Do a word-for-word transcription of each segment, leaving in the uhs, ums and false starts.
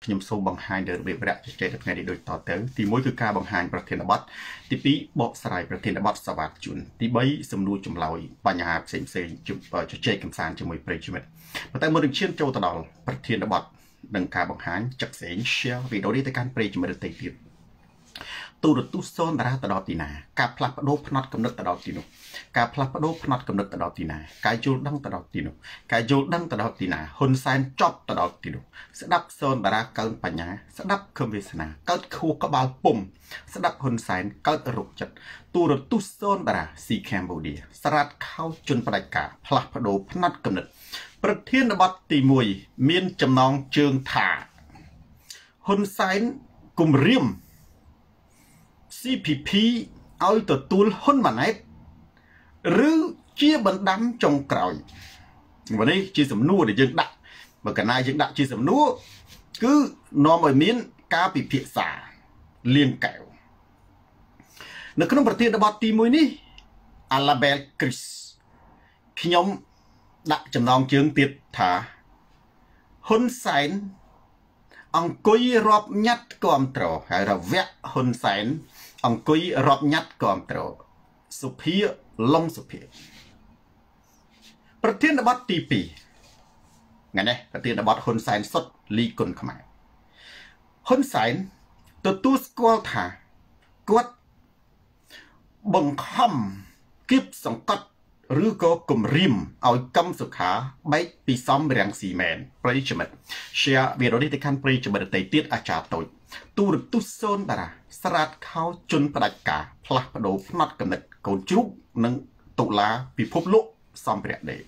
ខ្ញុំសូមបង្ហាញនៅរបៀបរយៈជជែកថ្ងៃនេះដូចតទៅទីមួយគឺការបង្ហាញប្រធានបទទីពីរបកស្រាយប្រធានបទសវត្ថជូនទីបីសំណួរចម្លើយបញ្ហាផ្សេងផ្សេងជជែកកម្សាន្តជាមួយប្រិយមិត្តប៉ុន្តែមុននឹងឈានចូលទៅដល់ប្រធានបទនិងការបង្ហាញចាក់ផ្សេង share វីដេអូនេះទៅកាន់ប្រិយមិត្តដទៃទៀតទូរទស្សន៍សូនតារាទៅដល់ទីណាការផ្លាស់ប្ដូរផ្នត់កំណត់ទៅដល់ទីនោះការផ្លាស់ប្ដូរផ្នត់កំណត់ទៅដល់ទីណាការយល់ដឹងទៅដល់ទីនោះការយល់ដឹងទៅដល់ទីណាហ៊ុនសែនចប់ទៅដល់ទីនោះស្ដាប់សូនតារាកើនបញ្ញាស្ដាប់ខំវាសនាកើតខួរក្បាលពុំស្ដាប់ហ៊ុនសែនកើតរោគចិត្តទូរទស្សន៍សូនតារាស៊ីកម្ពុជាស្រាតខោជន់ផ្ដាច់ការផ្លាស់ប្ដូរផ្នត់កំណត់ប្រធានបទទីមួយមានចំណងជើងថាហ៊ុនសែនគំរាមซี พี พี ឲ្យទទួលហ៊ុនម៉ាណែតឬជាបណ្ដាំចុងក្រោយวันนี้ជាសំណួរដែលយើងដាក់បើកាលណាយើងដាក់ជាសំណួរគឺនាំឲ្យមានការពិភាក្សាលៀងកែវនៅក្នុងប្រធានបទទីមួយនេះ Alabel Chris ខ្ញុំដាក់ចំណងជើងទៀតថាហ៊ុនសែនអង្គុយរាប់ញ៉ាត់គាំទ្រហើយរវៈហ៊ុនសែនអង្គុយរាប់ញ៉ាត់គាំទ្រសុភាឡុងសុភាប្រធានបទទីពីរថ្ងៃនេះប្រធានបទហ៊ុនសែនសុតលីគុណខ្មែរហ៊ុនសែនទទួលស្គាល់ថាគាត់បង្ខំគៀបសង្កត់ឬក៏គំរាមឲ្យកម្មសុខាបែកពីសំរាំងស៊ីមែនប្រិយមិត្ត share វីដេអូនេះទៅកាន់ប្រិយមិត្តដទៃទៀតអាចារ្យតូចទូរទស្សន៍សូនតារាស្រាតខោជន់ផ្ដាច់ការផ្លាស់ប្ដូរផ្នត់កំណត់កូនជ្រូកនិងតុលាពិភពលោកសំភារៈដេ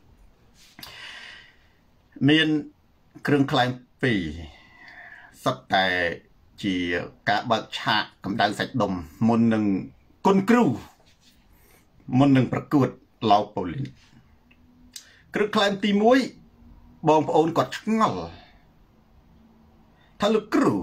មានគ្រឿងក្លែងពីរសុទ្ធតែជាការបើកឆាកកម្ដៅសាច់ដុំមុននឹងគុណគ្រូមុននឹងប្រកួតឡោប៉ូលីនគ្រឿងក្លែងទីមួយបងប្អូនគាត់ឆ្ងល់ថាលោកគ្រូ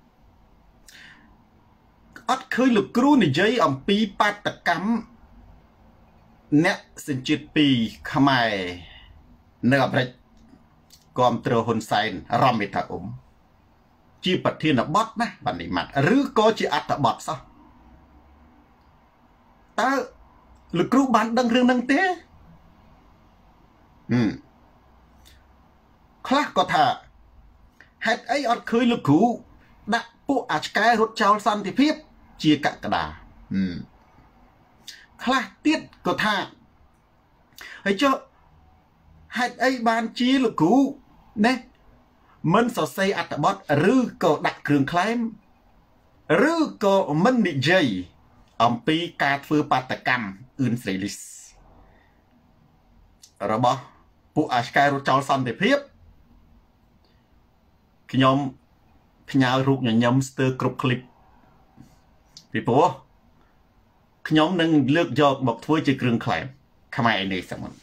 អត់ឃើញលោកគ្រូនិយាយអំពីបាតកម្មអ្នកសញ្ជាតិពីរខ្មែរនៅអាមេរិកគាំទ្រហ៊ុនសែនរំមេថាអ៊ុំជាប្រធានបទណាបណ្ឌិម៉ាត់ឬក៏ជាអត្ថបទសោះតើលោកគ្រូបានដឹងរឿងហ្នឹងទេហឹមខ្លះក៏ថាហេតុអីអត់ឃើញលោកគ្រូដាក់ពួកអាឆ្កែរត់ចោលសន្តិភាពជាកក្កដាហឹមខ្លះទៀតក៏ថាហើយចុះហេតុអីបានជាលោកគ្រូណែមិនសរសេរអត្ថបទឬក៏ដាក់គ្រឿងក្លែងឬក៏មិននិយាយអំពីការធ្វើបាតកម្មអ៊ឿនស្រីលីសរបស់ពួកអាឆ្កែរត់ចោលសន្តិភាពខ្ញុំផ្ញើរូបញញឹមស្ទើរគ្រប់คลิปពីព្រោះខ្ញុំនឹងលើកយកមកធ្វើជាគ្រឿងក្លែងខ្មែរនេះសមុន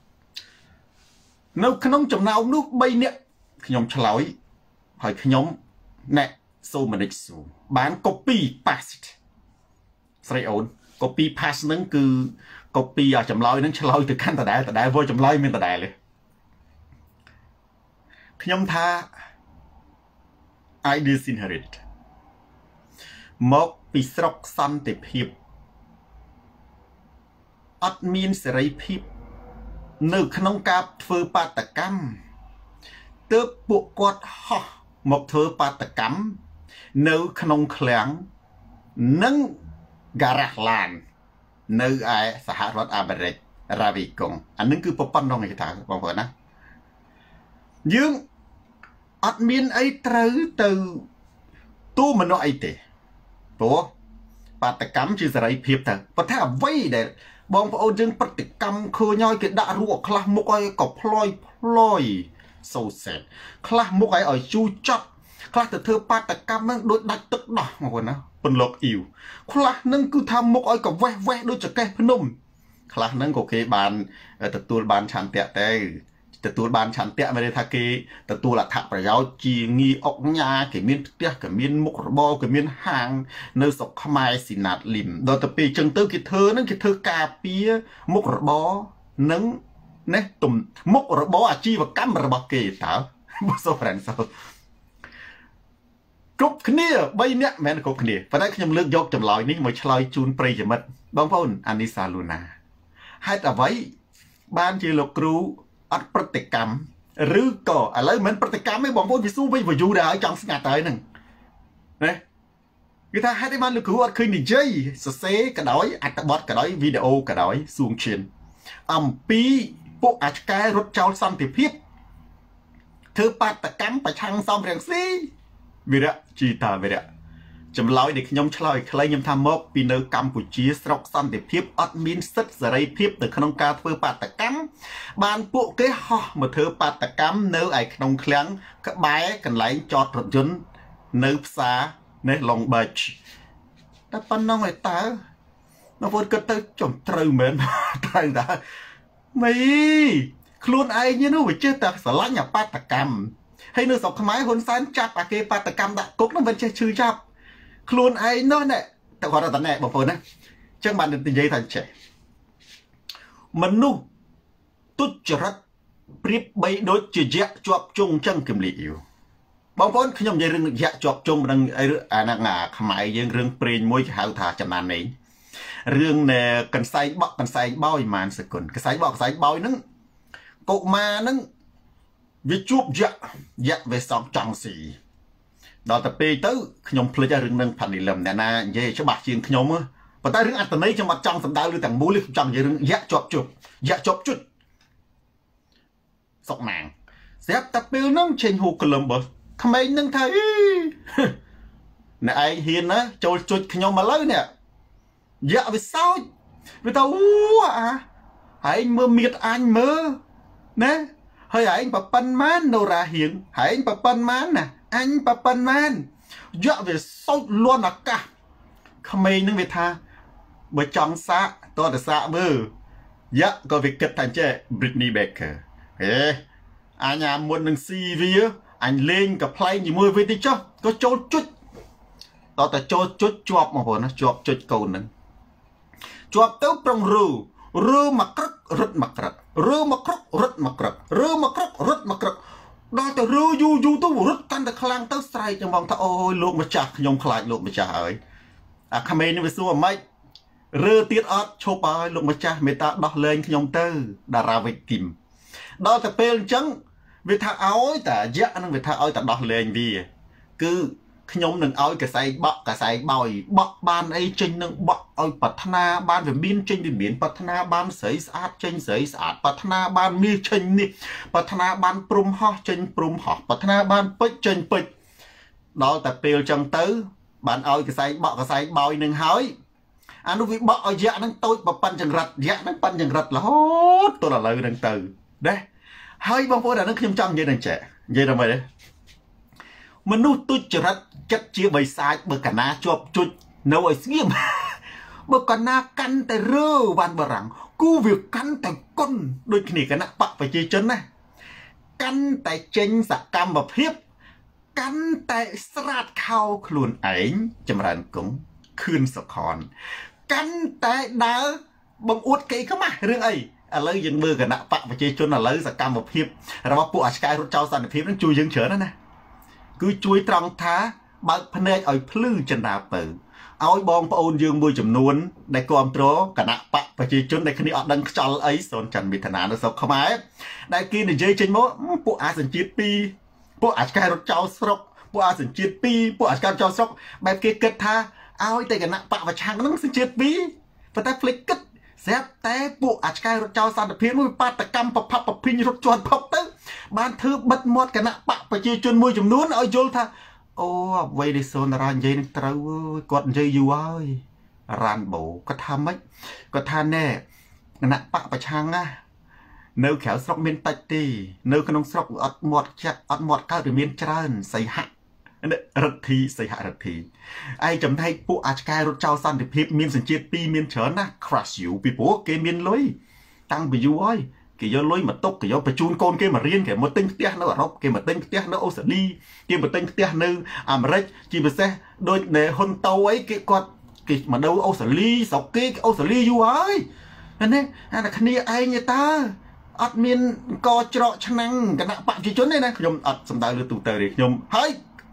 នៅក្នុងចំណោមនោះបីនាក់ខ្ញុំឆ្លើយហើយខ្ញុំណែសូមនិចស៊ូបាន copy paste ស្រីអូន copy paste ហ្នឹងគឺ copy អាចម្លើយហ្នឹងឆ្លើយទៅកាន់ដដែលដដែលធ្វើចម្លើយមានដដែលទេខ្ញុំថា I disinherit មកពីស្រុកសន្តិភាពអត់មានសេរីភាពនៅក្នុងការធ្វើបាតកម្មទើបពួកគាត់ហោះមកធ្វើបាតកម្មនៅក្នុងឃ្លាំងនិងការ៉ាស់ឡាននៅឯសហរដ្ឋអាមេរិករ៉ាវីកុងអានឹងគឺប្រព័ន្ធក្នុងគេថាបងប្អូនណាយើងអត់មានអីត្រូវទៅទូមនុស្សអីទេព្រោះបាតកម្មជាសេរីភាពទៅប៉ុន្តែអ្វីដែលបងប្អូនយើងប្រតិកម្មឃើញឲ្យគេដាក់រូបខ្លះមុខឲ្យក៏ផ្លយផ្លយសូសែតខ្លះមុខឲ្យឲ្យជូរចត់ខ្លះទៅធ្វើបាតកម្មនឹងដូចដាច់ទឹកដោះបងប្អូនណាពន្លកអ៊ីវខ្លះនឹងគឺថាមុខឲ្យក៏វេះវេះដូចចកេះភ្នំខ្លះនឹងក៏គេបានទទួលបានឆន្ទៈតែទទួលបានឆន្ទៈមានន័យថាគេទទួលអត្ថប្រយោជន៍ជាងារអុកញ៉ាគេមានផ្ទះគេមានមុខរបរគេមានហាងនៅស្រុកខ្មែរស៊ីណាតលីមដល់ទៅពេលចឹងទៅគេធ្វើនឹងគេធ្វើការពារមុខរបរនិងណែទំមុខរបរអាជីវកម្មរបស់គេតើបើសូហ្វ្រេនសូគ្នាបីនាក់មិនមែនគ្រប់គ្នាប៉ុន្តែខ្ញុំលើកយកចម្លើយនេះមកឆ្លើយជូនប្រិយមិត្តបងប្អូនអានីសាលូណាហេតុអ្វីបានជាលោកគ្រូអត់ប្រតិកម្មឬក៏ឥឡូវមិនប្រតិកម្មទេបងប្អូនវាស៊ូវិញវាយូរដែរហើយចង់ស្ងាត់ហើយហ្នឹងណាគេថាហេតុអីបានលោកគ្រូអត់ឃើញនិយាយសរសេរក៏ដោយអត្ថបទក៏ដោយវីដេអូក៏ដោយសួងឈានអំពីពួកអាឆ្កែរត់ចោលសន្តិភាពធ្វើបាតកម្មប្រឆាំងសំរងស៊ីវិរៈជីតាវិរៈចម្លើយដែលខ្ញុំឆ្លើយខ្លីខ្ញុំថាមកពីនៅកម្ពុជាស្រុកសន្តិភាពអត់មានសិទ្ធិសេរីភាពនៅក្នុងការធ្វើបាតកម្មបានពួកគេហោះមកធ្វើបាតកម្មនៅឯក្នុងឃ្លាំងក្បែរកន្លែងចតរថយន្តនៅផ្សារនេះ Long Beach តែប៉ុណ្ណឹងឯតើបងប្អូនគិតទៅចំត្រូវមែនត្រូវតាមីខ្លួនឯងនោះវាចេះតែស្រឡាញ់អាបាតកម្មហើយនៅស្រុកខ្មែរហ៊ុនសែនចាប់អាគេបាតកម្មដាក់គុកនោះមិនចេះឈឺចាប់ខ្លួនឯងនោះណែតែគាត់តែណែបងប្អូនណាអញ្ចឹងបាននិយាយថាចេះមនុស្សទុច្ចរិតប្រៀបបីដូចជាយៈជាប់ជុងអញ្ចឹងគំលីអ៊ីវបងប្អូនខ្ញុំនិយាយរឿងយៈជាប់ជុំនឹងអាហ្នឹងខ្មែរយើងរឿងព្រេងមួយគេហៅថាចំណាននេះរឿងកន្សែងបក់កន្សែងបោយម៉ានសគុណកន្សែងបក់កន្សែងបោយហ្នឹងកុមារហ្នឹងវាជួបយៈយៈវាសំចង់ស៊ីដល់ទៅពេលទៅខ្ញុំភ្លេចរឿងនឹងផានីលឹមអ្នកណានិយាយច្បាស់ជាងខ្ញុំប៉ុន្តែរឿងអត្តន័យខ្ញុំអត់ចង់សម្ដៅលើទាំងមូលខ្ញុំចង់និយាយរឿងយៈជាប់ជប់យៈជាប់ជុតសុកណាងស្រាប់តែពេលហ្នឹងចេញហូកលឹមបើក្មេងនឹងថាអីអ្នកឯងហ៊ានណាចូលជុចខ្ញុំឥឡូវនេះយៈវាសោចវាថាអូអាឯងមើលមៀតអញមើលណាហើយឯងប៉ប៉ិនម៉ាននៅរាហៀងឯងប៉ប៉ិនម៉ានណាអញប៉ប៉ិនម៉ានយៈវាសោចលន់អាកាសក្មេងនឹងវាថាបើចង់សាកតើតសាកមើលយៈក៏វាគិតថាចេះ Britney Baker ហេអញអាមុននឹងស៊ីវាអញលេងកំ pl ែងជាមួយវាតិចចុះក៏ចូលជុចតើតចូលជុចជាប់បងប្អូនណាជាប់ជុចកូននឹងជាប់ទៅប្រងរੂឬមកក្រឹករត់មកក្រឹកឬមកក្រឹករត់មកក្រឹកឬមកក្រឹករត់មកក្រឹកដល់ទៅឬយូយូទៅរត់កាន់តែខ្លាំងទៅស្រែកចាំបងថាអូយលោកម្ចាស់ខ្ញុំខ្លាចលោកម្ចាស់ហើយអាក្មេងនេះវាសួរម៉េចរើទៀតអត់ឈប់ហើយលោកម្ចាស់មេតាដោះលែងខ្ញុំទៅតារាវិកគីមដល់ទៅពេលអញ្ចឹងវាថាឲ្យតាយៈនឹងវាថាឲ្យតាដោះលែងវាគឺខ្ញុំនឹងឲ្យកសែងបក់កសែងបោយបក់បានអីចេញនឹងបក់ឲ្យប្រាថ្នាបានវាមានចេញវាមានប្រាថ្នាបានស្រីស្អាតចេញស្រីស្អាតប្រាថ្នាបានមាសចេញនេះប្រាថ្នាបានព្រំហោះចេញព្រំហោះប្រាថ្នាបានពេជ្រចេញពេជ្រដល់តែពេលចឹងទៅបានឲ្យកសែងបក់កសែងបោយនឹងហើយអានោះវាបក់ឲ្យយៈនឹងតូចបប៉ិនចង្រិតយៈនឹងប៉ិនចង្រិតរហូតទៅឥឡូវនឹងទៅណាហើយបងប្អូនអានឹងខ្ញុំចង់និយាយនឹងចេះនិយាយដល់ម៉េចទេមនុស្សទុច្ចរិតចិត្តជាបិសាចបើកណាជាប់ជុចនៅឲ្យស្ងៀមបើកណាកាន់តែរើវ៉ាន់បារាំងគូវាកាន់តែគុណដូចគ្នាគណៈបកប្រជាជនណាកាន់តែចេញសកម្មភាពកាន់តែស្រាតខោខ្លួនឯងចម្រើនគង់ខឿនសុខនកាន់តែដើរបងអួតគេខ្មាស់រឿងអីឥឡូវយើងមើលគណៈបកប្រជាជនឥឡូវសកម្មភាពរបស់ពួកអាឆ្កែរត់ចោលសន្តិភាពនឹងជួយយើងច្រើនណាស់គឺជួយត្រង់ថាបើកភ្នែកឲ្យភ្លឺចិន្តាពៅឲ្យបងប្អូនយើងមួយចំនួនដែលគ្រប់គ្រងគណៈបកប្រជាជនដែលគ្នាអត់ដឹងខ្ចល់អីសូនច័ន្ទមេធនានៅស្រុកខ្មែរដែលគេនិយាយចេញមកពួកអាសញ្ជាតិពីរពួកអាឆ្កែរត់ចោលស្រុកពួកអាសញ្ជាតិពីរពួកអាឆ្កែរត់ចោលស្រុកបែបគេគិតថាឲ្យតែគណៈបកប្រឆាំងហ្នឹងសញ្ជាតិពីរប៉ុន្តែភ្លេចគិតស្រាប់តែពួកអាឆ្កែរត់ចោលសន្តិភាពមួយបាតកម្មប្រផាប់ប្រភិញរត់ជាន់ផុកទៅបានធ្វើបិទមាត់គណៈបកប្រជាជនមួយចំនួនឲ្យយល់ថាអូអ្វីដែលសូនតារានិយាយនឹងត្រូវអើយគាត់និយាយយូរហើយរ៉ានបូគាត់ថាម៉េចគាត់ថាណែគណៈបកប្រឆាំងណានៅក្រៅស្រុកមានតិចទេនៅក្នុងស្រុកអត់មាត់ចាក់អត់មាត់កើតវាមានច្រើនសីហៈរដ្ឋីសីហរដ្ឋីឯចំណែកពួកអាឆ្កែរត់ចោលសន្តិភាពមានសញ្ជាតិពីរមានច្រើនណា crush you ពីព្រោះគេមានលុយតាំងពីយូរហើយគេយកលុយមកຕົកគេយកបញ្ជូនកូនគេមករៀនគេមកទិញផ្ទះនៅអឺរ៉ុបគេមកទិញផ្ទះនៅអូស្ត្រាលីគេមកទិញផ្ទះនៅអាមេរិកជាពិសេសដូចនៅហ៊ុនតូអីគេគាត់គេមកនៅអូស្ត្រាលីស្រុកគេអូស្ត្រាលីយូរហើយណាអាតែគ្នាឯងទេតើអត់មានកច្រកឆ្នាំងគណៈបកប្រជាជនទេណាខ្ញុំអត់សំដៅលើទូទៅទេខ្ញុំហើយ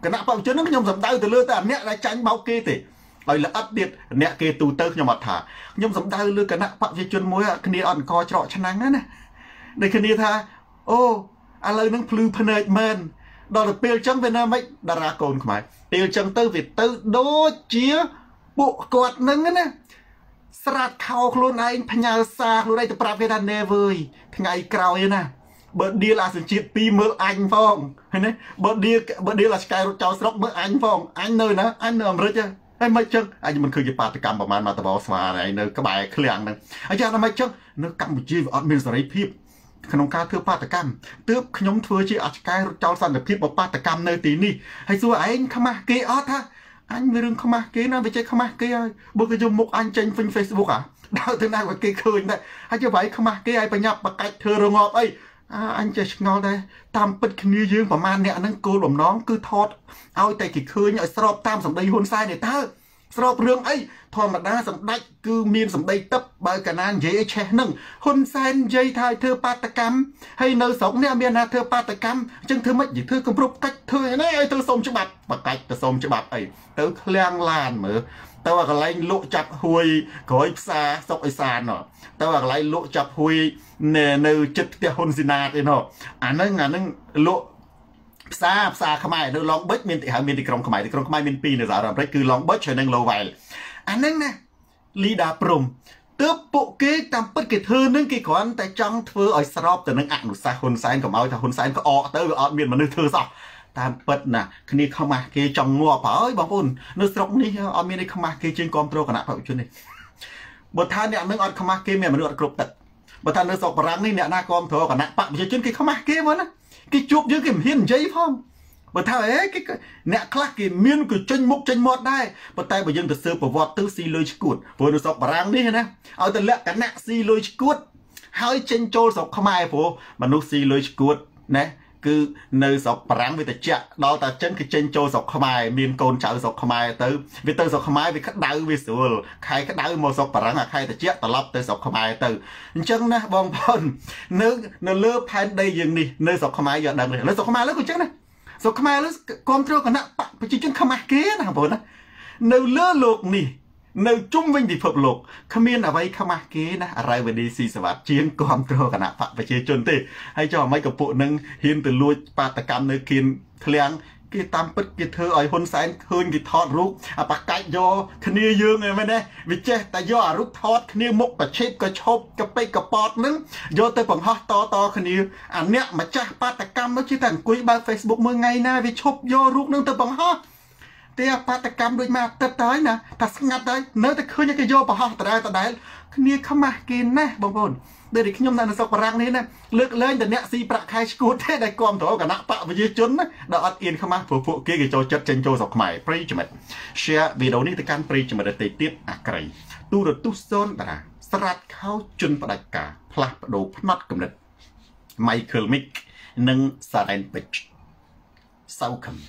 គណៈបព្វជិជនខ្ញុំសំដៅទៅលើតែអ្នកដែលចាញ់បោកគេទេឲ្យល្អិតទៀតអ្នកគេទូទៅខ្ញុំអត់ថាខ្ញុំសំដៅលើគណៈបព្វជិជនមួយគ្នាអត់អង្គច្រកឆ្នាំងណាណាដែលគ្នាថាអូឥឡូវហ្នឹងភ្លឺភ្នែកមែនដល់ទៅពេលចឹងវាណាមិនតារាកូនខ្មែរពេលចឹងទៅវាទៅដូចជាពួកគាត់ហ្នឹងណាស្រាតខោខ្លួនឯងផ្ញើសារខ្លួនឯងទៅប្រាប់គេថា never ថ្ងៃក្រោយណាបើឌីលអាសញ្ជាតិពីរមើលអញផងឃើញទេបើឌីលបើឌីលអាឆ្កែរត់ចោលស្រុកមើលអញផងអញនៅណាអញនៅអាមេរិកហើយមិនចឹងអញមិនឃើញជាបាតកម្មប្រហែលមកតបស្វាឯងនៅក្បែរឃ្លាំងហ្នឹងហើយយ៉ាងណាមិនចឹងនៅកម្ពុជាវាអត់មានសេរីភាពក្នុងការធ្វើបាតកម្មទើបខ្ញុំធ្វើជាអាឆ្កែរត់ចោលសន្តិភាពបបាតកម្មនៅទីនេះហើយសួរឯងខ្មាស់គេអត់ថាអញមានរឿងខ្មាស់គេណាវាចេះខ្មាស់គេហើយបើគេយកមុខអញចេញពេញ Facebook អាដើរទៅណាគេឃើញដែរហើយជាវាយខ្មាស់គេឲ្យបញ្ញាប់បកាច់ធ្វើរងាប់អីអញចេះឆ្ងល់ដែរតាមពិតគ្នាយើងប្រហែលអ្នកហ្នឹងគោលបំណងគឺថតឲ្យតែគេឃើញឲ្យស្របតាមសម្ដីហ៊ុនសែនទេតើស្របរឿងអីធម្មតាសម្ដេចគឺមានសម្ដីទឹកបើកាលណានិយាយឲ្យឆេះហ្នឹងហ៊ុនសែននិយាយថាឲ្យធ្វើបាតកម្មហើយនៅស្រុកនេះមានណាធ្វើបាតកម្មអញ្ចឹងធ្វើម៉េចនិយាយធ្វើគម្រប់កាច់ធ្វើឯណាឲ្យទៅសុំច្បាប់បកាច់ទៅសុំច្បាប់អីទៅឃ្លាំងឡានមើលទៅកន្លែងលក់ចាប់ហួយក្រោយផ្សារសុកអេសានទៅកន្លែងលក់ចាប់ហួយនៅចិត្តផ្ទះហ៊ុនស៊ីណាតឯណោះអាហ្នឹងអាហ្នឹងលក់ផ្សារផ្សារខ្មែរនៅឡុងប៊ិចមានទីហៅមានទីក្រុងខ្មែរទីក្រុងខ្មែរមានពីរនៅសហរដ្ឋអាមេរិកគឺឡុងប៊ិចហើយនិងឡូវែលអាហ្នឹងណាលីដាព្រំទើបពួកគេតាមពិតគេធ្វើនឹងគេគ្រាន់តែចង់ធ្វើឲ្យស្របទៅនឹងអនុសាសន៍ហ៊ុនសែនកុំឲ្យថាហ៊ុនសែនក្អកទៅវាអត់មានមនុស្សធ្វើសោះតាមពិតណាគ្នាខ្មាស់គេចង់ងាប់ហើយបងប្អូននៅស្រុកនេះអត់មានអីខ្មាស់គេជាងគ្រប់គ្រងគណៈបព្វជិជននេះបើថាអ្នកនឹងអត់ខ្មាស់គេមានមនុស្សអត់គ្រប់ទឹកបើថានៅស្រុកបារាំងនេះអ្នកណាគ្រប់គ្រងគណៈបព្វជិជនគេខ្មាស់គេមកណាគេជួបយើងគេមិនហ៊ាននិយាយផងបើថាអេគេអ្នកខ្លះគេមានក៏ចេញមុខចេញមាត់ដែរប៉ុន្តែបើយើងទៅស៊ើបប្រវត្តិទៅស៊ីលុយឈួតព្រោះនៅស្រុកបារាំងនេះណាឲ្យតែលក្ខណៈស៊ីលុយឈួតហើយចេញចូលស្រុកខ្មែរព្រោះមនុស្សស៊ីលុយឈួតណាគឺនៅស្រុកបារាំងវាតិចដល់តែចិនគេចេញចូលស្រុកខ្មែរមានកូនចៅស្រុកខ្មែរទៅវាទៅស្រុកខ្មែរវាក្តៅវាស្រួលខែក្តៅមកស្រុកបារាំងអាខែតិចត្រឡប់ទៅស្រុកខ្មែរទៅអញ្ចឹងណាបងប្អូននៅនៅលើផែនដីយើងនេះនៅស្រុកខ្មែរយកដឹងលើស្រុកខ្មែរលើក៏អញ្ចឹងណាស្រុកខ្មែរលើគ្រប់គ្រងគណៈបព្វជិជនខ្មាស់គេណាបងប្អូនណានៅលើលោកនេះនៅជុំវិញពិភពលោកគ្មានអ្វីខ្មាស់គេណាអរ៉ៃវឌីស៊ីសវត្តជាងគ្រប់គ្រងគណៈបព្វជិជនទេហើយចុះអ្វីក៏ពួកនឹងហ៊ានទៅលួចបាតកម្មនៅគៀនឃ្លាំងគេតាមពិតគេធ្វើឲ្យហ៊ុនសែនឃើញគេថតរូបអាបកាច់យកគ្នាយើងឯមែនទេវាចេះតែយកអារូបថតគ្នាមុខប្រឆេបក៏ឈប់កពេកកប៉តនឹងយកទៅបង្ហោះតតគ្នាអាអ្នកម្ចាស់បាតកម្មនោះជិះតែអង្គុយបើក Facebook មើលថ្ងៃណាវាឈប់យករូបនឹងទៅបង្ហោះតែបាតកម្មដូចមកទឹកទៅហើយណាតែស្ងាត់ទៅនៅតែឃើញគេយកបង្ហោះដដែលដដែលគ្នាខ្មាស់គេណាស់បងប្អូនដូចខ្ញុំនៅស្រុកបារាំងនេះណាលើកលែងតែអ្នកស៊ីប្រាក់ខែឈួតទេដែលគ្រប់គ្រងគណៈបព្វជិជនណាដែលអត់អៀនខ្មាស់ព្រោះពួកគេគេចូលចិត្តចេញចូលស្រុកខ្មែរប្រិយមិត្ត share វីដេអូនេះទៅកាន់ប្រិយមិត្តដទៃទៀតអាក្រៃទូរទស្សន៍សូនតារាស្រាត់ខោជន់ផ្ដាច់ការផ្លាស់ប្ដូរផ្នត់គំនិត Michael Mick និង Saren Pich សៅខំ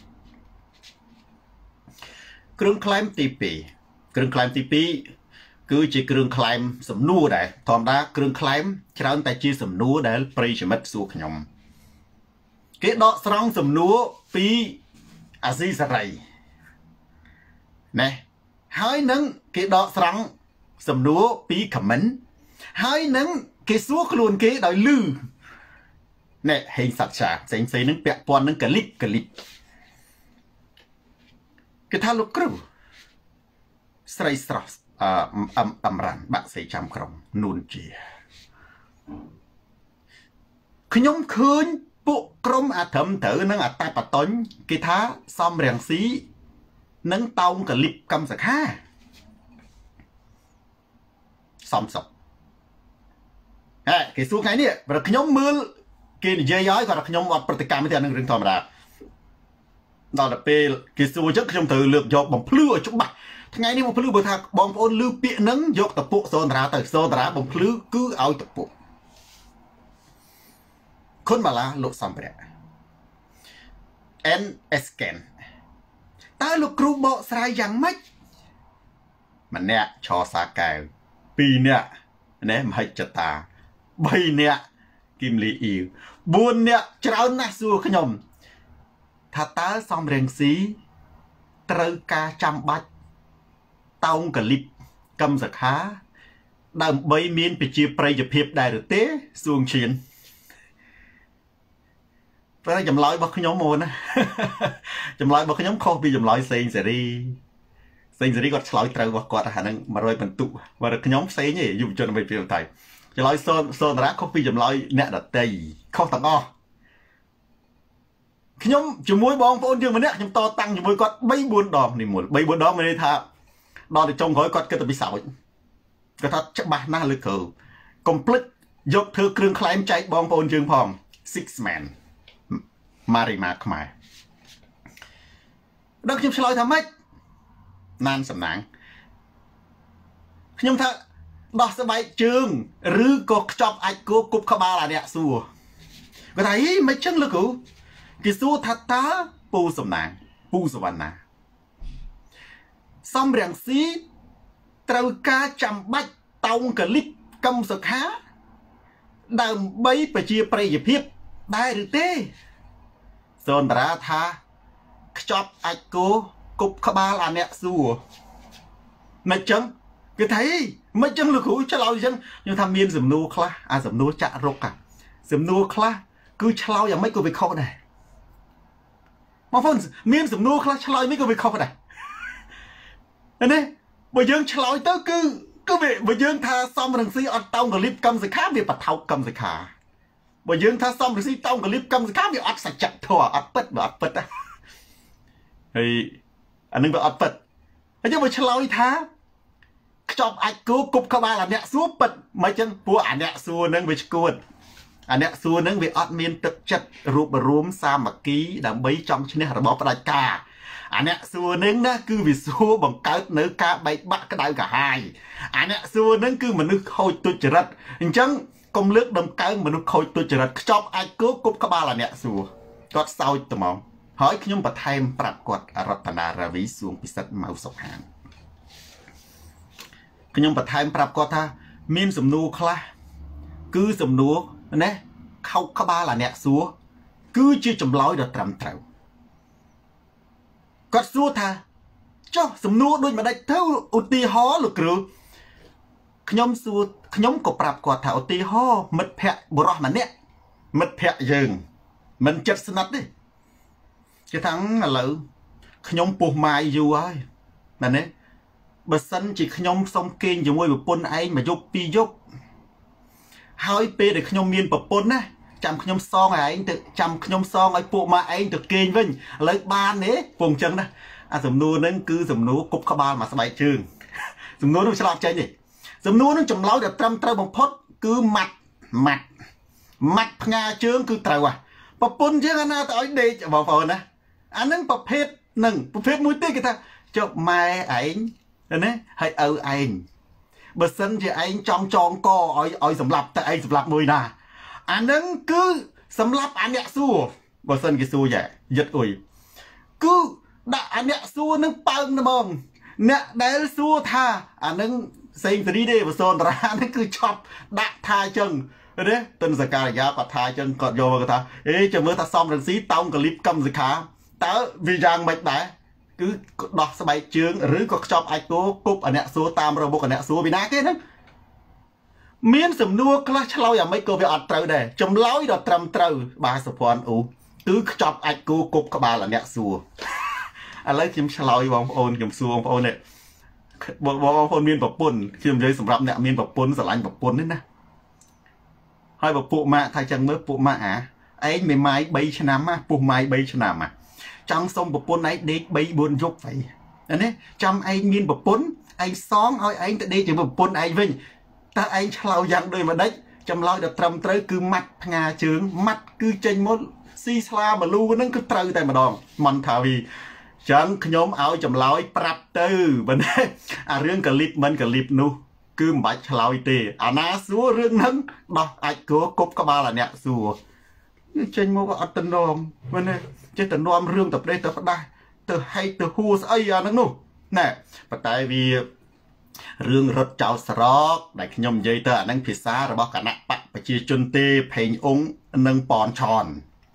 គ្រឿងក្លែមទីពីរគ្រឿងក្លែមទីពីរគឺជាគ្រឿងក្លែមសំណួរដែរធម្មតាគ្រឿងក្លែមច្រើនតែជាសំណួរដែលប្រិយមិត្តសួរខ្ញុំគេដកស្រង់សំណួរពីអាស៊ីសេរីណែហើយនឹងគេដកស្រង់សំណួរពី comment ហើយនឹងគេសួរខ្លួនគេដោយលឺណែហេងសច្ឆាផ្សេងផ្សេងនឹងពាក់ព័ន្ធនឹងកលិបកលិបគេថាលោកគ្រូស្រីស្រស់អឺអំរានបាក់សៃចាំក្រុងនួនជាខ្ញុំឃើញពួកក្រុមអាត្រឹមត្រូវនឹងអតាបតញ្ញគេថាសំរាំងស៊ីនិងតោងកលិបកម្មសខាសំសុកហេគេសួរថ្ងៃនេះបើខ្ញុំមើលគេនិយាយឲ្យគាត់ថាខ្ញុំអត់ប្រតិកម្មទេអានឹងរឿងធម្មតាដល់ទៅពេលគេសួរចឹងខ្ញុំត្រូវលើកយកបំភ្លឺឲ្យច្បាស់ថ្ងៃនេះបំភ្លឺបើថាបងប្អូនឮពាក្យហ្នឹងយកតពុកសូនតារាទៅសូនតារាបំភ្លឺគឺឲ្យតពុកគុណបាឡាលោកសំព្រះ N S Scan តើលោកគ្រូបកស្រាយយ៉ាងម៉េចម្នាក់ឆសាកែវពីរនាក់ណែមហិច្ឆតាបីនាក់គឹមលីអ៊ីវបួននាក់ច្រើនណាស់សួរខ្ញុំថាតើសំរងស៊ីត្រូវការចាំបាច់តោងកលិបកម្មសខាដើម្បីមានប្រជាប្រិយភាពដែរឬទេសួងឈៀនព្រោះចម្លើយរបស់ខ្ញុំមកណាចម្លើយរបស់ខ្ញុំខុសពីចម្លើយសេងសេរីសេងសេរីគាត់ឆ្លើយត្រូវរបស់គាត់អាហ្នឹងមួយរយបន្ទុកបើខ្ញុំផ្សេងទេយុវជនអ្វីពីតែចម្លើយសូនសូនតារាខុសពីចម្លើយអ្នកដតីខុសទាំងអស់ខ្ញុំជាមួយបងប្អូនយើងម្នាក់ខ្ញុំតតាំងជាមួយគាត់3 4ដងនេះមួយ3 4ដងមានន័យថាដល់ទៅចុងក្រោយគាត់គិតទៅពីសោចគាត់ថាច្បាស់ណាស់លើក្រោយកុំភ្លេចយកធ្វើគ្រឿងខ្លែងចែកបងប្អូនយើងផង six man ម៉ារីម៉ាខ្មែរដល់ខ្ញុំឆ្លើយថាម៉េចណានសំណាងខ្ញុំថាដោះស្បែកជើងឬក៏ខ្ចប់អាចគោគប់ក្បាលអាអ្នកសួរគាត់ថាហីមិនចឹងលោកគ្រូគេសួរថាតើពូសំណាងពូសវណ្ណាសំរងស៊ីត្រូវការចាំបាច់តោងកលិបកម្មសុខាដើម្បីប្រជាប្រិយភាពដែរឬទេសូនតារាថាខ្ចប់អាចគោគប់ក្បាលអាអ្នកសួរមិនចឹងគេថាមិនចឹងលោកគ្រូឆ្លើយចឹងខ្ញុំថាមានសំណួរខ្លះអាសំណួរចាក់រុកអាសំណួរខ្លះគឺឆ្លើយយ៉ាងម៉េចក៏វាខុសដែរបងប្អូនមានសំណួរខ្លះឆ្លើយមិនក៏វាខុសដែរនេះបើយើងឆ្លើយទៅគឺគឺវាបើយើងថាសំរងស៊ីអត់តោងកលិបកម្មសិក្ខាវាបថោកកម្មសិក្ខាបើយើងថាសំរងស៊ីតោងកលិបកម្មសិក្ខាវាអត់សច្ចធម៌អត់ពិតបើអត់ពិតហើយអានឹងវាអត់ពិតហើយយើងបើឆ្លើយថាខ្ចប់អាចគោគប់ក្បាលអាអ្នកសួរពិតមិនចឹងពួកអាអ្នកសួរនឹងវាឈួតអាអ្នកសួរនឹងវាអត់មានទឹកចិត្តរួបរួមសាមគ្គីដើម្បីចង់ឈ្នះរបបផ្ដាច់ការអាអ្នកសួរនឹងណាគឺវាសួរបង្កើតនៅការបែកបាក់ក្តៅកាហាយអាអ្នកសួរនឹងគឺមនុស្សខូចទុច្ចរិតអញ្ចឹងកុំលើកដំកើងមនុស្សខូចទុច្ចរិតខ្ចប់អាចគោគប់ក្បាលអាអ្នកសួរគាត់សោចត្មងហើយខ្ញុំបន្ថែមប្រាប់គាត់រតនារាវីសួងពិសិដ្ឋម៉ៅសុកហានខ្ញុំបន្ថែមប្រាប់គាត់ថាមានសំណួរខ្លះគឺសំណួរណាខោកក្បាលអាអ្នកសួរគឺជាចម្លើយដ៏ត្រឹមត្រូវគាត់សួរថាចុះសំណួរដូចម្ដេចទៅឧទាហរណ៍លោកគ្រូខ្ញុំសួរខ្ញុំក៏ប្រាប់គាត់ថាឧទាហរណ៍មិត្តភ័ក្តិបុរសម្នាក់មិត្តភ័ក្តិយើងមិនចិត្តស្និទ្ធទេគេថាឥឡូវខ្ញុំពុះម៉ាយយូរហើយណានេះបើសិនជាខ្ញុំសុំគេងជាមួយប្រពន្ធឯងមួយយប់ពីរយប់ហើយពេលដែលខ្ញុំមានប្រពន្ធណាចាំខ្ញុំសងឯងទៅចាំខ្ញុំសងឲ្យពួកម៉ាឯងទៅគេងវិញឥឡូវបានទេពងចឹងណាអាសំណួរហ្នឹងគឺសំណួរគប់ក្បាលមកស្បែកជើងសំណួរនោះឆ្លោតចេញទេសំណួរហ្នឹងចម្លើយដែលត្រឹមត្រូវបំផុតគឺម៉ាត់ម៉ាត់ម៉ាត់ផ្ងាជើងគឺត្រូវហ่ะប្រពន្ធយើងអាណាទៅឲ្យដេកបងប្អូនណាអាហ្នឹងប្រភេទហ្នឹងប្រភេទមួយទៀតគេថាចុះម៉ែឯងណាហើយឪឯងបើសិនជាឯងចង់ចងកឲ្យឲ្យសម្លាប់តែឯងសម្លាប់មួយណាអាហ្នឹងគឺសម្លាប់អាអ្នកសួរបើសិនគេសួរយ៉ាយឹតអុយគឺដាក់អាអ្នកសួរនឹងប៉ើងហ្មងអ្នកដែលសួរថាអាហ្នឹងសេងសេរីទេបសូនតារាហ្នឹងគឺឆប់ដាក់ថាអញ្ចឹងទេទិនសការិយាគាត់ថាអញ្ចឹងគាត់យកមកថាអេចាំមើលថាសំរងស៊ីតោងកលិបកម្មសិក្ខាតើវាយ៉ាងម៉េចដែរគឺដោះស្បែកជើងឬក៏ខ្ចប់អាចគោគប់អាអ្នកសួរតាមរបបអាអ្នកសួរពីណាគេហ្នឹងមានសំណួរខ្លះឆ្លើយអាម៉េចក៏វាអត់ត្រូវដែរចម្លើយដ៏ត្រឹមត្រូវបាទសុភ័ណ្ឌអ៊ូគឺខ្ចប់អាចគោគប់ក្បាលអាអ្នកសួរឥឡូវខ្ញុំឆ្លើយបងប្អូនខ្ញុំសួរបងប្អូននេះបងប្អូនមានប្រពន្ធខ្ញុំនិយាយសម្រាប់អ្នកមានប្រពន្ធស្រឡាញ់ប្រពន្ធនេះណាហើយបើពួកម៉ាក់ថាចឹងមើលពួកម៉ាក់អាឯងមេម៉ាយ3ឆ្នាំណាពុះម៉ាយ3ឆ្នាំណាចង់សុំប្រពន្ធឯងដេក3 4យប់vậyណាចាំឯងមានប្រពន្ធឯងសងឲ្យឯងទៅដេកជាមួយប្រពន្ធឯងវិញតើឯងឆ្លើយយ៉ាងដូចម្ដេចចម្លើយដ៏ត្រឹមត្រូវគឺម៉ាត់ផ្ងាជើងម៉ាត់គឺចេញមកស៊ីស្លាមលូហ្នឹងគឺត្រូវតែម្ដងមន្តថាវីចឹងខ្ញុំឲ្យចម្លើយប្រាប់ទៅបើណាអារឿងកលិបមិនកលិបនោះគឺមិនបាច់ឆ្លើយទេអាណាសួររឿងហ្នឹងដោះអាចគោគប់ក្បាលអាអ្នកសួរចេញមកអត់តំណងបើណាចេះតែនាំរឿងទៅប្រេះទៅផ្ដាស់ទៅហែកទៅហួស្អីអាហ្នឹងនោះណែប៉ុន្តែវារឿងរត់ចោលស្រកដែលខ្ញុំនិយាយទៅអាហ្នឹងភាសារបស់គណៈបកប្រជាជនទេផេងអ៊ុងនិងប៉នឆន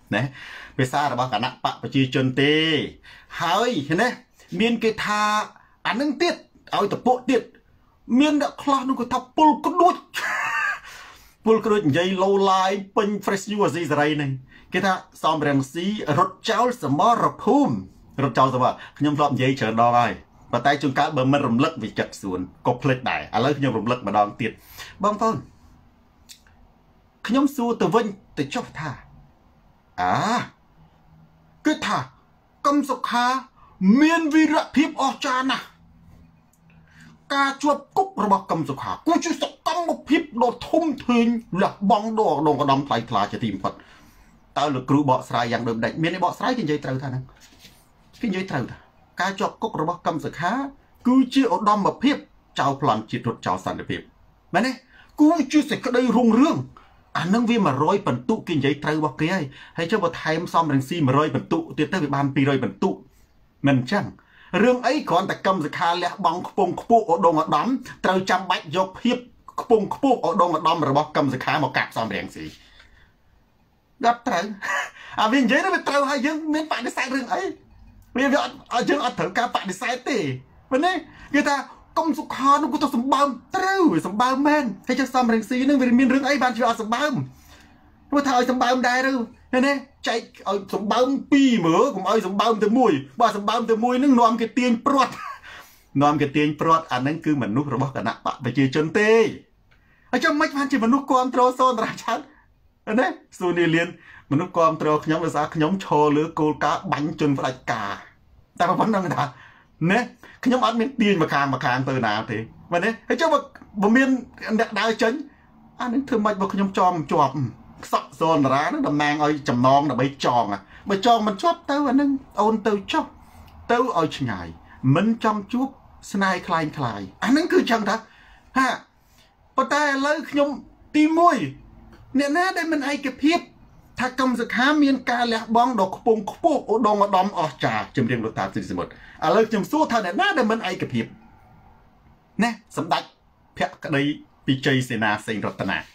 ណាភាសារបស់គណៈបកប្រជាជនទេហើយណាមានគេថាអានឹងទៀតឲ្យតពុទៀតមានអ្នកខ្លះនោះគាត់ថាពុលក្ដួចពុលក្ដួចនិយាយឡូឡាយពេញ fresh news អាស៊ីសេរីហ្នឹងគេថាសំរងស៊ីរត់ចោលសមរភូមិរត់ចោលសមរខ្ញុំធ្លាប់និយាយច្រើនដងហើយប៉ុន្តែជួនកាលបើមិនរំលឹកវិចិត្រសួនក៏ភ្លេចដែរឥឡូវខ្ញុំរំលឹកម្ដងទៀតបងប្អូនខ្ញុំសួរទៅវិញទៅចុះថាអាគឺថាកឹមសុខាមានវីរភាពអស្ចារ្យណាស់ការជាប់គុករបស់កឹមសុខាគឺជាសកម្មភាពដ៏ធំធេងលះបង់ដ៏ដងកដំថ្លៃថ្លាជាទីបំផុតតើលោកគ្រូបកស្រាយយ៉ាងដូចម្ដេចមានឯបកស្រាយគេនិយាយត្រូវថាហ្នឹងគេនិយាយត្រូវថាការជាប់គុករបស់កឹមសុខាគឺជាឧត្តមភាពចៅប្លន់ជាតិរត់ចោលសន្តិភាពមែនទេគឺជាសេចក្តីរុងរឿងអានឹងវាមួយរយបន្ទុកគេនិយាយត្រូវរបស់គេហើយហើយចុះបើថែមសំរងស៊ីមួយរយបន្ទុកទៀតទៅវាបានពីរយបន្ទុកមិនអញ្ចឹងរឿងអីគ្រាន់តែកឹមសុខាលះបង់ខ្ពងខ្ពស់ឧត្តមឧត្តមត្រូវចាំបាច់យកភាពខ្ពងខ្ពស់ឧត្តមឧត្តមរបស់កឹមសុខាមកកាប់សំរងស៊ីដល់ត្រូវអាវានិយាយទៅវាត្រូវហើយយើងមានបដិសេធរឿងអីវាវាអត់យើងអត់ត្រូវការបដិសេធទេមែនទេគេថាកុំសុខានោះក៏ទៅសម្បើមត្រូវសម្បើមមែនហើយចុះសំរងស៊ីនឹងវាមានរឿងអីបានជាអត់សម្បើមព្រោះថាឲ្យសម្បើមដែរឬឃើញទេចែកឲ្យសម្បើមពីរមើលកុំឲ្យសម្បើមទៅមួយបើសម្បើមទៅមួយនឹងនាំគេទាញព្រាត់នាំគេទាញព្រាត់អានឹងគឺមនុស្សរបស់គណៈបកប្រជាជនទេហើយចុះមិនបានជាមនុស្សគ្រប់គ្រងសូនរាឆាត់ណាស៊ូនីលៀនមនុស្សគ្រប់គ្រងខ្ញុំដោយសារខ្ញុំឈរលើគោលការណ៍បាញ់ជនផ្ដាច់ការតែប៉ុណ្្នឹងថាណាខ្ញុំអត់មានទាញមកខាងមកខាងទៅណាទេមែនទេហើយចុះបើមានអ្នកដើរចេញអានឹងធ្វើម៉េចបើខ្ញុំចងជាប់ខ្សក់សូនរានឹងតំណាងឲ្យចំណងដើម្បីចងបើចងមិនជាប់ទៅអានឹងអូនទៅចុះទៅឲ្យឆ្ងាយមិនចង់ជួបស្នេហ៍คล้ายคล้ายអានឹងគឺចឹងថាហាប៉ុន្តែឥឡូវខ្ញុំទីមួយអ្នកណាដែលមិនឯកភាពថាកឹមសុខាមានការលះបង់ដ៏ខ្ពង់ខ្ពស់ឧត្តមឧត្តមអស្ចារ្យជំរាបលោកតាសិទ្ធិសមុទ្រឥឡូវខ្ញុំសួរថាអ្នកណាដែលមិនឯកភាពណាសម្ដេចភក្តីពីជ័យសេនាសេនរតនា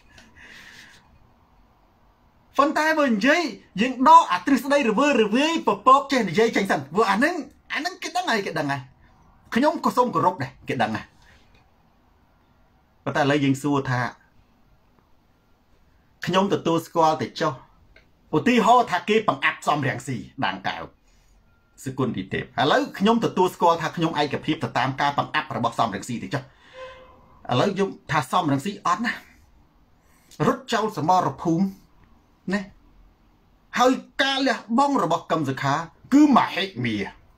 ប៉ុន្តែបើនិយាយយើងដកអាទ្រឹស្ដីរវើរវាយពពកចេះនិយាយចេញសិនព្រោះអានឹងអានឹងគេដឹងហើយគេដឹងហើយខ្ញុំក៏សូមគោរពដែរគេដឹងហើយប៉ុន្តែឥឡូវយើងសួរថាខ្ញុំទទួលស្គាល់តែចុះឧទាហរណ៍ថាគេបង្អាប់សំរាំងស៊ីដាងកៅសគុណទីទេពឥឡូវខ្ញុំទទួលស្គាល់ថាខ្ញុំឯកភាពទៅតាមការបង្អាប់របស់សំរាំងស៊ីទៅចុះឥឡូវយើងថាសំរាំងស៊ីអត់ណារត់ចោលសមរភូមិណាហើយការលះបង់របស់កឹមសុខាគឺមហិមា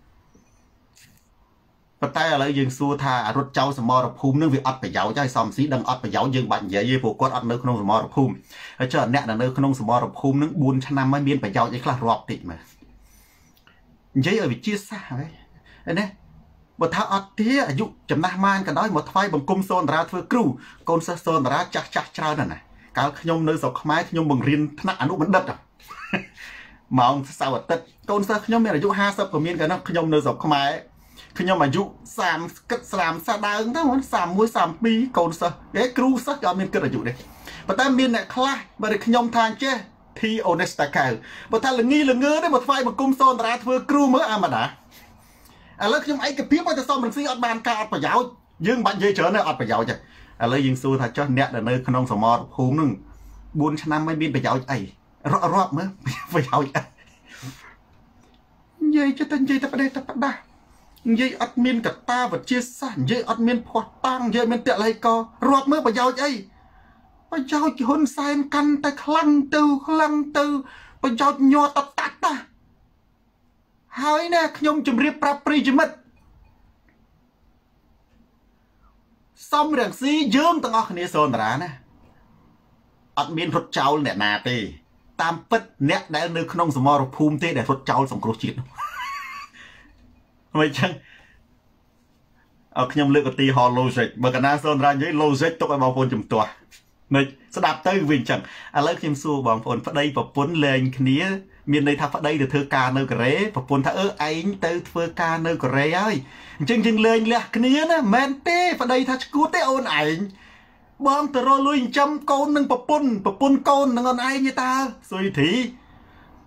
ប៉ុន្តែឥឡូវយើងសួរថារត់ចោលសមរភូមិនឹងវាអត់ប្រយោជន៍ហើយសំស៊ីដឹងអត់ប្រយោជន៍យើងបាច់និយាយទេព្រោះគាត់អត់នៅក្នុងសមរភូមិហើយចុះអ្នកដែលនៅក្នុងសមរភូមិនឹងបួនឆ្នាំហើយមានប្រយោជន៍អីខ្លះរាប់តិចមើលនិយាយឲ្យវិជាសាស្ត្រហើយណាបើថាអត់ទេអាយុចំណាស់ម៉ានក៏ដោយមកថ្វាយបង្គំសូនតារាធ្វើគ្រូកូនសិស្សសូនតារាចាស់ចាស់ច្រើនណាស់កាលខ្ញុំនៅស្រុកខ្មែរខ្ញុំបង្រៀនថ្នាក់អនុបណ្ឌិតម៉ោងសៅរ៍អាទិត្យកូនសិស្សខ្ញុំមានអាយុห้าสิบក៏មានកាលនោះខ្ញុំនៅស្រុកខ្មែរខ្ញុំអាយុសាមគិតសាមសាដើងទៅសាមមួយសាមពីរកូនសិស្សហេគ្រូសិស្សក៏អត់មានគិតអាយុទេប៉ុន្តែមានអ្នកខ្លះបើខ្ញុំថាចេះធីអូនេស្តាកៅបើថាល្ងីល្ងើទេមកថ្វាយបង្គំសូនតារាធ្វើគ្រូមើលអាម៉ាដាឥឡូវខ្ញុំឯកភាពឲ្យតែសំរងស៊ីអត់បានការអត់ប្រយោជន៍យើងបាច់និយាយច្រើនអត់ប្រយោជន៍ទេឥឡូវយើងសួរថាចុះអ្នកដែលនៅក្នុងសមរភូមិនឹងបួនឆ្នាំមិនមានប្រយោជន៍អីរាប់រាប់មើលប្រយោជន៍អីនិយាយចិត្តនិយាយតែប្រទេសតែប្រដាស់និយាយអត់មានកតាវិទ្យាសាស្ត្រនិយាយអត់មានភ័ស្តុតាងនិយាយមានតល័យករាប់មើលប្រយោជន៍អីប្រយោជន៍ហ៊ុនសែនកាន់តែខ្លាំងទៅខ្លាំងទៅប្រយោជន៍ញ័រតតាត់តាហើយណាខ្ញុំជម្រាបប្រាប់ប្រិយមិត្តសំរងស៊ីយើងទាំងអស់គ្នាសូនតារាណាអត់មានរត់ចោលអ្នកណាទេតាមពិតអ្នកដែលនៅក្នុងសមរភូមិទេដែលរត់ចោលសង្គ្រោះជាតិនោះមិនចឹងអើខ្ញុំលើកឧទាហរណ៍ logic បើកណាសូនតារានិយាយ logic ទុកឲ្យបងប្អូនជំទាស់មិនស្ដាប់ទៅវាអញ្ចឹងឥឡូវខ្ញុំសួរបងប្អូនប្តីប្រពន្ធលែងគ្នាមានន័យថាប្តីទៅធ្វើការនៅកូរ៉េប្រពន្ធថាអឺឯងទៅធ្វើការនៅកូរ៉េហើយអញ្ចឹងយើងលែងលះគ្នាណាមិនទេប្តីថាឈួតទេអូនឯងបងទៅរលួយចិញ្ចឹមកូននឹងប្រពន្ធប្រពន្ធកូននឹងអូនឯងទេតើស៊ុយធី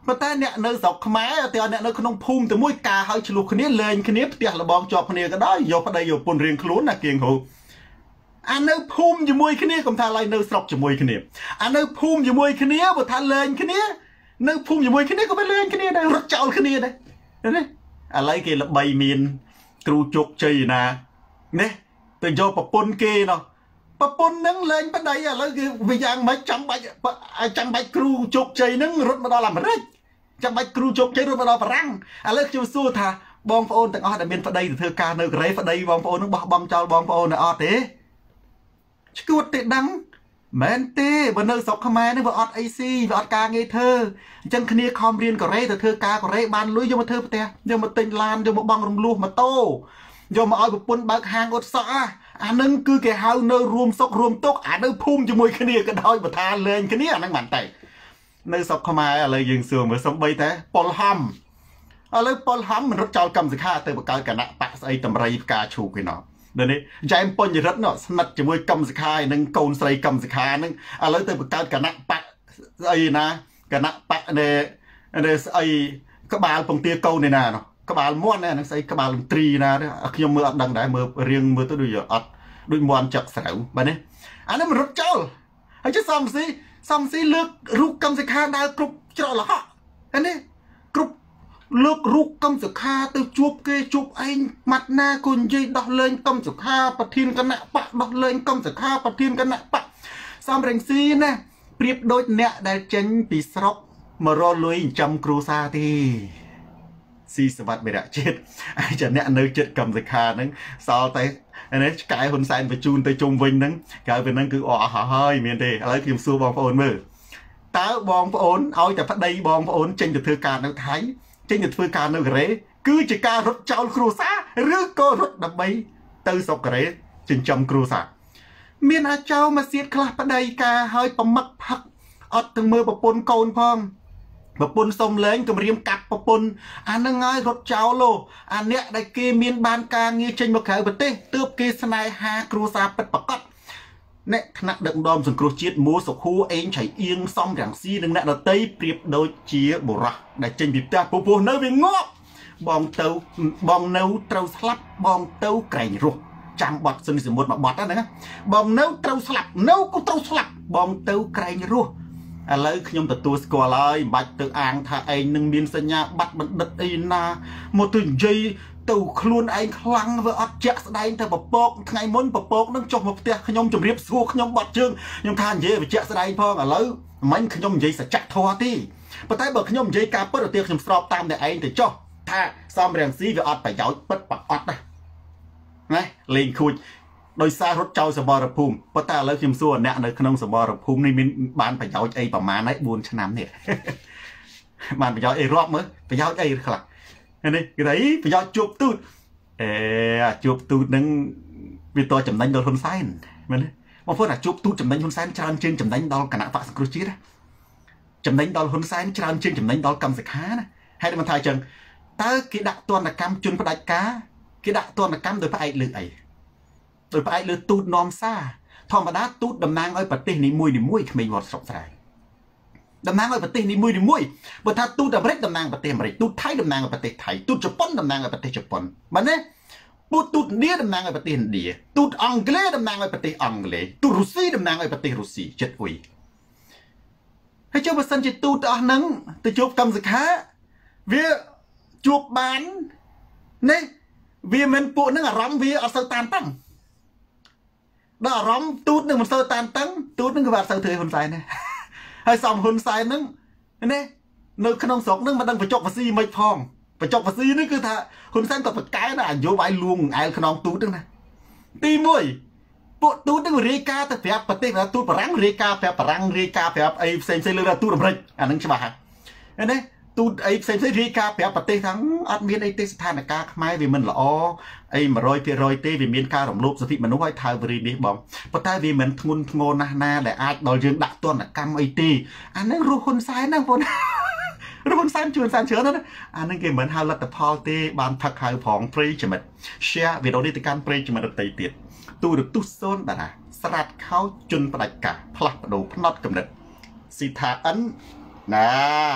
ប៉ុន្តែអ្នកនៅស្រុកខ្មែរតែអ្នកនៅក្នុងភូមិតែមួយការឲ្យឆ្លុះគ្នាលេងគ្នាផ្ទះលបងជាប់គ្នាក៏ដោយយកប្តីយកពុនរៀងខ្លួនណាគៀងគ្រូអានៅភូមិជាមួយគ្នាកុំថាឡើយនៅស្រុកជាមួយគ្នាអានៅភូមិជាមួយគ្នាបើថាលេងគ្នានៅភូមិជាមួយគ្នាក៏មិនលេងគ្នាដែររត់ចោលគ្នាដែរណាឥឡូវគេល្បីមានគ្រូជោគជ័យណានេះទៅយកប្រពន្ធគេណោះប្រពន្ធនឹងលេងប្តីឥឡូវគេវាយ៉ាងម៉េចចាំបាច់ចាំបាច់គ្រូជោគជ័យនឹងរត់មកដល់អាមេរិកចាំបាច់គ្រូជោគជ័យរត់មកដល់បារាំងឥឡូវខ្ញុំសួរថាបងប្អូនទាំងអស់ដែលមានប្តីទៅធ្វើការនៅកូរ៉េប្តីបងប្អូននឹងបោះបង់ចោលបងប្អូននៅអត់ទេឈួតទេដឹងមែនទេបើនៅស្រុកខ្មែរនេះវាអត់អីស៊ីវាអត់ការងារធ្វើអញ្ចឹងគ្នាខំរៀនកូរ៉េទៅធ្វើការកូរ៉េបានលុយយកមកធ្វើផ្ទះយកមកទិញឡានយកមកបង់រំលោះម៉ូតូយកមកឲ្យប្រពន្ធបើកហាងអ៊ុតសក់អានឹងគឺគេហៅនៅរួមសុខរួមទុក្ខអានៅភូមិជាមួយគ្នាក៏ដោយបើថាលេងគ្នាអានឹងមិនតែនៅស្រុកខ្មែរឥឡូវយើងសួរមើលសំបីតែប៉ុលហំឥឡូវប៉ុលហំមិនរត់ចោលកម្មសិក្ខាទៅបង្កើតគណៈបកស្អីតម្រៃផ្កាឈូកឯណោះនេះចែមពញ្ញរិទ្ធនោះស្និទ្ធជាមួយកម្មសិក្ខានឹងកូនស្រីកម្មសិក្ខានឹងឥឡូវទៅបង្កើតគណៈបកស្អីណាគណៈបកនេះស្អីក្បាលពងទាកូននេះណានោះក្បាលមាន់ណានឹងស្អីក្បាលលំត្រីណាខ្ញុំមើលអត់ដឹងដែរមើលរៀងមើលទៅដូចអត់ដូចមាន់ចឹកស្រូវបាទនេះអានេះมันរត់ចោលហើយចុះសំស៊ីសំស៊ីលើករូបកម្មសិក្ខាដើរគ្រប់ច្រកលហកហើយនេះគ្រប់លើករូបកម្មសិក្ខាទៅជួបគេជួបឯងម៉ាត់ណាក៏និយាយដោះលែងកម្មសិក្ខាប្រធានគណៈបកដោះលែងកម្មសិក្ខាប្រធានគណៈបកសំរងស៊ីណាប្រៀបដូចអ្នកដែលចេញពីស្រុកមករលុយចំគ្រួសារទេស៊ីសវត្តមេរៈជាតិអាចจะអ្នកនៅចិត្តកម្មសិក្ខាហ្នឹងសល់តែនេះឆ្កែហ៊ុនសែនបញ្ជូនទៅជុំវិញហ្នឹងក្រៅពីហ្នឹងគឺអស់ហើយមានទេឥឡូវខ្ញុំសួរបងប្អូនមើលតើបងប្អូនឲ្យតែប្តីបងប្អូនចេញទៅធ្វើការនៅថៃចេញទៅធ្វើការនៅកូរ៉េគឺជាការរត់ចោលគ្រួសារឬក៏រត់ដើម្បីទៅស្រុកកូរ៉េចិញ្ចឹមគ្រួសារមានអាចោមកសៀតខ្លះប្តីការឲ្យប្រមឹកផឹកអត់ទាំងមើលប្រពន្ធកូនផងប្រពន្ធសុំលេងគម្រាមកាប់ប្រពន្ធអានឹងហើយរត់ចោលលោអាអ្នកដែលគេមានបានការងារចេញមកក្រៅប្រទេសទើបគេស្នេហាគ្រួសារពិតប្រាកដអ្នកថ្នាក់ដឹកនាំសង្គ្រោះជាតិមួសុខួរអេងឆៃអៀងសំរាំងស៊ីនិងអ្នកដតីប្រៀបដូចជាបុរសដែលចេញពីផ្ទះពពោះនៅវាងាប់បងទៅបងនៅត្រូវស្លាប់បងទៅក្រែងរស់ចាំបត់សុនសមុទ្រមកបត់ហ្នឹងបងនៅត្រូវស្លាប់នៅក៏ត្រូវស្លាប់បងទៅក្រែងរស់ឥឡូវខ្ញុំទទួលស្គាល់ហើយមិនបាច់ទៅអាងថាឯងនឹងមានសញ្ញាបត្របណ្ឌិតអីណាមកទៅនិយាយទៅខ្លួនឯងខ្លាំងវាអត់ជាក់ស្ដែងតែពពកថ្ងៃមុនពពកនឹងចុះមកផ្ទះខ្ញុំជម្រាបសួរខ្ញុំបត់ជើងខ្ញុំថានិយាយវាជាក់ស្ដែងផងឥឡូវមិញខ្ញុំនិយាយសច្ចធម៌ទេប៉ុន្តែបើខ្ញុំនិយាយការពិតទៅខ្ញុំស្របតាមតែឯងទៅចុះថាសំរាំងស៊ីវាអត់ប្រយោជន៍ពិតប្រអត់ណាណាលេងខូចដោយសាររត់ចោលសមរភូមិប៉ុន្តែឥឡូវខ្ញុំសួរអ្នកនៅក្នុងសមរភូមិនេះមានបានប្រយោជន៍អីប្រមាណហើយបួនឆ្នាំនេះបានប្រយោជន៍អីរាប់មើលប្រយោជន៍អីខ្លះនេះគេថាប្រយោជន៍ជួបទូតអេជួបទូតនឹងវាតចំណេញដល់ហ៊ុនសែនមែនទេបងប្អូនអាជួបទូតចំណេញហ៊ុនសែនច្រើនជាងចំណេញដល់គណៈបក្សសង្គ្រោះជាតិចំណេញដល់ហ៊ុនសែនច្រើនជាងចំណេញដល់កម្មសិក្ខាណាហើយមិនថាអញ្ចឹងតើគេដាក់ទណ្ឌកម្មជនផ្ដាច់ការគេដាក់ទណ្ឌកម្មដោយផ្អែកលើអីដោយផ្អែកលើទូតនាំសារធម្មតាទូតតំណាងឲ្យប្រទេសនីមួយនីមួយក្មេងវត្តស្រុកស្រែតំណាងឲ្យប្រទេសនីមួយនីមួយបើថាទូតអាមេរិកតំណាងប្រទេសអាមេរិកទូតថៃតំណាងឲ្យប្រទេសថៃទូតជប៉ុនតំណាងឲ្យប្រទេសជប៉ុនបាទណាទូតទូតឥណ្ឌាតំណាងឲ្យប្រទេសឥណ្ឌាទូតអង់គ្លេសតំណាងឲ្យប្រទេសអង់គ្លេសទូតរុស្ស៊ីតំណាងឲ្យប្រទេសរុស្ស៊ីចិត្តអ៊ុយហើយចុះបើសិនជាទូតអស់ហ្នឹងទៅជួបកម្មសិក្ខាវាជួបបាននេះវាមិនពួកហ្នឹងអារម្មណ៍វាអត់សូវតានតឹងដល់អារម្មណ៍ទូតនឹងមិនសូវតានតឹងទូតនឹងក៏អត់សូវធ្វើហ៊ុនសែនដែរហើយសំហ៊ុនសែនហ្នឹងនេះនៅក្នុងស្រុកហ្នឹងមិនដឹងបញ្ចុកវស៊ីមិនផងបញ្ចុកវស៊ីនេះគឺថាហ៊ុនសែនក៏ប្រកែណានយោបាយលួងអែលក្នុងទូតហ្នឹងណាទីមួយពួកទូតហ្នឹងរាយការណ៍ទៅប្រាប់ប្រទេសទូតបារាំងរាយការណ៍ប្រាប់បារាំងរាយការណ៍ប្រាប់អីផ្សេងផ្សេងលើទូតអាមេរិកអាហ្នឹងច្បាស់ហើយនេះទូតអីផ្សេងផ្សេងរាយការណ៍ប្រាប់ប្រទេសថាអត់មានអីទេស្ថានភាពខ្មែរវាមិនល្អអី một trămភាគរយ ទេវាមានការរំលោភសិទ្ធិមនុស្សឲ្យថើបរីនេះបងប៉ុន្តែវាមិនធ្ងន់ធ្ងរណាស់ណាដែលអាចដល់យើងដាក់ទណ្ឌកម្មអីទេអាហ្នឹងរស់ហ៊ុនសែនណាបងរស់ហ៊ុនសែនជួនសែនច្រើនណាអាហ្នឹងគេមិនហៅលទ្ធផលទេបានផឹកហៅផងព្រៃចំណិត share វីដេអូនេះទៅកាន់ព្រៃចំណិតដទៃទៀតទូរទស្សន៍សូនតារាស្រាត់ខោជនផ្ដាច់ការផ្លាស់ប្ដូរផ្នត់កំណត់ស៊ីថាអិនណា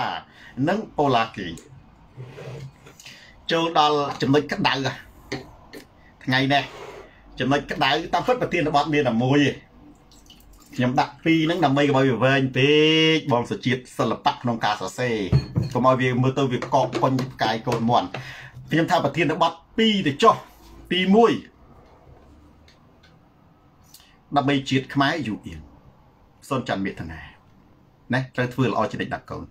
nâng Pola kỳ châu đo chấm nói cắt đau à ngày nè chấm nói cắt đau ta phất và tiền là bọn miền là môi nhầm đặt phi nâng nằm mây bao giờ về anh tê bom sờ chiết sờ lập tắc nông cá sờ xe có mọi việc mưa tôi việc cọ con cái cồn muộn nhầm thao và thiên đã bắt pi để cho pi môi đập bay chiết khmái dụ yên son chăn miệt thằng này này trái vừa là cho định đặt câu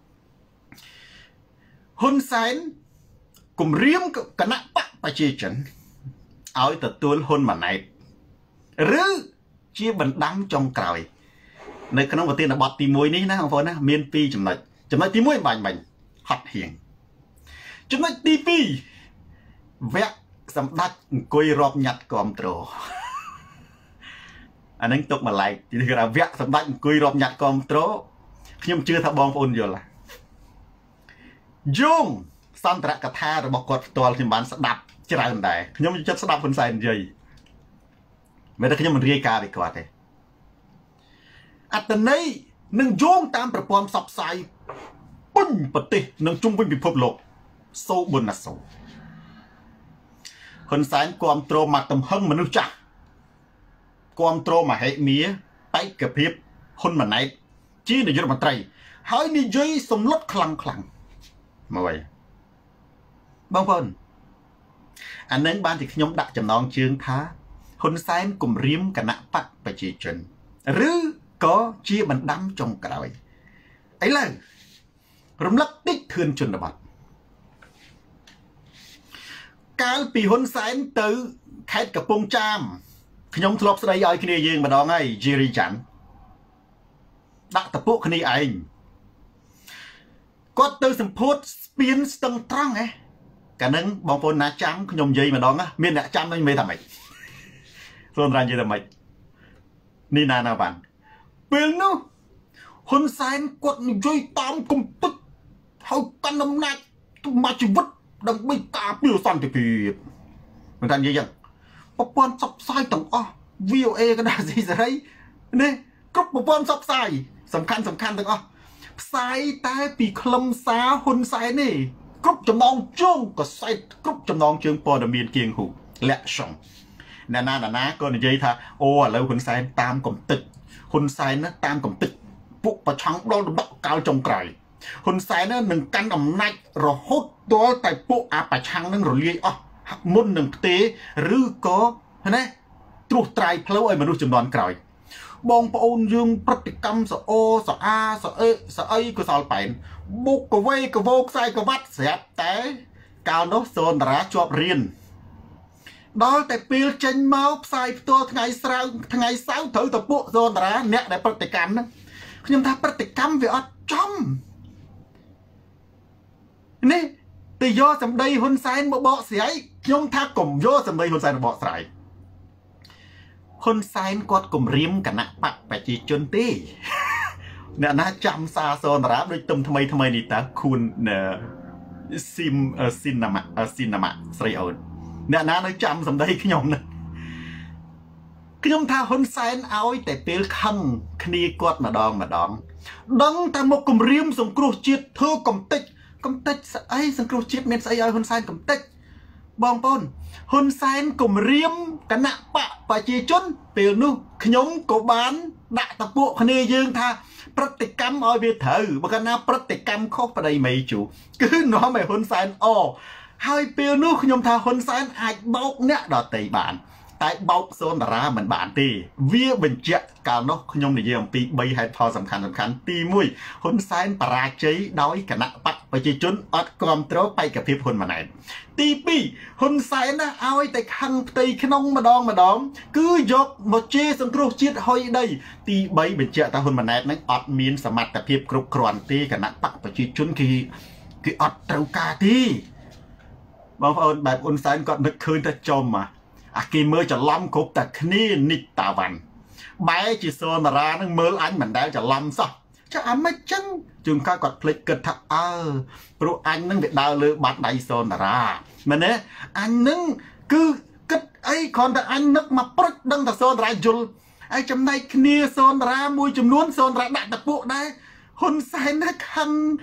hôn sáng cùng riêng cả nắp bắt phải chia chấn áo tật tuôn hôn mà này rứ chia bẩn đắng trong còi nơi cái nó đầu tiên là bọt tìm muối ní na không phải na miên pi chấm lại chấm lại tìm muối bành bành hot hiền chấm lại tí pi vẽ sắm đắt coi rọp nhặt còm trổ anh ấy tục mà lại thì là vẽ sắm đắt coi rọp nhặt còm trổ nhưng chưa thà bom phun rồi là dung san tra cả tha rồi bọc cột toàn thì bán sẽ đập chứ ra làm đại nhưng chất sẽ đập phân sai gì mấy đứa cái mình riêng cả về quạt này à tận đây nâng dung tamประปอม sập sai bún bật tê nâng chung với bị phập lộ sâu bún là sâuคนสายความโตมาตำหึงมนุษย์จ้ะความโตมาให้เมียไปกับเพียบคนมันไหนชี้ในยุทธมนตรีหายนิยัยสมรสคลังคลังมาไว้บางคนอันนั้นบ้านที่ขยมดักจำนองเชิงท้าคนสายกลุ่มริมกันนะปักไปจีจนหรือก็ชี้บันดำจงกระไรไอ้เลยรำลักติ๊กเทือนจนระบาดการปีหนสายตื่นแคดกับปงจามขยมทลบสไลด์ย่อยคณียิงมาดองไอ้จีริจันดักตะปุคณีเองก็ตื่นสมพูดเปลี่ยนสตังตรังไงกันนั้นบางคนน่าจังขยมยิงมาดองอ่ะเมียน่าจังไม่ไม่ทำไมส่วนรันยิงทำไมนี่นานาบันเปลี่ยนนู้หนสายกดย่อยตามกุมตึ๊ดเขากันน้ำหนักมาชีวิตดังไม่กล้าเปลี่ยนสันติปีมันทันยังปปอนซับไซต่างอ๋อวีโอเอก็ได้สิสิไรเนี่ยกรุ๊ปปปอนซับไซสำคัญสำคัญต่างอ๋อไซแต่ปีคลำสาหุ่นไซนี่กรุ๊ปจำลองจ้องก็ไซกรุ๊ปจำลองเชิงปอดมีนเกียงหูและช่องนานานานาก็ในใจท่าโอ้แล้วหุ่นไซตามกลมตึกหุ่นไซนะตามกลมตึกปุกประชังโดนบักกาวจงไกรหุ่นไซนะหนึ่งกันอำนาจรหดตัวแต่ปุกอาประชังนั่งรลีอ๋อหักมุนหนึ่งเตะหรือก็นะตรุษไตรเพลวไอ้มนุษย์จำนวนไกรบองปอนยึงปฏิกรรมสโอสอาสเอสเอก็สอลไปบุกกเวกโวกไซกวัดเสียแต่กาวโนโซนราจอบเรียนดอแต่ปีลเจนเมาใส่ตัวทั้งไงสาวทั้งไงสาวถือตะปุโซนราเนี่ยในปฏิกรรมนั้นยังทำปฏิกรรมเวียดจอมนี่แต่ย่อสำได้หุ่นไซน์บ่บ่เสียยงท่ากลมย่อสำได้หุ่นไซน์บ่ใส่หุ่นไซน์กอดกลมริมกันนะปักไปจีจนตีเนี่ยนะจำซาโซนรับโดยตุ่มทำไมทำไมนี่ตาคุณเนี่ยซิมเออซินนามะเออซินนามะสไลโอนเนี่ยนะนะจำสำได้ขยมนะขยมท่าหุ่นไซน์เอาแต่เปลคังคณีกอดมาดองมาดองดังแต่หมกกลมริมสงครูจิตเธอกลมติกกำตัดไอ้สังครูจิตเมนไซยหุ่นไซน์กำตัดบองปนหุ่นไซน์กลมเรียมกันนะปะปะจีจนเปลนุขยมกบานดักตะปุคณียืงท่าปฏิกรรมเอาเวทเถือบกันนะปฏิกรรมข้อประเดี๋ยวไม่จูคือน้องไม่หุ่นไซน์อ๋อให้เปลนุขยมท่าหุ่นไซน์อาจเบาเนี่ยดอตีบานแต่เบาโซนราเหมือนบานตีเวียเป็นเจ้าการนกขยมในเยี่ยมปีใบให้พอสำคัญสำคัญตีมุ้ยหุ่นไซน์ปราชีดอยกันนะปักไปจีจนอัดกอมโตรไปกับพิพหุ่นมาไหนตีปีหุ่นไซน์นะเอาไอ้แต่ขังตีขนมมาดองมาดองคือยกหมดเจสังครูจิตหอยได้ตีใบเป็นเจ้าตาหุ่นมาไหนนั้นอัดมีนสมัติแต่พิพกรุบกรอนตีกันนะปักไปจีจนคือคืออัดเต้ากาตีบางคนแบบหุ่นไซน์ก็นึกคืนแต่จมอ่ะอากีเมื่อจะล้ำครบแต่คณีนิตาวันใบจีโซนารานั่งเมื่ออันเหมือนได้จะล้ำซะจะอ่านไม่จังจึงข้ากดพลิกกระทักเออปลุกอันนั่งเด็ดดาวเลือบัดไดโซนารามันเนี่ยอันนึงคือกึศไอ้คนแต่อันนึกมาปรึกดังแต่โซนราจุลไอ้จำได้คณีโซนารามุยจำนวนโซนราดักตะปุได้หุ่นใส่นักขัง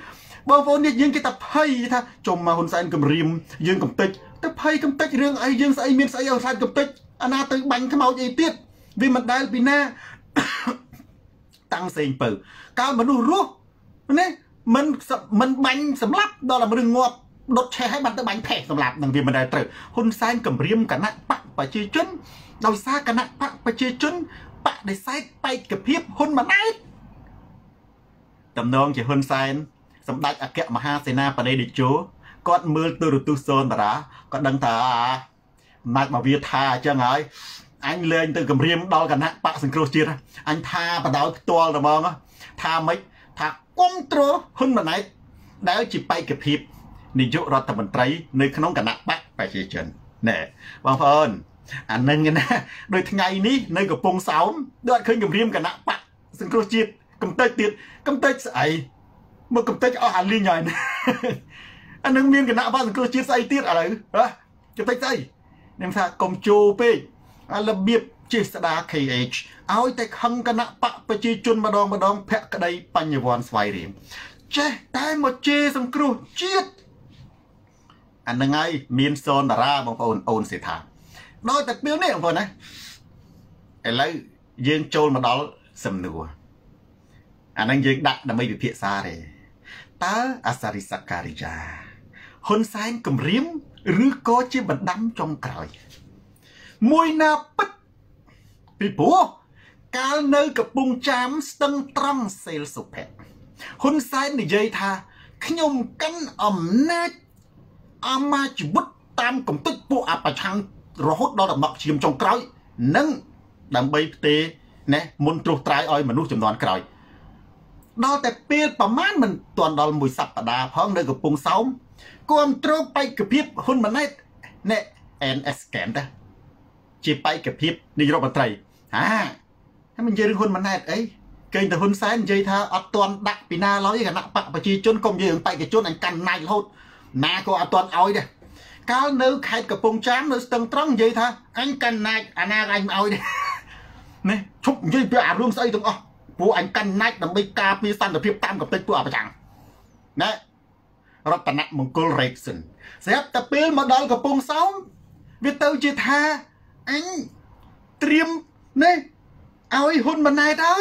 บางคนเนี่ยยังกิตาไพ่ท่าจมมาคนใส่กับริมยังกับติดแต่ไพ่กับติดเรื่องไอ้ยังใส่เมียนใส่เอาใส่กับติดอนาตึกบังขมเอาใจเตี้ยvìมันได้ปีหน้าตั้งเสียงเปิดการมาดูรู้เนี่ยมันมันบังสำหรับđó làมันงวดดดแชร์ให้มันตะบังแผลสำหรับดังที่มันได้เติร์คนใส่กับริมกันนะปะไปเชื่อจนโดยซากันนะปะไปเชื่อจนปะได้ใส่ไปกับเพียบคนมันได้ตำนองจะคนใส่สำได้อาเกะมหาเสนาประเดี๋ยวจูก็มือตัวตุโซนตระก็ดังตานักมาวิทาจังไงอันเลยtừ cầm riêng đoกันนะปะสังเคราะห์จีนะอันทาปะดาวตัวระมองอ่ะทาไม่ทาก้มตัวหุ่นมันไหนได้จีไปกับพิบนิยุรัฐมนตรีในขนมกันนะปะไปเฉยๆเนี่ยบางคนอันนึงนะโดยไงนี้ในกับปงเสาด้วยเคยกับริมกันนะปะสังเคราะห์จีกำเตยติดกำเตยใส่เมื่อกำเตยเอาหันลีหน่อยนะอันนึงเมียนกันนะบ้านสังเคราะห์จีใส่ติดอะไรฮะจะไปใส่เนี่ยถ้ากลมจูเป้ระเบียบจิสดา เค เอช เอาแต่ขังกันนะปะไปจีจุนมาดองมาดองแพะกระไดปัญญวันสไวเรียมเจ๊ได้หมดเจสังครูเจี๊ยดอันนั้นไงมีนโซนดาราบางคนโอนเสียทางโดยแต่เปรี้ยวเนี่ยบางคนนะไอ้เลยยืนโจนมาดอลสมนัวอันนั้นยืนดักแต่ไม่bịเพี้ยซาเลยตาอาสาริสักการิจาคนสายกำริมหรือก็จีบัดดำจงกรอยมวยนาปิดปีปัวการเนยกับปุงจามสตังตรังเซลสุเพะคนสายในใจท่าขยมกันอำนาจอามาจิบุตตามกลุ่มตึกปัวอาปะชังรหดดอดบักชิมจงกรอยนั่งดังใบเตะเนี่ยมุนตรุตรายอ้อยมนุษย์จำนวนกรอยดอแต่เปลี่ยนประมาณมันตัวดอลมวยสัปดาห์พ้องเนยกับปุงเสากวมตรงไปกับพิบหุ่นมันได้เนี่ยเอ็นเอสแกนแต่จีไปกับพิบในรถบันไตฮ่าถ้ามันเจอคนมันได้เอ้ยเกินแต่คนแสนเจอท่าอัดตัวดักปีนาร้อยกันนะปะไปจีจนกลมยืนไปกับจนอันกันนายโหดนาก็อัดตัวเอาเด้ก้าวเนื้อไข่กับปงจ้ำเนื้อตึงตรังเจอท่าอันกันนายอันนาอันเอาเด้เนี่ยชุบยืนไปอ่านเรื่องใส่ตรงอ๋อผู้อันกันนายแต่ไม่กล้าปีสันแต่พิบตามกับเป็นผู้อาประจังนะรัตนมงคลเรกสันเสียบแต่เปลี่ยนมาดอลกับปงซ้อมวิเตอร์จีท่าอันเตรียมเนี่ยเอาไอ้หุ่นมันนายได้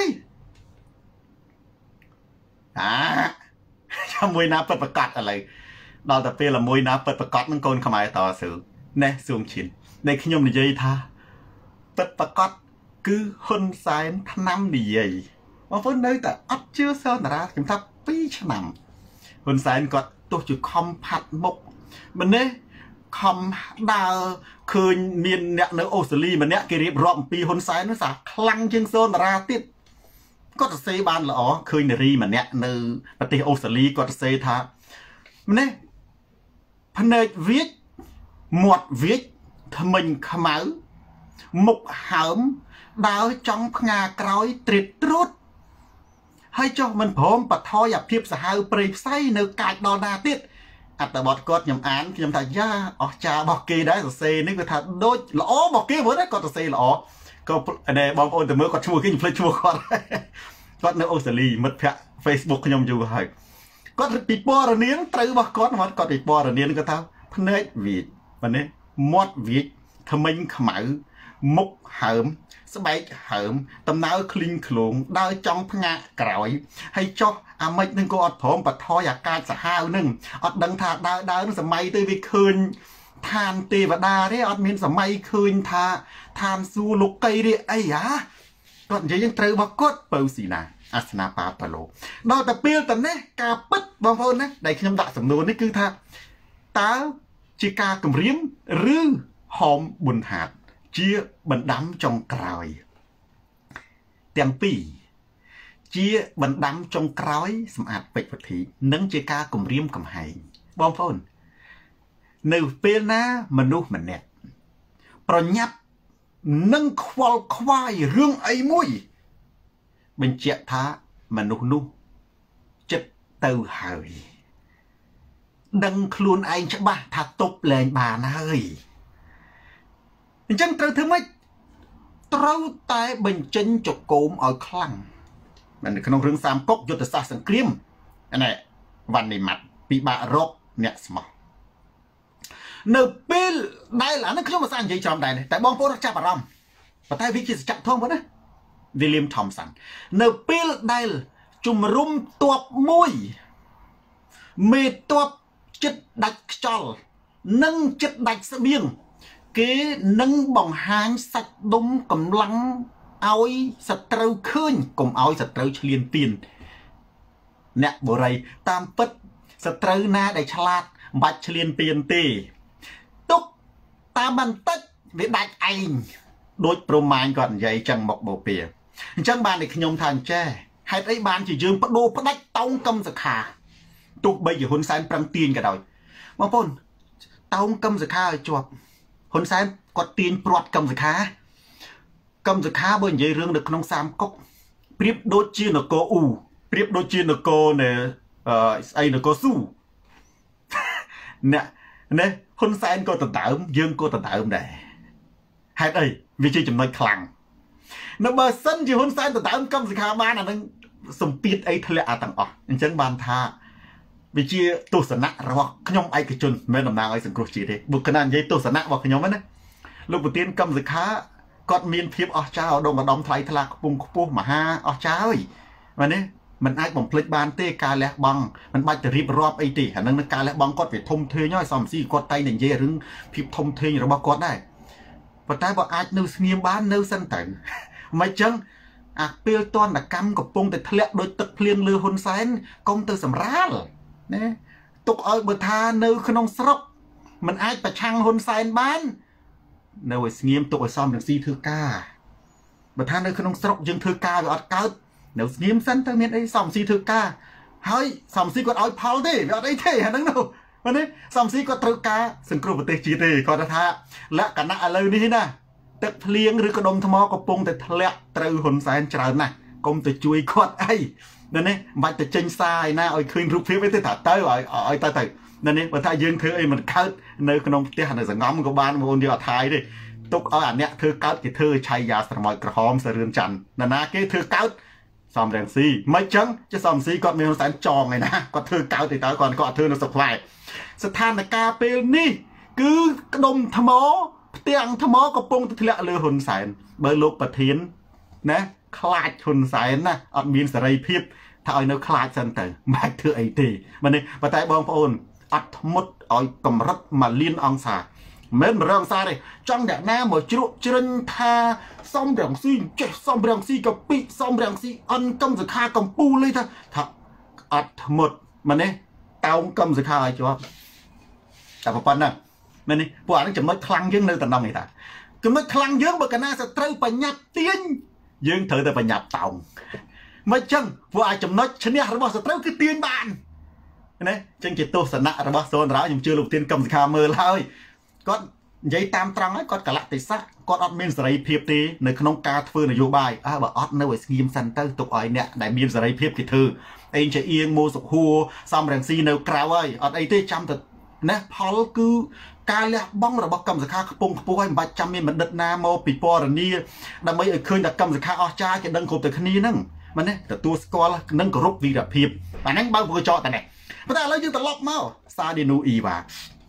อ่าจะมวยน้ำเปิดประกาศอะไรดอลแต่เปลี่ยนละมวยน้ำเปิดประกาศนั่งโกนขมายต่อสื่อเนี่ยสูงชินในขยมในใจท่าเปิดประกาศคือหุ่นสายทนำดีใหญ่ว่าเพิ่นเลยแต่อัดเชื่อเส้นนะถึงทับปีฉนำหุ่นสายก็ตัวจุดคอมผัดมกมันเนี่ยคำดาวคืนเมียนเนี่ยเนื้อโอสลีมันเนี่ยเกลียบรอบปีคนซ้ายนั่นสะคลังเชิงโซนราติดก็จะเซบานหรอคืนเนรีมันเนี่ยเนื้อปฏิโอสลีก็จะเซท่ามันเนี่ยพเนจวิทหมวดวิททำมันขมาวมุกหามดาวจ้องพงากร้อยตริดรุดให้เจ้ามันพร้อมปัดทอยหยับเพียบสหายเปรย์ไส้เนื้อกายดอนาติดอัตบอดกอดยำอ่านยำถ่ายยาออกจ่าบอกเกได้ตัวเซนี่ก็ถ่ายโดยหล่อบอกเกเหมือนได้กอดตัวเซหล่อก็ในบอมโอนแต่เมื่อกอดชั่วขึ้นเพลย์ชั่วกอดกอดในโอสลีมัดแพะเฟซบุ๊กยำอยู่ให้กอดปีปอระเนียนตรึบอกกอดมัดกอดปีปอระเนียนก็เท่าพเนจวีดวันนี้มอดวีดทำไมขมายมุกเหิมสบายเหิมตำนาวคลิงขลุ่งได้จ้องพงะกร่อยให้จ้ออาไม่นึงก็อดผมปัดทออยากการสะห้าวนึงอดดังถาดดาวดาวนึงสมัยตีวิคืนทานเตวดาได้อดมีนสมัยคืนทาทานสูลุกไกเรียไอ้ยะก่อนจะยังเตยบอกกดเปิลสีนาอาสนาปาปโลดาวแต่เปรี้ยวแต่เนี่ยกาปึ๊ดบางคนนะได้ขยำดักสำนวนนี่คือท่าตาจิกากำเรียมหรือหอมบุญหาดเจี๊ยบันดำจงกรอยเตียมปีเจี๊ยบันดำจงกรอยสมาร์ทเป็ดพอดีนั่งเจกากลมเรียมกลมไห้บอมพอนในเปลน่ามนุษย์มันเนี่ยประยับนั่งควอลควายเรื่องไอ้มุ้ยเป็นเจ้าท้ามนุษย์นุ่จัดเต่าหายดังคลูนไอ้ชะบ้าถ้าตบแรงบานเฮ้ยจังเตอถึงไม่เต้าแต่เป็นจันจกโกมเอาคลั่งมันขนมเรื่องสามก๊กยุทธศาสตร์สังเกตอันนี้วันในมัดปีบะรกเนี่ยสมองเนื้อปีได้หล่ะนั่นคือมาสร้างใจจอมได้เลยแต่บองโปรจับอารมณ์แต่ไทยวิคิดจับท่องวะนะวิลเลียมทอมสันเนื้อปีได้จุ่มรุมตัวมุยมีตัวจิตดักจอลนั่งจิตดักเสบียงเก๋นั่งบ่องหางสัตว์ดมกำลังเอาสัตว์เต้าขึ้นกลมเอาสัตว์เต้าเฉลียนตีนเนี่ยบ่ไรตามปัดสัตว์เต้าหน้าได้ฉลาดบัดเฉลียนเตียนตีตุกตามมันตัดวิดักไอโดยประมาณก่อนใหญ่จังบอกโบเปียจังบานในขยมทางแจ้ให้ไอ้บานจะยืมประดูประดักตองกำสขาตุกใบอยู่หุ่นแสนปรังตีนกันดอยบางคนตองกำสขาจวบหุ่นแสนกดตีนปลอดกำสขากำสขาบนใหญ่เรื่องเด็กน้องสามก๊กเปรียบโดจีนโกอูเปรียบโดจีนโกเนี่ยเอ่อไอ้นโกสู้เนี่ยเนี่ยหุ่นแสนก็ตัดเติมยืมก็ตัดเติมได้ให้ไอ้วิจิตรจำนวนคลังนับเบอร์สั้นอยู่หุ่นแสนตัดเติมกำสขาบ้านอันนั้นสมปีดไอ้ทะเลอาตังออกอย่างเช่นบานทาวิจิตุสนะเราบอกขยมไอ้กระจุนไม่นำนางไอ้สังครุจีเดบุคคลนั้นยัยตุสนะบอกขยมมันนะลูกปุตีนกำสขากอดมีนเพียบอ๋อเจ้าดงกระดมไทยทลากปุงปุมาฮาอ๋อเจ้าวันนี้มันไอ้บ่มพลิกบานเตะกาแลบังมันบัดจะรีบรอบไอ้ตีหันนั่งกาแลบังกอดไปทมเทย่อยสอมซี่กอดไตหนึ่งเย่รึงพิบทมเทยเราบอกกอดได้ปัจจัยบอกอาจนึกเงียบบ้านนึกสั้นแต่ไม่จังอ่ะเปรี้ยวตอนตะกำกับปงแต่ทะเลโดยตึกเพลียงเรือหุ่นแสนกองเตอสำราญเนี่ยตกเอาเบอร์ทาเนื้อขนมสรกมันไอ้ประชังหุ่นแสนบ้านเนื้อเงียบตกไอ้ซ้อมอย่างซีเธอกาเบอร์ทาเนื้อขนมสรกยังเธอกาไปอดเกิดเนื้อเงียบสั้นแต่เมียนไอ้ซ้อมซีเธอกาเฮ้ยซ้อมซีกดเอาเผาดิไปอดไอ้เท่หันนั่งดูวันนี้ซ้อมซีกดเธอกาสังครุปฏิจีตีกอดท่าและกันนะอะไรนี่นะตึกเพลียงหรือกระดมทมอกระปงแต่ทะเลตรึหุ่นแสนเจริญนะกรมแต่จุยกอดไอ้นั่นนี่บัดแต่เจงทรายนะเอาคืนรูปเพียบไปที่ถัดเต้าเอาเอาเต้าเต้านั่นนี่บัดถ้ายืนเธอไอ้มันคัดในขนมเตี้ยหันในสังงอมกับบ้านมันเดียวทายดิตุกเอาอันเนี้ยเธอคัดที่เธอใช้ยาสมอยกระหอมสะเรือนจันนั่นนะเกเธอคัดซ้อมแรงซีไม่จังจะซ้อมซีก็มีหุ่นแสนจองไงนะก็เธอคัดติดต่อก่อนก็เธอในสปายสถานการณ์เป็นนี่คือกระดมทมอเตียงทมอกระปงทะเลเรือหุ่นแสนเบอร์ลูกปะเทียนนะคลาดหุ่นแสนนะอดมีนสไรพิบถ้าเอาเนื้อคลายสันเตอร์มาเธอไอตีมันนี่ปัจจัยบองพระองค์อัดมุดเอากำรัดมาเลียนองศาเมื่อเรื่องซาเลยจังแดดหน้าหมดจุจริญทาซ่อมเรื่องซีเจ็บซ่อมเรื่องซีกับปีซ่อมเรื่องซีอันกำสคากำปูเลยท่าถ้าอัดหมดมันนี่เตากำสคาไอ้จ๊อบแต่พอปันน่ะมันนี่พวกนั้นจะไม่คลั่งยังเนื้อตันนองไงท่าจะไม่คลั่งยังเบิกกันน่าจะเตยปัญญาเตี้ยนยังเธอแต่ปัญญาเตาไม่จังว่าไอ้จำนวนชนิดระบอบสตรีคือเตียนบานนี่จังจิตโตสนะระบอบโซนร้ายยังเจอลูกเตียนกำสคาเมื่อเลยก็ยัยตามตรังไอ้ก็กะละติสะก็อดมีนสไลเพียบตีในขนมกาเฟื่อนโยบายอ่ะว่าอดในวัยสกีมซันเตอร์ตกอ้อยเนี่ยได้มีนสไลเพียบกี่เธอเองจะเอียงโมสุหัวซ้ำแรงซีเนวกราวไอ้อดไอ้ที่จำแต่นะพอลคือการเลี้ยบ้องระบบกำสคาขปงขปวยบัดจำมีมันดัดนาโมปีปอร์นี่ดำไม่เคยดักกำสคาออจ้าจะดังขบแต่คณีนั่งมันเนี่ยแต่ตัวสกอลนั่งกรุบวีระพีบแต่นั่งบ้าผู้จอแต่เนี่ยพระแต่เรายังตลบเมาซาดินูอีว่า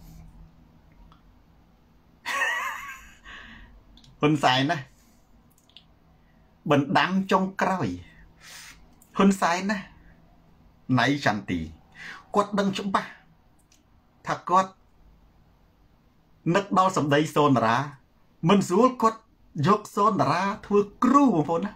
คนใส่นะบันดำจงกร้อยคนใส่นะไหนจันตีกดดังจุบปะถ้ากดนึกดอสำได้โซนรามันสู้กดยกโซนราทั่วกรูของผมนะ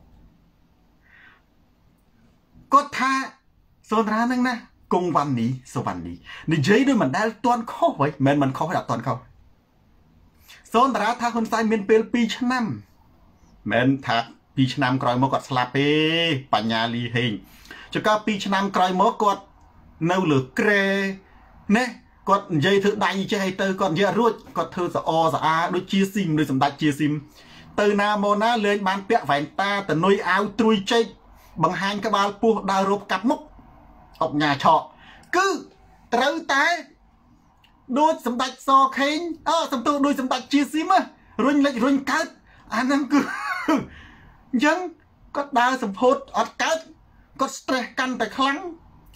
ก็ท่าโซนร้านนั่งนะกงวันนี้สวรรค์นี้นี่เย้ยด้วยมันได้ตอนเข้าไว้แมนมันเข้าให้ดับตอนเข้าโซนร้านท่าคนใส่เมียนเปลปีชนำแมนทักปีชนำกรอยมอกดสลาเปปัญญาลีเฮงจะก็ปีชนำกรอยมอกดเนื้อเหลือเกรเนี่ยกดเย้ยเธอได้ใจเตอร์กดเยอะรุ่ยกดเธอสะอสะอาด้วยชีซิมด้วยสำดักชีซิมเตอร์นาโมนาเลยมันเปียแหวนตาแต่นุยเอาตรุยใจบางฮันกบาลปูดาวรบกับมุกออกงาชอคือเตอร์แต่ดูสำดักซอเข่งเออสำตัวดูสำดักชีซิมอะรุ่นเล็กรุ่นกัดอันนั้นคือยังก็ดาวสมโพธอดกัดก็สเตรกันแต่ครั้ง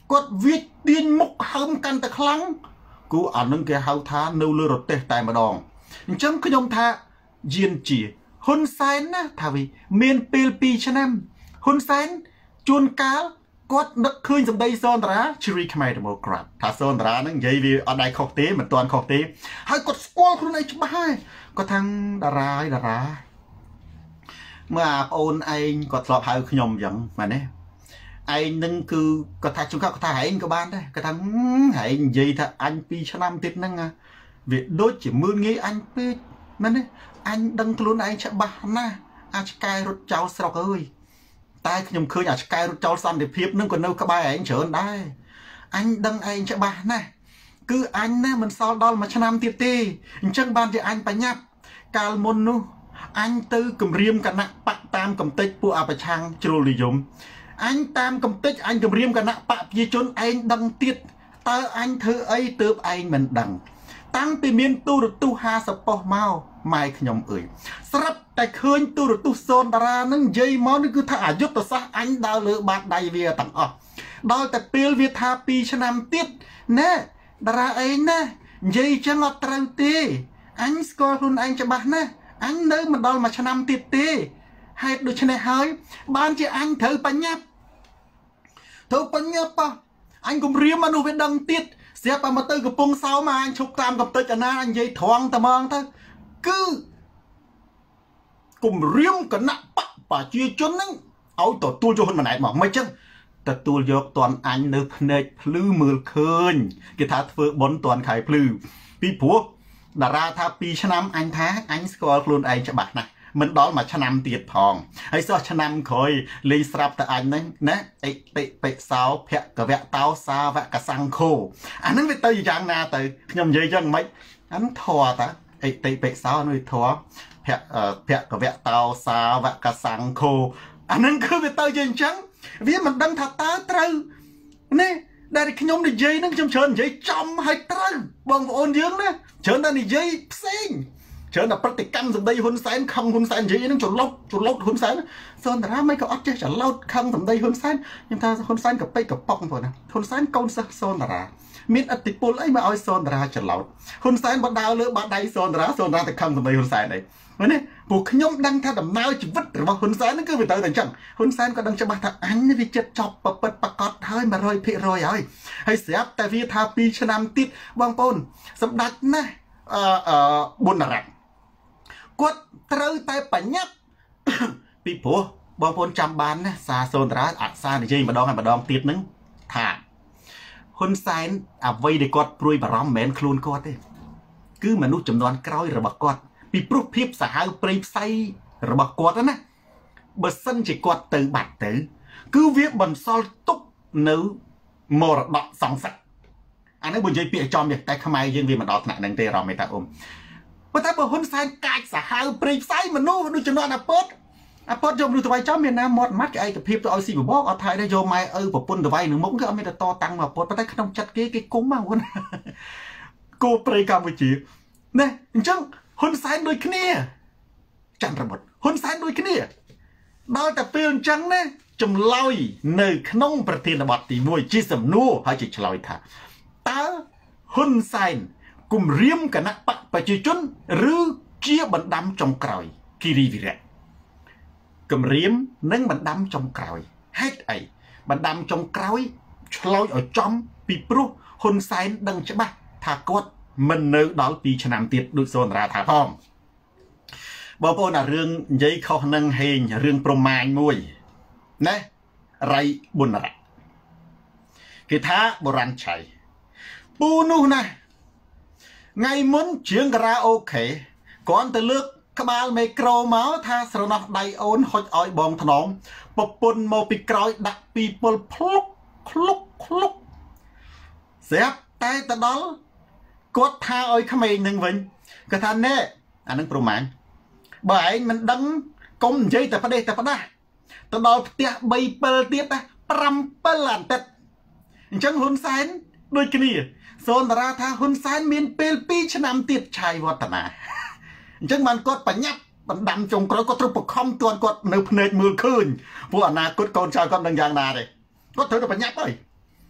គាត់វាទាញមុខហើមកាន់តែខ្លាំងគូអានឹងគេហៅថានៅលើរទេះតែម្ដងអញ្ចឹងខ្ញុំថាយានជាហ៊ុនសែនណាថាវាមានពេលពីរឆ្នាំហ៊ុនសែនជួនកាលគាត់នឹកឃើញសម្ដីសនតារាជ្រីខ្មែរដេម៉ូក្រាតថាសនតារានឹងនិយាយវាអត់ដែរខុសទេមិនទាន់ខុសទេហើយគាត់ស្គាល់ខ្លួនឯងច្បាស់ហើយគាត់ថាតារាហើយតារាមើលអាប្អូនឯងគាត់ធ្លាប់ហៅខ្ញុំអញ្ចឹងមែនទេឯងនឹងគឺគាត់ថាជួនកាលគាត់ថាឯងក៏បានដែរគាត់ថាឯងនិយាយថាអញពីរឆ្នាំទៀតហ្នឹងវាដូចជាមើលងាយអញពេកមែនទេអញដឹងខ្លួនឯងច្បាស់ណាស់អាចឆ្កែរត់ចោលស្រុកអើយតែខ្ញុំឃើញអាឆ្កែរត់ចោលសន្តិភាពនឹងក៏នៅក្បែរឯងច្រើនដែរអញដឹងឯងច្បាស់ណាស់គឺអញណាមិនសល់ដល់មួយឆ្នាំទៀតទេអញ្ចឹងបានជាអញបញ្ញាប់កាលមុននោះអញទៅគម្រាមគណៈបកតាមកំតិចពួកអបឆាំងជ្រុលនិយមអញតាមកំតិចអញគម្រាមគណៈបកប្រជាជនឯងដឹងទៀតតើអញធ្វើអីទើបឯងមិនដឹងតាំងពីមានទូរទស្សន៍ហាសិបប៉ុស្តិ៍មកម៉ែខ្ញុំអើយស្រាប់តែឃើញទូរទស្សន៍សូនតារានឹងនិយាយមកនេះគឺថាអយុធសាស្ត្រអញដើរលើបាតដៃវាទាំងអស់ដល់តែពេលវាថាពីរឆ្នាំទៀតណែតារាឯងណានិយាយចឹងអត់ត្រូវទេអញស្គាល់ខ្លួនឯងច្បាស់ណាស់អញនៅមិនដល់មួយឆ្នាំទៀតទេហេតុដូច្នេះហើយបានជាអញត្រូវបញ្ញាប់ត្រូវបញ្ញាប់ប៉ះអញគំរាមមនុស្សវាដឹងទៀតស្រាប់តែមកទៅកំពង់សោមអញឈប់តាមកំតិចអាណាអញនិយាយត្រង់តែហ្មងទៅគឺគំរាមគណៈបកប្រជាជនហ្នឹងឲ្យទទួលយកហ៊ុនម៉ាណែតមកមិនចឹងទទួលយកតនអញនៅភ្នែកភ្លឺមើលឃើញគេថាធ្វើបុណ្យតនខែភ្លឺពីព្រោះតារាថាពីរឆ្នាំអញថាអញស្គាល់ខ្លួនឯងច្បាស់ណាស់មិនដល់មួយឆ្នាំទៀតផងហើយសោះឆ្នាំក្រោយលេងស្រាប់តែអញហ្នឹងណាអិតិពិសោភគវៈតោសាវកសង្ឃោអាហ្នឹងវាទៅយ៉ាងណាទៅខ្ញុំនិយាយចឹងមិនអាហ្នឹងធေါ်តាអិតិពិសោនោះធေါ်ភភគវៈតោសាវកសង្ឃោអាហ្នឹងគឺវាទៅជាអញ្ចឹងវាមិនដឹងថាតើត្រូវនេះដែលខ្ញុំនិយាយហ្នឹងខ្ញុំច្រើននិយាយចំឲ្យត្រូវបងប្អូនយើងណាច្រើនតែនិយាយផ្សេងច្រើនតែប្រតិកម្មសម្ដីហ៊ុនសែនខឹងហ៊ុនសែននិយាយហ្នឹងច្រឡុតច្រឡុតហ៊ុនសែនសនតារាមិនក៏អត់ចេះច្រឡុតខឹងសម្ដីហ៊ុនសែនខ្ញុំថាហ៊ុនសែនកប៉ិកកប៉ុកបងប្អូនណាហ៊ុនសែនកូនសិស្សសនតារាមានឥទ្ធិពលអីមកឲ្យសនតារាច្រឡោតហ៊ុនសែនបដើលើបាតដៃសនតារាសនតារាទៅខឹងសម្ដីហ៊ុនសែនអីមែនទេពួកខ្ញុំដឹងថាដំណើរជីវិតរបស់ហ៊ុនសែនហ្នឹងគឺវាទៅតែអញ្ចឹងហ៊ុនសែនក៏ដឹងច្បាស់ថាអញវាចិត្តចប់ប្រពិតប្រកបហើយ một trăm phần trăm ហើយហើយស្រាប់តែវាថាពីរឆ្នាំទៀតបងប្អូនសម្ដេចណាស់អឺអឺប៊ុនរ៉ាត់គាត់ត្រូវតែបញ្ញាប់ពីព្រោះបងប្អូនចាំបានណាសារសូនតារាអត់សារនិយាយម្ដងហើយម្ដងទៀតហ្នឹងថាហ៊ុនសែនអ្វីដែលគាត់ព្រួយបារម្ភមិនមែនខ្លួនគាត់ទេគឺមនុស្សចំនួនក្រោយរបស់គាត់ពីព្រោះភាពសាហាវព្រៃផ្សៃរបស់គាត់ណាបើសិនជាគាត់ទៅបាត់ទៅគឺវាបន្សល់ទុកនៅមរតកសង្ស័កអានេះបើនិយាយពាក្យចំទេតែខ្មែរយើងវាមិនដល់ថ្នាក់ហ្នឹងទេរ៉មេតាអ៊ុំប៉ុន្តែបើហ៊ុនសែនកាចសាហាវព្រៃផ្សៃមនុស្សដូចចំនួនអាពតអាពតយកមនុស្សទៅវាយចំមានណាមាត់ម៉ាត់គេឯកភាពទៅឲ្យស៊ីបបកអត់ថៃដែរយកម៉ែឪប្រពន្ធទៅវាយនឹងមុខគឺអត់មានតែតតាំងមកអាពតប៉ុន្តែក្នុងចិត្តគេគេគុំមកហ៊ុនគោព្រៃកម្ពុជាណាអញ្ចឹងហ៊ុនសែនដូចគ្នាចន្ទរបុត្រហ៊ុនសែនដូចគ្នាដល់តែពេលអញ្ចឹងណាចម្លើយនៅក្នុងប្រធានបទទីមួយជាសំណួរហើយជាឆ្លើយថាតើហ៊ុនសែនគំរាមគណៈបកប្រជាជនឬជាបណ្ដាំចុងក្រោយគិរីវីរៈគំរាមនិងបណ្ដាំចុងក្រោយហេតុអីបណ្ដាំចុងក្រោយឆ្លើយឲ្យចំពីព្រោះហ៊ុនសែនដឹងច្បាស់ថាគាត់មិននៅដល់ពីរឆ្នាំទៀតដូចសូនតារាថាផងបងប្អូនអារឿងនិយាយខុសនឹងហេងរឿងប្រមាញមួយណារៃប៊ុនរ៉ាគេថាបុរាណឆៃពូនោះណាថ្ងៃមុនជាងការ៉ាអូខេគ្រាន់តែលើកក្បាលមេក្រូមកថាស្រណោះដៃអូនហុចឲ្យបងថ្នមពពុនមកពីក្រោយដាក់ពីពលភ្លុកភ្លុកភ្លុកស្រាប់តែទៅដល់គាត់ថាឲ្យក្មេងនឹងវិញគាត់ថាណែអានឹងប្រមាណបើឯងមិនដឹងកុំនិយាយតែផ្ដេសតែផ្ដាស់ទៅដល់ផ្ទះបីពិលទៀតណាប្រាំពិលអន្តិតអញ្ចឹងហ៊ុនសែនដូចគ្នាសូនតារាថាហ៊ុនសែនមានពេលពីរឆ្នាំទៀតឆាយវឌ្ឍនាអញ្ចឹងបានគាត់បញ្ញាប់បណ្ដាំចុងក្រោយគាត់ត្រូវបខំទាន់គាត់នៅភ្នែកមើលឃើញព្រោះអនាគតកូនចៅគាត់នឹងយ៉ាងណាទេគាត់ត្រូវតែបញ្ញាប់ហើយ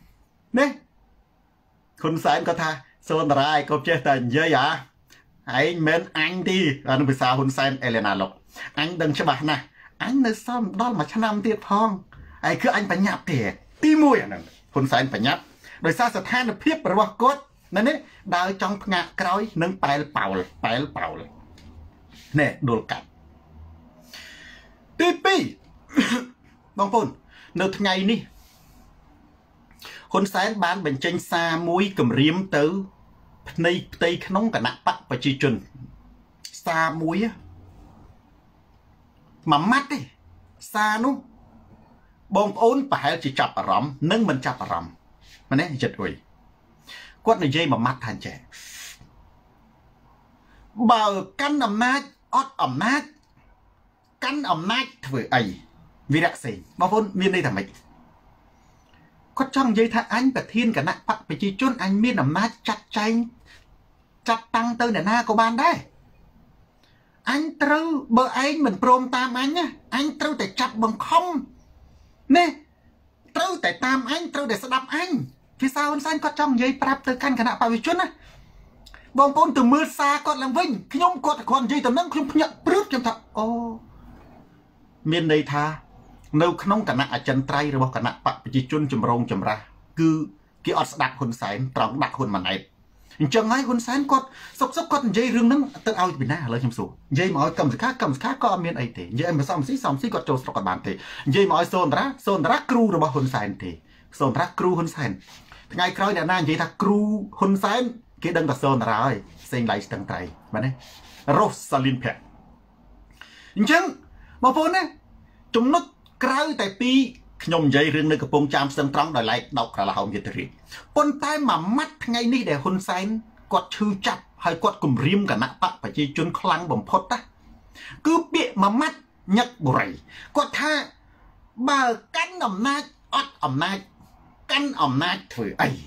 នេះហ៊ុនសែនក៏ថាសូនតារាឯងក៏ចេះតែនិយាយហ่าឯងមិនអញទីអានភាសាហ៊ុនសែនអេលេណាឡុកអញដឹងច្បាស់ណាស់អញនៅសមដល់មួយឆ្នាំទៀតផងឯគឺអញបញ្ញាប់ទេទីមួយអាហ្នឹងហ៊ុនសែនបញ្ញាប់ដោយសារស្ថានភាពរបស់គាត់នៅនេះដើរចង់ផ្ងាក់ក្រោយនឹងប៉ែលប៉ោលប៉ែលប៉ោលនេះដួលកាត់ទីពីរបងប្អូននៅថ្ងៃនេះហ៊ុនសែនបានបញ្ចេញសារមួយគម្រាមទៅផ្នែកផ្ទៃក្នុងគណៈបកប្រជាជនសារមួយមួយម៉ាត់ទេសារនោះបងប្អូនប្រហែលជាចាប់អារម្មណ៍និងមិនចាប់អារម្មណ៍មែនទេចិត្តអុយគាត់និយាយមួយម៉ាត់ថាចេះបើកាន់អំណាចអត់អំណាចកាន់អំណាចធ្វើអីវីរៈសេងបងប្អូនមានន័យថាម៉េចគាត់ចង់និយាយថាអញប្រធានគណៈបកប្រជាជនអញមានអំណាចចាត់ចែងចាត់តាំងទៅអ្នកណាក៏បានដែរអញត្រូវបើឯងមិនព្រមតាមអញណាអញត្រូវតែចាប់បង្ខំនេះត្រូវតែតាមអញត្រូវតែស្ដាប់អញភាសាហ៊ុនសែនគាត់ចង់និយាយប្រាប់ទៅកាន់គណៈបព្វជិជនណាបងប្អូនទៅមើលសារគាត់ឡើងវិញខ្ញុំគាត់គាត់និយាយតំណឹងខ្ញុំភ្ញាក់ព្រឹបខ្ញុំថាអូមានន័យថានៅក្នុងគណៈអចិន្ត្រៃយ៍របស់គណៈបកប្រជាជនចម្រុងចម្រាស់គឺគេអត់ស្ដាប់ហ៊ុនសែនត្រង់ដាក់ហ៊ុនម៉ាណែតអញ្ចឹងហើយហ៊ុនសែនគាត់សុកសុកគាត់និយាយរឿងហ្នឹងទៅឲ្យពីណាឥឡូវខ្ញុំសួរនិយាយមកឲ្យកម្មសខាកម្មសខាក៏អត់មានអីទេនិយាយមកសំស៊ីសំស៊ីគាត់ចូលស្រុកគាត់បានទេនិយាយមកឲ្យសូនតារាសូនតារាគ្រូរបស់ហ៊ុនសែនទេសូនតារាគ្រូហ៊ុនសែនថ្ងៃក្រោយអ្នកណានិយាយថាគ្រូហ៊ុនសែនគេដឹងតែសូនតារាហើយផ្សេងឡៃស្ទឹងត្រៃបាទណារ៉ូសាលីនភ័ក្រអញ្ចឹងបងប្អូនណាចំណុចក្រៅតែពីខ្ញុំនិយាយរឿងនៅកំពង់ចាមស្ទឹងត្រង់ដោយឡែកដកក្រឡាហោមយុទ្ធរាជប៉ុន្តែមួយម៉ាត់ថ្ងៃនេះដែលហ៊ុនសែនគាត់ឈឺចាប់ហើយគាត់គំរាមគណៈបកប្រជាជនខ្លាំងបំផុតណាគឺពាក្យមួយម៉ាត់ញឹកបុរីគាត់ថាបើកាន់អំណាចអត់អំណាចកាន់អំណាចធ្វើអី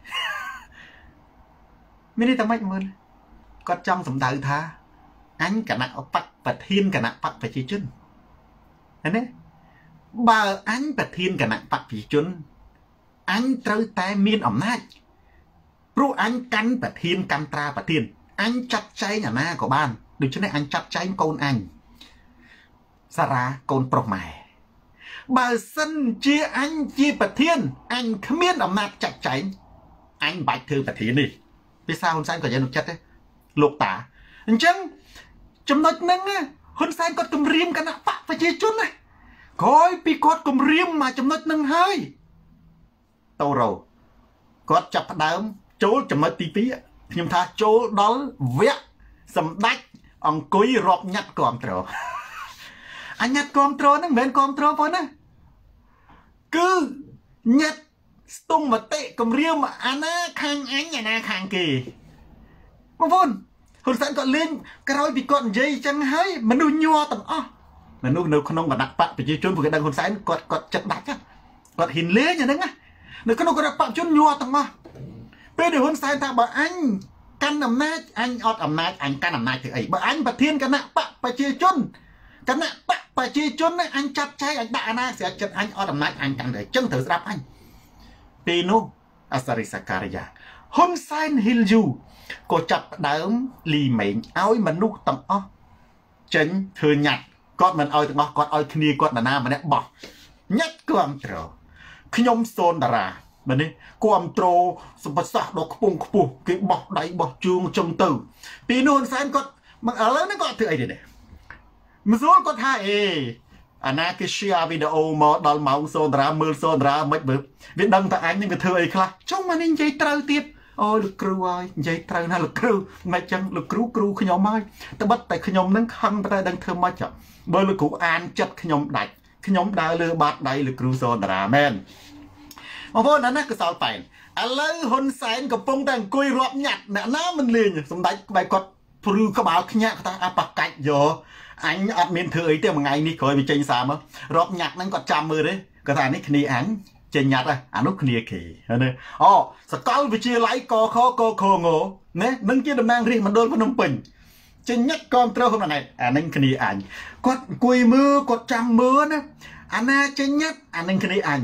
មានន័យថាម៉េចមើលគាត់ចង់សម្ដៅថាអញគណៈបកប្រធានគណៈបកប្រជាជនឃើញទេបើអញប្រធានគណៈបកប្រជាជនអញត្រូវតែមានអំណាចព្រោះអញកាន់ប្រធានកាន់ត្រាប្រធានអញចាត់ចែងអាណាក៏បានដូច្នេះអញចាត់ចែងកូនអញសារ៉ាកូនប្រុសម៉ែបើសិនជាអញជាប្រធានអញគ្មានអំណាចចាត់ចែងអញបាច់ធ្វើប្រធាននេះភាសាហ៊ុនសែនក៏យ៉ាងនោះចិត្តទេលោកតាអញ្ចឹងចំណុចហ្នឹងហ៊ុនសែនគាត់គម្រាមគណៈបកប្រជាជនណាក្រោយពីគាត់គម្រាមមកចំណុចហ្នឹងហើយតូរ៉ូគាត់ចាប់ផ្ដើមចូលចំណុចទីពីរខ្ញុំថាចូលដល់វគ្គសម្ដេចអង្គុយរាប់ញ៉ាត់គាំទ្រអញញ៉ាត់គាំទ្រហ្នឹងមិនមែនគាំទ្រប៉ុណ្ណាគឺញ៉ាត់ស្ទង់មតិគម្រាមអាណាខាងអញអាណាខាងគេបងប្អូនហ៊ុនសែនគាត់លេងក្រោយពីគាត់និយាយអញ្ចឹងហើយមនុស្សញ័រទាំងអស់មនុស្សនៅក្នុងគណៈបកប្រជាជនពួកគេដឹងហ៊ុនសែនគាត់គាត់ចិត្តដាច់គាត់ហ៊ានលេងអាហ្នឹងណានៅក្នុងគណៈបកជនញ័រទាំងអស់ពេលដែលហ៊ុនសែនថាបើអញកាន់អំណាចអញអត់អំណាចអញកាន់អំណាចធ្វើអីបើអញប្រធានគណៈបកប្រជាជនគណៈបកប្រជាជនហ្នឹងអញចាត់ចែងអញដាក់អាណាស្រាចិត្តអញអត់អំណាចអញកាន់ទៅអញ្ចឹងត្រូវស្ដាប់អញពេលនោះអសារិសការីយ៉ាហ៊ុនសែនហ៊ីលយូក៏ចាប់ផ្ដើមលីមេងឲ្យមនុស្សទាំងអស់ចេញធ្វើញ៉ាត់គាត់មិនឲ្យទាំងអស់គាត់ឲ្យគ្នាគាត់ណាណាម្នាក់បោះញ៉ាត់គាំទ្រខ្ញុំសូនតារាមែនទេគាំទ្រសម្បត្តិសាស្ត្រដ៏ខ្ពង់ខ្ពស់គេបោះដៃបោះជើងចុងទៅពីនោះហ៊ុនសែនគាត់មកឥឡូវនេះគាត់ធ្វើអីទេមិនស្រួលគាត់ថាអេអាណាគេ share វីដេអូមកដល់ម៉ោងសូនតារាមើលសូនតារាមិនបើវាដឹងតែអញនឹងវាធ្វើអីខ្លះចុះមកនេះនិយាយត្រូវទៀតអូលោកគ្រូហើយនិយាយត្រូវណាលោកគ្រូមិនចឹងលោកគ្រូគ្រូខ្ញុំហើយតែបិទតែខ្ញុំនឹងខឹងតែដឹងធ្វើម៉េចបើលោកគ្រូអានចិត្តខ្ញុំដាច់ខ្ញុំដើរលើបាតដៃលោកគ្រូសូនតារាមែនបងប្អូនណាកសលប៉ែនឥឡូវហ៊ុនសែនកំពុងតែអង្គុយរាប់ញ៉ាត់អ្នកណាមិនលេងសម្ដេចក្បែរគាត់ព្រឺក្បាលខ្ញាក់ថាអបកាច់យកអញអត់មានធ្វើអីទេមួយថ្ងៃនេះក្រោយវាចេញសារមករាប់ញ៉ាត់ហ្នឹងគាត់ចាំមើលទេគាត់ថានេះគ្នាអញចេញញ៉ាត់អានោះគ្នាគេណាអូសកលវិទ្យាល័យកខកខងណានឹងជាតំណាងរាជមណ្ឌលភ្នំពេញចេញញ៉ាត់គ្រប់ត្រូវហ៊ុនម៉ាណែតអានឹងគ្នាអញគាត់អង្គុយមើលគាត់ចាំមើលណាអាណាចេញញ៉ាត់អានឹងគ្នាអញ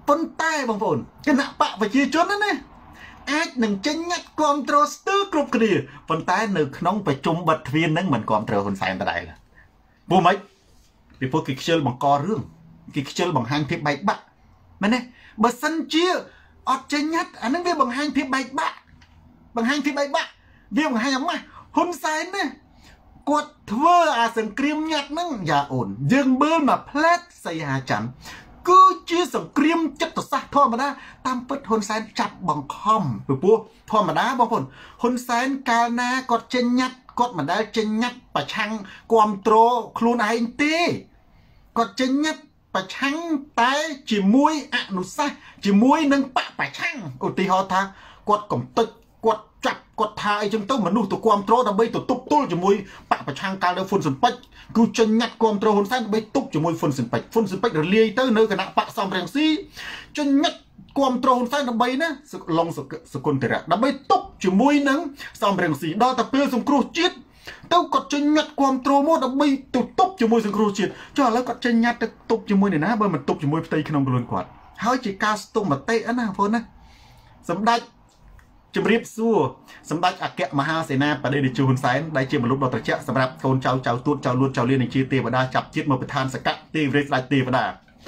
ប៉ុន្តែបងប្អូនគណៈបកប្រជាជនណាណាអាចនឹងចេញញត្តិគ្រប់គ្រងស្ទើរគ្រប់គ្នាប៉ុន្តែនៅក្នុងប្រជុំបិទទ្វារនឹងមិនគ្រប់គ្រងហ៊ុនសែនដដែលព្រោះម៉េចពីព្រោះគេខ្ជិលបង្ករឿងគេខ្ជិលបង្ហាញភាពបែកបាក់មែនទេបើសិនជាអត់ចេញញត្តិអានឹងវាបង្ហាញភាពបែកបាក់បង្ហាញភាពបែកបាក់វាបង្ហាញអាម៉ាស់ហ៊ុនសែនណាគាត់ធ្វើអាសង្គ្រាមញត្តិហ្នឹងយ៉ាអូនយើងមើលមកផ្លែតសីហាច័ន្ទគឺជាសង្គ្រាមចិត្តសាស្ត្រធម្មតាតាមពិតហ៊ុនសែនចាប់បង្ខំពីព្រោះធម្មតាបងប្អូនហ៊ុនសែនកាលណាគាត់ចេញញត្តិគាត់មិនដែលចេញញត្តិប្រឆាំងគ្រប់គ្រងខ្លួនឯងទេគាត់ចេញញត្តិប្រឆាំងតែជាមួយអនុសាសន៍ជាមួយនឹងបកប្រឆាំងឧទាហរណ៍ថាគាត់កំតិចគាត់ចាប់គាត់ថាអីចឹងទៅមនុស្សទៅគ្រប់គ្រងដើម្បីទៅទប់ទល់ជាមួយបកប្រឆាំងកាលនៅហ៊ុនស៊ិនប៉ិចគឺចេញញត្តិគ្រប់គ្រងហ៊ុនសែនដើម្បីទប់ជាមួយហ៊ុនស៊ិនប៉ិចហ៊ុនស៊ិនប៉ិចរលាយទៅនៅគណៈបកសំរងស៊ីចេញញត្តិគ្រប់គ្រងហ៊ុនសែនដើម្បីណាឡុងសគុណធរៈដើម្បីទប់ជាមួយនឹងសំរងស៊ីដល់តែពេលសង្គ្រោះជាតិទៅគាត់ចេញញត្តិគ្រប់គ្រងមកដើម្បីទៅទប់ជាមួយសង្គ្រោះជាតិចុះឥឡូវគាត់ចេញញត្តិទៅទប់ជាមួយអ្នកណាបើមិនទប់ជាមួយផ្ទៃក្នុងខ្លួនគាត់ហើយជាការស្ទង់មតិណាបងប្អូនណាសម្ដេចជំរាបសួរសម្ដេចអគ្គមហាសេនាបតីតេជោហ៊ុនសែនដែលជាមនុស្សដ៏ត្រជាក់សម្រាប់កូនចៅចៅទួតចៅលួតចៅលៀននៃជាទេវតាចាប់ជាតិមកប្រធានសកៈទេវរាជស្ដេចទេវតា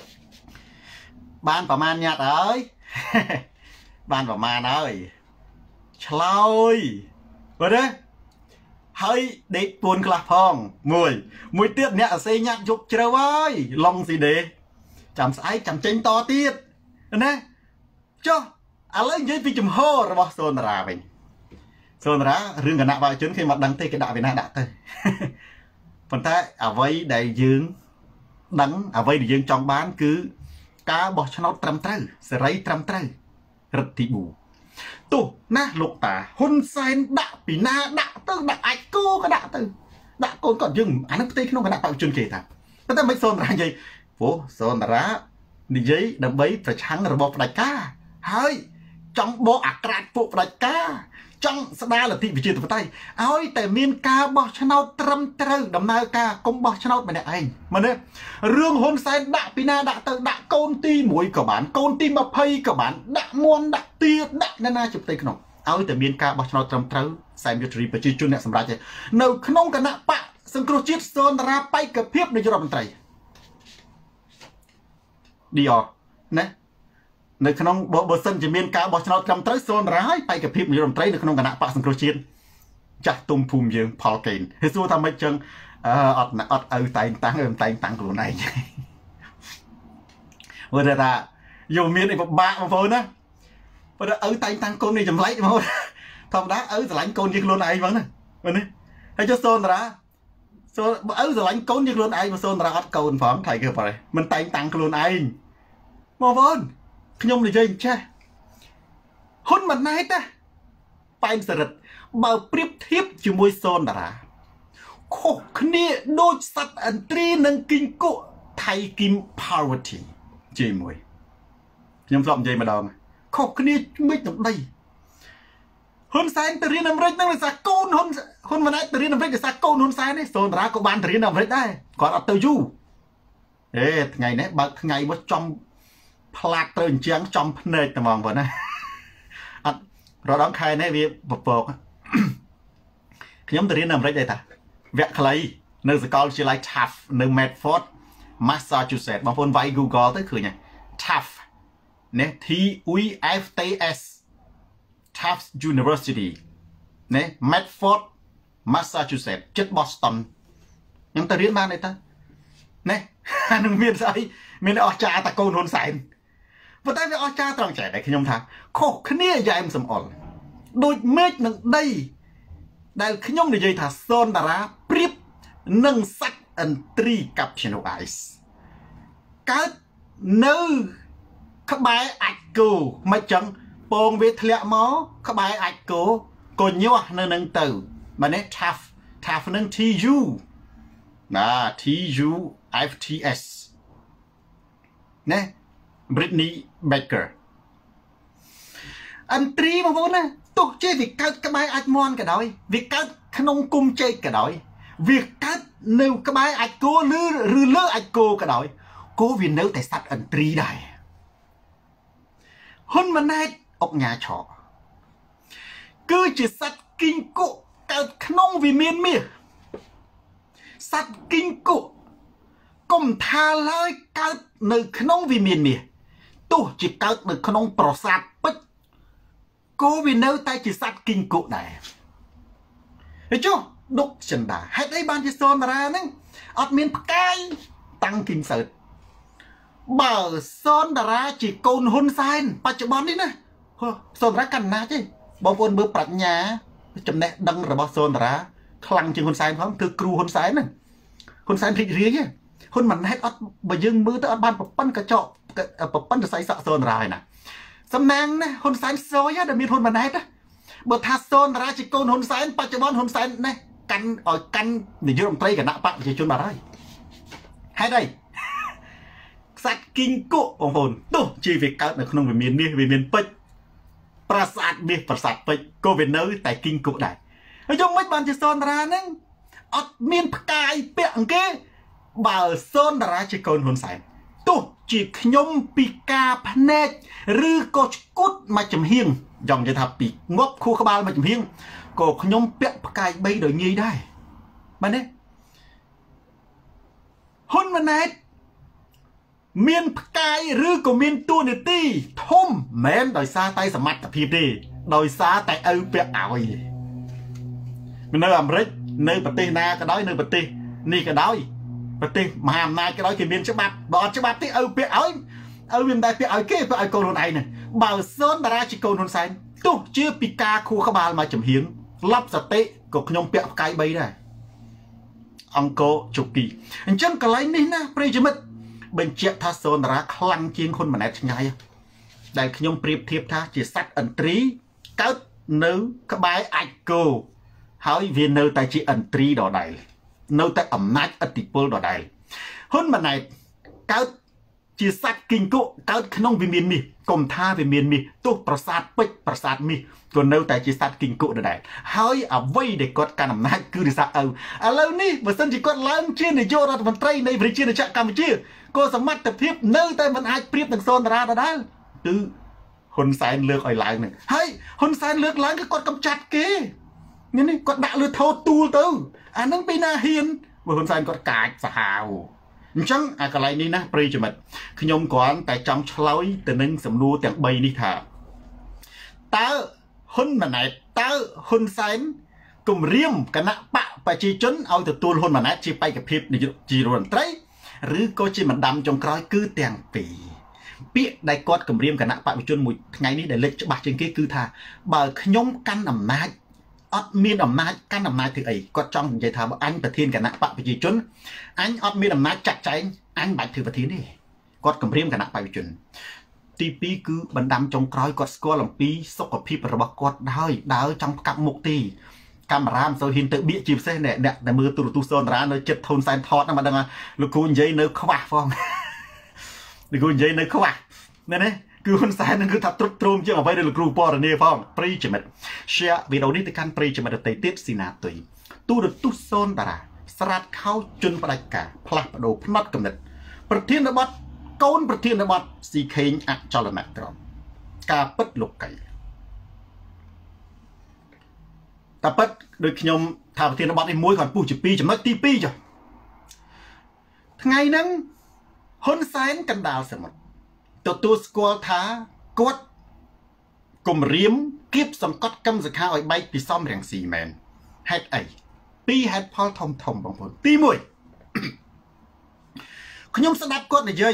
បានប្រមាណញាត់ហើយបានប្រមាណហើយឆ្លោយមើលទេហើយដេកពួនខ្លះផងមួយមួយទៀតអ្នកអសេញាត់យប់ជ្រៅហើយឡុងស៊ីដេចាំស្អែកចាំចេញតទៀតណាចុះឥឡូវនិយាយពីចំហរបស់សូនតារាវិញសូនតារារឿងគណៈបព្វជិជនគេមកដឹងទេគេដាក់វាណាដាក់ទៅប៉ុន្តែអ្វីដែលយើងដឹងអ្វីដែលយើងចង់បានគឺការបោះឆ្នោតត្រឹមត្រូវសេរីត្រឹមត្រូវរដ្ឋិបូទោះណាលោកតាហ៊ុនសែនដាក់ពីណាដាក់ទៅដាក់អាចគោក៏ដាក់ទៅដាក់កូនគាត់យើងអានឹងផ្ទៃក្នុងគណៈបព្វជិជនគេថាប៉ុន្តែមិនសូនតារានិយាយព្រោះសូនតារានិយាយដើម្បីប្រឆាំងរបបផ្ដាច់ការហើយចង់បកអាក្រាតពួកផ្ដាច់ការចង់ស្ដារលទ្ធិប្រជាធិបតេយ្យឲ្យតែមានការបោះឆ្នោតត្រឹមត្រូវដំណើរការកុំបោះឆ្នោតម្នាក់ឯងមើលនេះរឿងហ៊ុនសែនដាក់ពីណាដាក់ទៅដាក់កូនទីមួយក៏បានកូនទីម្ភៃក៏បានដាក់មន់ដាក់ទាដាក់ណានាជាផ្ទៃក្នុងឲ្យតែមានការបោះឆ្នោតត្រឹមត្រូវសែមយុទ្ធរីប្រជាជនអ្នកសម្រាប់នៅក្នុងគណៈបកសង្គ្រោះជាតិសូនតារាបេក្ខភាពនាយករដ្ឋមន្ត្រីឌីអណានៅក្នុងបើសិនជាមានការបោះឆ្នោតត្រឹមត្រូវសូនតារាហើយបេក្ខភាពនាយករដ្ឋមន្ត្រីនៅក្នុងគណៈបកសង្គ្រោះជាតិចាស់ទុំភូមិយើងផលកេនហើយសួរថាមិនចឹងអត់អត់ឪតែងតាំងតែងតាំងខ្លួនឯងមើលថាយកមានអីពិបាកបងប្អូនណាបើឪតែងតាំងកូននេះចម្លែកបងប្អូនធម្មតាឪស្រឡាញ់កូនជាខ្លួនឯងហ្មងណាមើលនេះហើយចុះសូនតារាសូនឪស្រឡាញ់កូនជាខ្លួនឯងមកសូនតារាអត់កូនផងថៃគេបើមិនតែងតាំងខ្លួនឯងបងប្អូនខ្ញុំនិយាយអញ្ចេះហ៊ុនម៉ាណែតណាប៉ែនសរិទ្ធបើប្រៀបធៀបជាមួយសូនតារាខុសគ្នាដូចសត្វអន្ត្រីនិងគីងគក់ថៃគីម poverty ជាមួយខ្ញុំធ្លាប់និយាយម្ដងខុសគ្នាមិនទៅដីហ៊ុនសែនទៅរៀនអាមេរិកហ្នឹងដោយសារកូនហ៊ុនហ៊ុនម៉ាណែតទៅរៀនអាមេរិកដោយសារកូនហ៊ុនសែននេះសូនតារាក៏បានទៅរៀនអាមេរិកដែរគាត់អត់ទៅយូរអេថ្ងៃនេះបើកថ្ងៃមកចំផ្លាត់ទៅអញ្ចឹងចំភ្នែកតែហ្មងបងណាអត់រដងខែនេះវាពពកខ្ញុំទៅរៀននៅអាមេរិកដែរតាវគ្គខ្លីនៅសាកលវិទ្យាល័យ Tufts នៅ Medford Massachusetts បងប្អូនវាយ Google ទៅឃើញហើយ Tufts ណា T U F T S Tufts University ណា Medford Massachusetts ជិត Boston ខ្ញុំទៅរៀនបានទេតាណាអានឹងមានស្អីមានអស្ចារ្យតាកូនហ៊ុនសែនប៉ុន្តែវាអស្ចារ្យត្រង់ចែកដែលខ្ញុំថាខុសគ្នាយ៉ែមសំអល់ដូចមេឃនឹងដីដែលខ្ញុំនិយាយថាសូនតារាប្រៀបនឹងសត្វអន្ត្រីកាប់ឈ្នូអៃសកើតនៅក្បែរអាចគោមិនចឹងពងវាធ្លាក់មកក្បែរអាចគោក៏ញាស់នៅនឹងទៅបើនេះ tough tough នឹង T U ណា T U F T S ណា Brittany Baker អន្ត្រីបងប្អូនណាទុកជាវាកើតក្បែរអាចមន់ក៏ដោយវាកើតក្នុងគុំចេកក៏ដោយវាកើតនៅក្បែរអាចគោឬឬលើអាចគោក៏ដោយគោវានៅតែសត្វអន្ត្រីដែរហ៊ុនម៉ាណែតអុកញ៉ាឆោគឺជាសត្វគីងគុកើតក្នុងវិមានមាសសត្វគីងគុកុំថាឡើយកើតនៅក្នុងវិមានមាសទោះជាកើតនៅក្នុងប្រាសាទពេជ្រក៏វានៅតែជាសត្វគីងគុដែរហើយចុះដុកចិនដាហេតុអីបានជាសូនតារាហ្នឹងអត់មានផ្កាយតាំងគីងសើតបើសូនតារាជាកូនហ៊ុនសែនបច្ចុប្បន្ននេះណាសូនតារាកាន់ណាស់ទេបងប្អូនមើលប្រាជ្ញាចំណេះដឹងរបស់សូនតារាខ្លាំងជាងហ៊ុនសែនផងគឺគ្រូហ៊ុនសែនហ្នឹងហ៊ុនសែនភ្លេចរៀងហ៊ុនម៉ាណែតអត់បើយើងមើលទៅអត់បានប្រប៉ិនកញ្ចក់ប្រប៉ិនសរសៃសក់សូនតារាឯណាសំណាងណាហ៊ុនសែនសយដែលមានហ៊ុនម៉ាណែតបើថាសូនតារាជាកូនហ៊ុនសែនបច្ចុប្បន្នហ៊ុនសែននេះកាន់ឲ្យកាន់នាយករដ្ឋមន្ត្រីគណៈបកប្រជាជនបាត់ហើយហេតុអីខ្សាច់គីងគុបងប្អូនទោះជាវាកើតនៅក្នុងវិមានមាសវិមានពេជ្រប្រាសាទមាសប្រាសាទពេជ្រក៏វានៅតែគីងគុដែរហើយយកមិនបានជាសូនតារាហ្នឹងអត់មានផ្កាយពាក់អង្គេបើសូនតារាជាកូនហ៊ុនសែនទោះជាខ្ញុំពីការភ្នែកឬក៏ឆ្គុតមកចំហៀងយ៉ាងនិយាយថាពីងប់ខួរក្បាលមកចំហៀងក៏ខ្ញុំពាក់ផ្កាយបីដោយងាយដែរបាទទេហ៊ុនម៉ាណែតមានផ្កាយឬក៏មានតួនាទីធំមិនដោយសារតែសមត្ថភាពទេដោយសារតែឪពាក់ឲ្យនៅអាមេរិកនៅប្រទេសណាក៏ដោយនៅប្រទេសនេះក៏ដោយប្រទេសមហាអំណាចក៏ដោយគេមានច្បាប់បើអត់ច្បាប់ទេឪពាក់ឲ្យឪវាមិនដែលពាក់ឲ្យគេពាក់ឲ្យកូនខ្លួនឯងហ្នឹងបើសូនតារាជាកូនហ៊ុនសែនទោះជាពីការខួរក្បាលមកចំហៀងឡប់សតិក៏ខ្ញុំពាក់ផ្កាយបីដែរអង្គរជុគីអញ្ចឹងកន្លែងនេះណាប្រិយមិត្តបញ្ជាក់ថាសូនតារាខ្លាំងជាងហ៊ុនម៉ាណែតឆ្ងាយដែលខ្ញុំប្រៀបធៀបថាជាសត្វឥន្ទ្រីកើតនៅក្បែរអាចគោហើយវានៅតែជាឥន្ទ្រីដដែលនៅតែអំណាចឥទ្ធិពលដដែលហ៊ុនម៉ាណែតកើតជាសត្វគីងគុកើតក្នុងវិមានមាសកុំថាវិមានមាសទោះប្រាសាទពេជ្រប្រាសាទមាសក៏នៅតែជាសត្វគីងគុដដែលហើយអ្វីដែលគាត់កាន់អំណាចគឺរិះសាឪឥឡូវនេះបើសិនជាគាត់ឡើងជានាយករដ្ឋមន្ត្រីនៃប្រជាជាតិកម្ពុជាក៏សមត្ថភាពនៅតែមិនអាចប្រៀបនឹងសូនតារាដដែលគឺហ៊ុនសែនលើកឲ្យឡើងនឹងហើយហ៊ុនសែនលើកឡើងគឺគាត់កំចាត់គេនេះគាត់ដាក់លើថោទូលទៅអានឹងពីណាហ៊ានបើហ៊ុនសែនគាត់កាចសាហាវអញ្ចឹងអាកន្លែងនេះណាប្រិយមិត្តខ្ញុំគ្រាន់តែចង់ឆ្លើយទៅនឹងសំណួរទាំងបីនេះថាតើហ៊ុនម៉ាណែតតើហ៊ុនសែនគម្រាមគណៈបកប្រជាជនឲ្យទទួលហ៊ុនម៉ាណែតជាបេក្ខភាពនាយកជារដ្ឋមន្ត្រីឬក៏ជាម្ដាំចុងក្រោយគឺទាំងពីរពាក្យដែលគាត់គម្រាមគណៈបកប្រជាជនមួយថ្ងៃនេះដែលលេចច្បាស់ជាងគេគឺថាបើខ្ញុំកាន់អំណាចអត់មានអំណាចកាន់អំណាចធ្វើអីគាត់ចង់និយាយថាបើអញប្រធានគណៈបកប្រជាជនអញអត់មានអំណាចចាត់ចែងអញមិនបាច់ធ្វើប្រធានទេគាត់គម្រាមគណៈបកប្រជាជនទីពីរគឺបណ្ដាំចុងក្រោយគាត់ស្គាល់អំពីសុខភាពរបស់គាត់ហើយដើរចង់ផ្កាប់មុខទីកាមេរ៉ាមិនសូវហ៊ានទៅបៀកជាពិសេសអ្នកដែលមើលទូរទស្សន៍សូនតារានៅចិត្តធូនសែនថតហ្នឹងមិនដឹងលោកគ្រូនិយាយនៅខ្វះផងលោកគ្រូនិយាយនៅខ្វះណែណាគឺហ៊ុនសែននឹងគឺថាទ្រុឌទ្រោមជាងអ្វីដែលលោកគ្រូពណ៌នាផងប្រិយមិត្ត share វីដេអូនេះទៅកាន់ប្រិយមិត្តដទៃទៀតស៊ីណាទុយទូរទស្សន៍សូនតារាស្រាតខោជន់ផ្ដាច់ការផ្លាស់ប្ដូរផ្នត់កំណត់ប្រធានបទកូនប្រធានបទស៊ីខេងអចលនក្រមការពិតលោកកៃតែពិតដូចខ្ញុំថាប្រធានបទនេះមួយគាត់ពុះជាពីរចំណុចទីពីរចុះថ្ងៃហ្នឹងហ៊ុនសែនកណ្ដាលសមុទ្រទទួលស្គាល់ថាគាត់គម្រាមគៀបសង្កត់កម្មសខាឲ្យបែកពីសំរាំងស៊ីមែនហេតុអីពីរហេតុផលធំធំបងប្អូនទីមួយខ្ញុំស្ដាប់គាត់និយាយ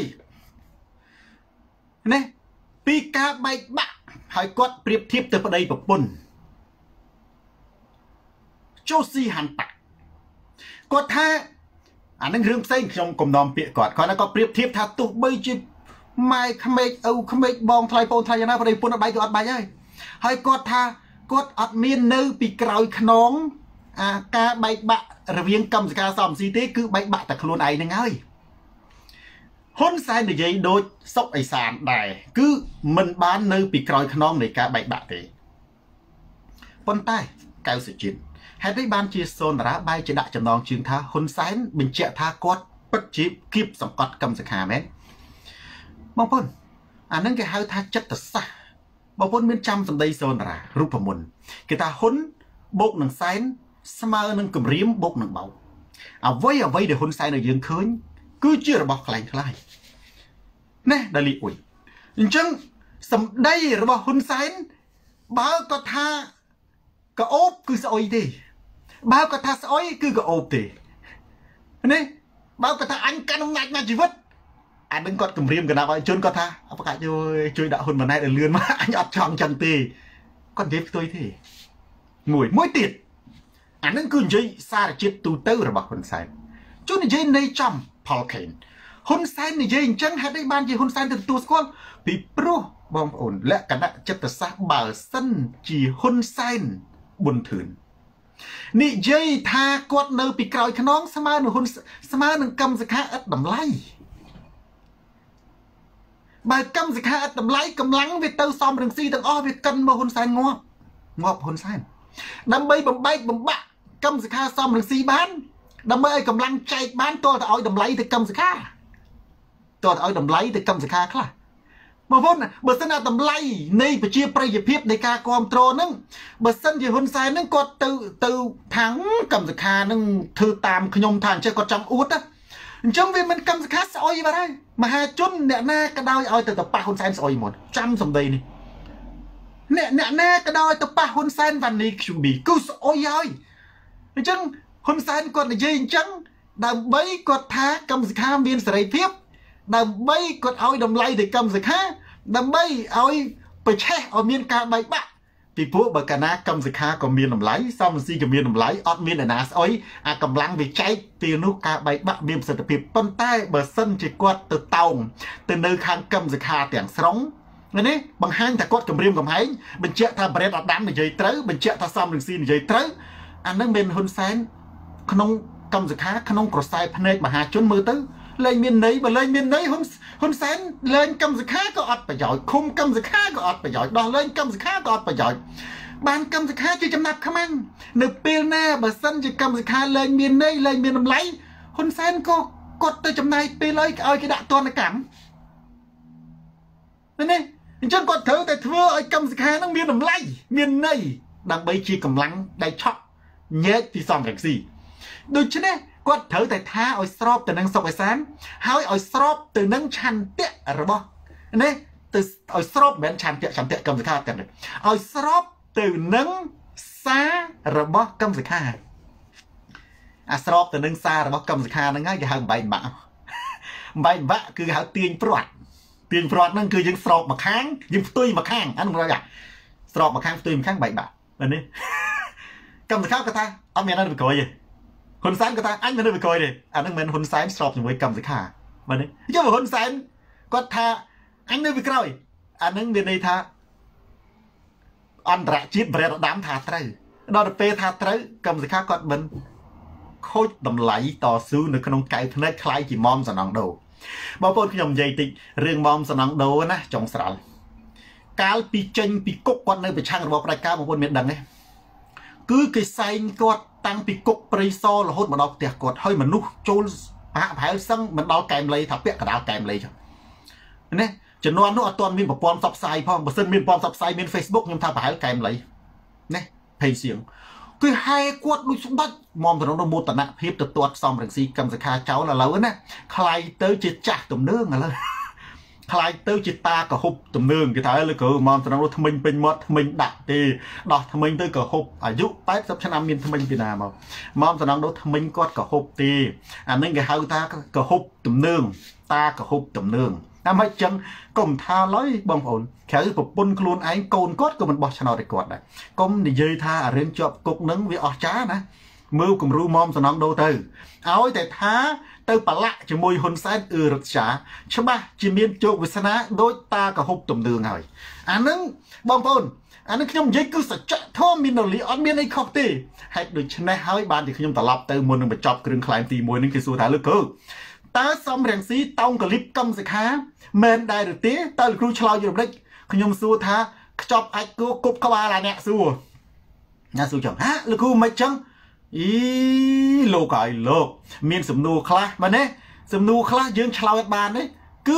ណាពីការបែកបាក់ហើយគាត់ប្រៀបធៀបទៅប្តីប្រពន្ធចូលស៊ីហាន់តាគាត់ថាអានឹងរឿងផ្សេងខ្ញុំកំណំពាក្យគាត់គាត់ថាគាត់ប្រៀបធៀបថាទោះបីជាម៉ែក្មេកឪក្មេកបងថ្លៃបងថ្លៃយ៉ាងណាប្តីប្រពន្ធអត់បែកក៏អត់បែកហើយហើយគាត់ថាគាត់អត់មាននៅពីក្រោយខ្នងអាការបែកបាក់រវាងកម្មសការសំស៊ីទេគឺបែកបាក់តែខ្លួនឯងហ្នឹងហើយហ៊ុនសែននិយាយដូចសុកអេសានដែរគឺមិនបាននៅពីក្រោយខ្នងនៃការបែកបាក់ទេប៉ុន្តែកៅសុជាតិហេតុនេះបានជាសូនតារាបែរជាដាក់ចំណងជើងថាហ៊ុនសែនបញ្ជាក់ថាគាត់ពិតជាគៀបសង្កត់កម្មសខាមែនបងប្អូនអានឹងគេហៅថាចិត្តសាស្ត្រบางคนមានចាំសម្ដីសូនតារារូបមន្តគេថាហ៊ុនបូកនឹងសែនស្មើនឹងគម្រាមបូកនឹងបោកអ្វីអ្វីដែលហ៊ុនសែនឲ្យយើងឃើញគឺជារបស់ខ្លែងខ្លាយណែដាលីអ៊ុយអញ្ចឹងសម្ដីរបស់ហ៊ុនសែនបើគាត់ថាកោបគឺស្អុយទេបើគាត់ថាស្អុយគឺកោបទេនេះបើគាត់ថាអញកាន់អំណាចមកជីវិតអានឹងគាត់គម្រាមកណ្ដាប់ឲ្យជនគាត់ថាអបកាច់ជួយដាក់ហ៊ុនម៉ាណែតឲ្យលឿនមកអញអត់ចង់ចឹងទេគាត់និយាយផ្ទុយទេមួយមួយទៀតអានឹងគឺនិយាយសារជាតិទូទៅរបស់ហ៊ុនសែនជួយនិយាយនៃចំផលខេនហ៊ុនសែននិយាយអញ្ចឹងហេតុអីបានជាហ៊ុនសែនទៅទទួលស្គាល់ពីព្រោះបងប្អូនលក្ខណៈចិត្តសាស្ត្របើសិនជាហ៊ុនសែនប៊ុនធឿននិយាយថាគាត់នៅពីក្រោយខ្នងស្មើនឹងហ៊ុនស្មើនឹងកម្មសខាឥតតម្លៃបើកម្មសខាឥតតម្លៃកម្លាំងវាទៅសំរងស៊ីទាំងអស់វាកិនមកហ៊ុនសែនងាប់ងាប់ហ៊ុនសែនដើម្បីបំបែកបំបាក់កម្មសខាសំរងស៊ីបានដើម្បីឲ្យកម្លាំងចែកបានតើទៅឲ្យតម្លៃទៅកម្មសខាតើទៅឲ្យតម្លៃទៅកម្មសខាខ្លះបងប្អូនបើសិនណាតម្លៃនៃប្រជាប្រិយភាពនៃការគ្រប់គ្រងហ្នឹងបើសិនជាហ៊ុនសែនហ្នឹងគាត់ទៅទៅខាងកម្មសខាហ្នឹងធ្វើតាមខ្ញុំថាអញ្ចឹងគាត់ចង់អួតណាអញ្ចឹងវាមិនកម្មសខាស្អុយបាត់ហើយមហាជនអ្នកណាក៏ដោយឲ្យទៅទៅប៉ះហ៊ុនសែនស្អុយមកចាំសម្ដីនេះអ្នកអ្នកណាក៏ដោយទៅប៉ះហ៊ុនសែនវ៉ានីខ្ជូប៊ីគឺស្អុយហើយអញ្ចឹងហ៊ុនសែនគាត់និយាយអញ្ចឹងដើម្បីគាត់ថាកម្មសខាមានសេរីភាពដើម្បីគាត់ឲ្យតម្លៃទៅកម្មសខាដើម្បីឲ្យប្រឆេះឲ្យមានការបែកបាក់ពីព្រោះបើកាលណាកម្មសខាក៏មានតម្លៃសំរងស៊ីក៏មានតម្លៃអត់មានអ្នកណាស្អុយអាកម្លាំងវាចែកពីនោះការបែកបាក់មានប្រសិទ្ធភាពប៉ុន្តែបើសិនជាគាត់ទៅតោងទៅនៅខាងកម្មសខាទាំងស្រុងនេះបង្ហាញថាគាត់គម្រាមកំហែងបញ្ជាក់ថាប្រេតអត់ដាំនិយាយត្រូវបញ្ជាក់ថាសំរងស៊ីនិយាយត្រូវអានឹងមានហ៊ុនសែនក្នុងកម្មសខាក្នុងក្រសែភ្នែកមហាជនមើលទៅលែងមានន័យបើលែងមានន័យហ៊ុនហ៊ុនសែនលែងកម្មសខាក៏អត់ប្រយោជន៍ឃុំកម្មសខាក៏អត់ប្រយោជន៍ដោះលែងកម្មសខាក៏អត់ប្រយោជន៍បានកម្មសខាជាចំណាប់ខ្មាំងនៅពេលណាបើសិនជាកម្មសខាលែងមានន័យលែងមានតម្លៃហ៊ុនសែនក៏គាត់ទៅចំណាយពេលឲ្យឲ្យគេដាក់ទណ្ឌកម្មនេះអញ្ចឹងគាត់ត្រូវតែធ្វើឲ្យកម្មសខានឹងមានតម្លៃមានន័យដើម្បីជាកម្លាំងដៃឆក់ញែកពីសំរងស៊ីដូច្នេះគាត់ត្រូវតែថាឲ្យស្របទៅនឹងសុខអេសានហើយឲ្យស្របទៅនឹងឆន្ទៈរបស់នេះទៅឲ្យស្របមិនឆន្ទៈឆន្ទៈកម្មសខាតែឲ្យស្របទៅនឹងសាររបស់កម្មសខាអាស្របទៅនឹងសាររបស់កម្មសខាហ្នឹងហើយគេហៅបែកបាក់បែកបាក់គឺហៅទាញព្រាត់ទាញព្រាត់ហ្នឹងគឺយើងស្របមកខាងយើងផ្ទុយមកខាងអានោះរយស្របមកខាងផ្ទុយមកខាងបែកបាក់នេះកម្មសខាគាត់ថាអត់មានអនុប្រក្រយទេហ៊ុនសែនគាត់ថាអញមិននៅវិកយទេអានឹងមិនហ៊ុនសែនស្របជាមួយកម្មសខាមែនទេយកហ៊ុនសែនគាត់ថាអញនៅវិក្រយអានឹងមានន័យថាអន្តរជាតិប្រេតដាមថាត្រូវដល់ទៅពេលថាត្រូវកម្មសខាគាត់មិនខូចតម្លៃតស៊ូនៅក្នុងកៅភ្នែកខ្លាយជាមុំសំណងដូបងប្អូនខ្ញុំនិយាយតិចរឿងមុំសំណងដូណាចុងស្រាល់កាលពីចេញពីគុកគាត់នៅប្រឆាំងរបបផ្ដាច់ការបងប្អូនមានដឹងទេគឺគេសែងគាត់តាំងពីគុកព្រៃសររហូតមកដល់ផ្ទះគាត់ហើយមនុស្សចូលប្រហាក់ប្រហែលសឹងមិនដល់កែមលៃថាពាក់កណ្ដាលកែមលៃចឹងណាជំនាន់នោះអត់ទាន់មានប្រព័ន្ធផ្សព្វផ្សាយផងបើសិនមានប្រព័ន្ធផ្សព្វផ្សាយមាន Facebook ខ្ញុំថាប្រហែលកែមលៃណាភ័យសៀងគឺហែគាត់ដូចស្ដាច់មុំទៅក្នុងមោទនភាពទៅទាត់សំរងស៊ីកម្មសខាចោលឥឡូវណាខ្លាយទៅជាចាស់ទំនើងឥឡូវខ្លាយទៅជាតាកហុបទំនើងគេថាលើក្រមុំទៅក្នុងថ្មិញពេញមាត់ថ្មិញដាក់ទេដោះថ្មិញទៅកហុបអាយុแปดสิบឆ្នាំមានថ្មិញពីណាមកមុំទៅក្នុងនោះថ្មិញគាត់កហុបទេអានេះគេហៅថាកហុបទំនើងតាកហុបទំនើងតែមិនចឹងកុំថាឡើយបងប្អូនក្រៅប្រពន្ធខ្លួនឯងកូនគាត់ក៏មិនបោះឆ្នោតឲ្យគាត់ដែរកុំនិយាយថារឿងជាប់គុកនឹងវាអស្ចារ្យណាមើលគំរូមុំសំណងដូរទៅឲ្យតែថាទៅប្រឡាក់ជាមួយហ៊ុនសែនអឺរឹកឆាច្បាស់ជាមានជោគវាសនាដោយតាកហុបទំនើងហើយអានឹងបងប្អូនអានឹងខ្ញុំនិយាយគឺសច្ចធម៌មាននលីអត់មានអីខុសទេហេតុដូច្នេះហើយបានជាខ្ញុំត្រឡប់ទៅមុននឹងបញ្ចប់គ្រឿងខ្លែងទីមួយនឹងគេសួរថាលោកគ្រូតើសំរងស៊ីតោងកលិបកម្មសខាមែនដែរឬទេតើលោកគ្រូឆ្លើយយ៉ាងម៉េចខ្ញុំសួរថាខ្ចប់អាចគោគប់ក្បាលអាអ្នកសួរអ្នកសួរចឹងហាលោកគ្រូមិនចឹងអីលោកហើយលោកមានសំណួរខ្លះមែនទេសំណួរខ្លះយើងឆ្លើយបានទេគឺ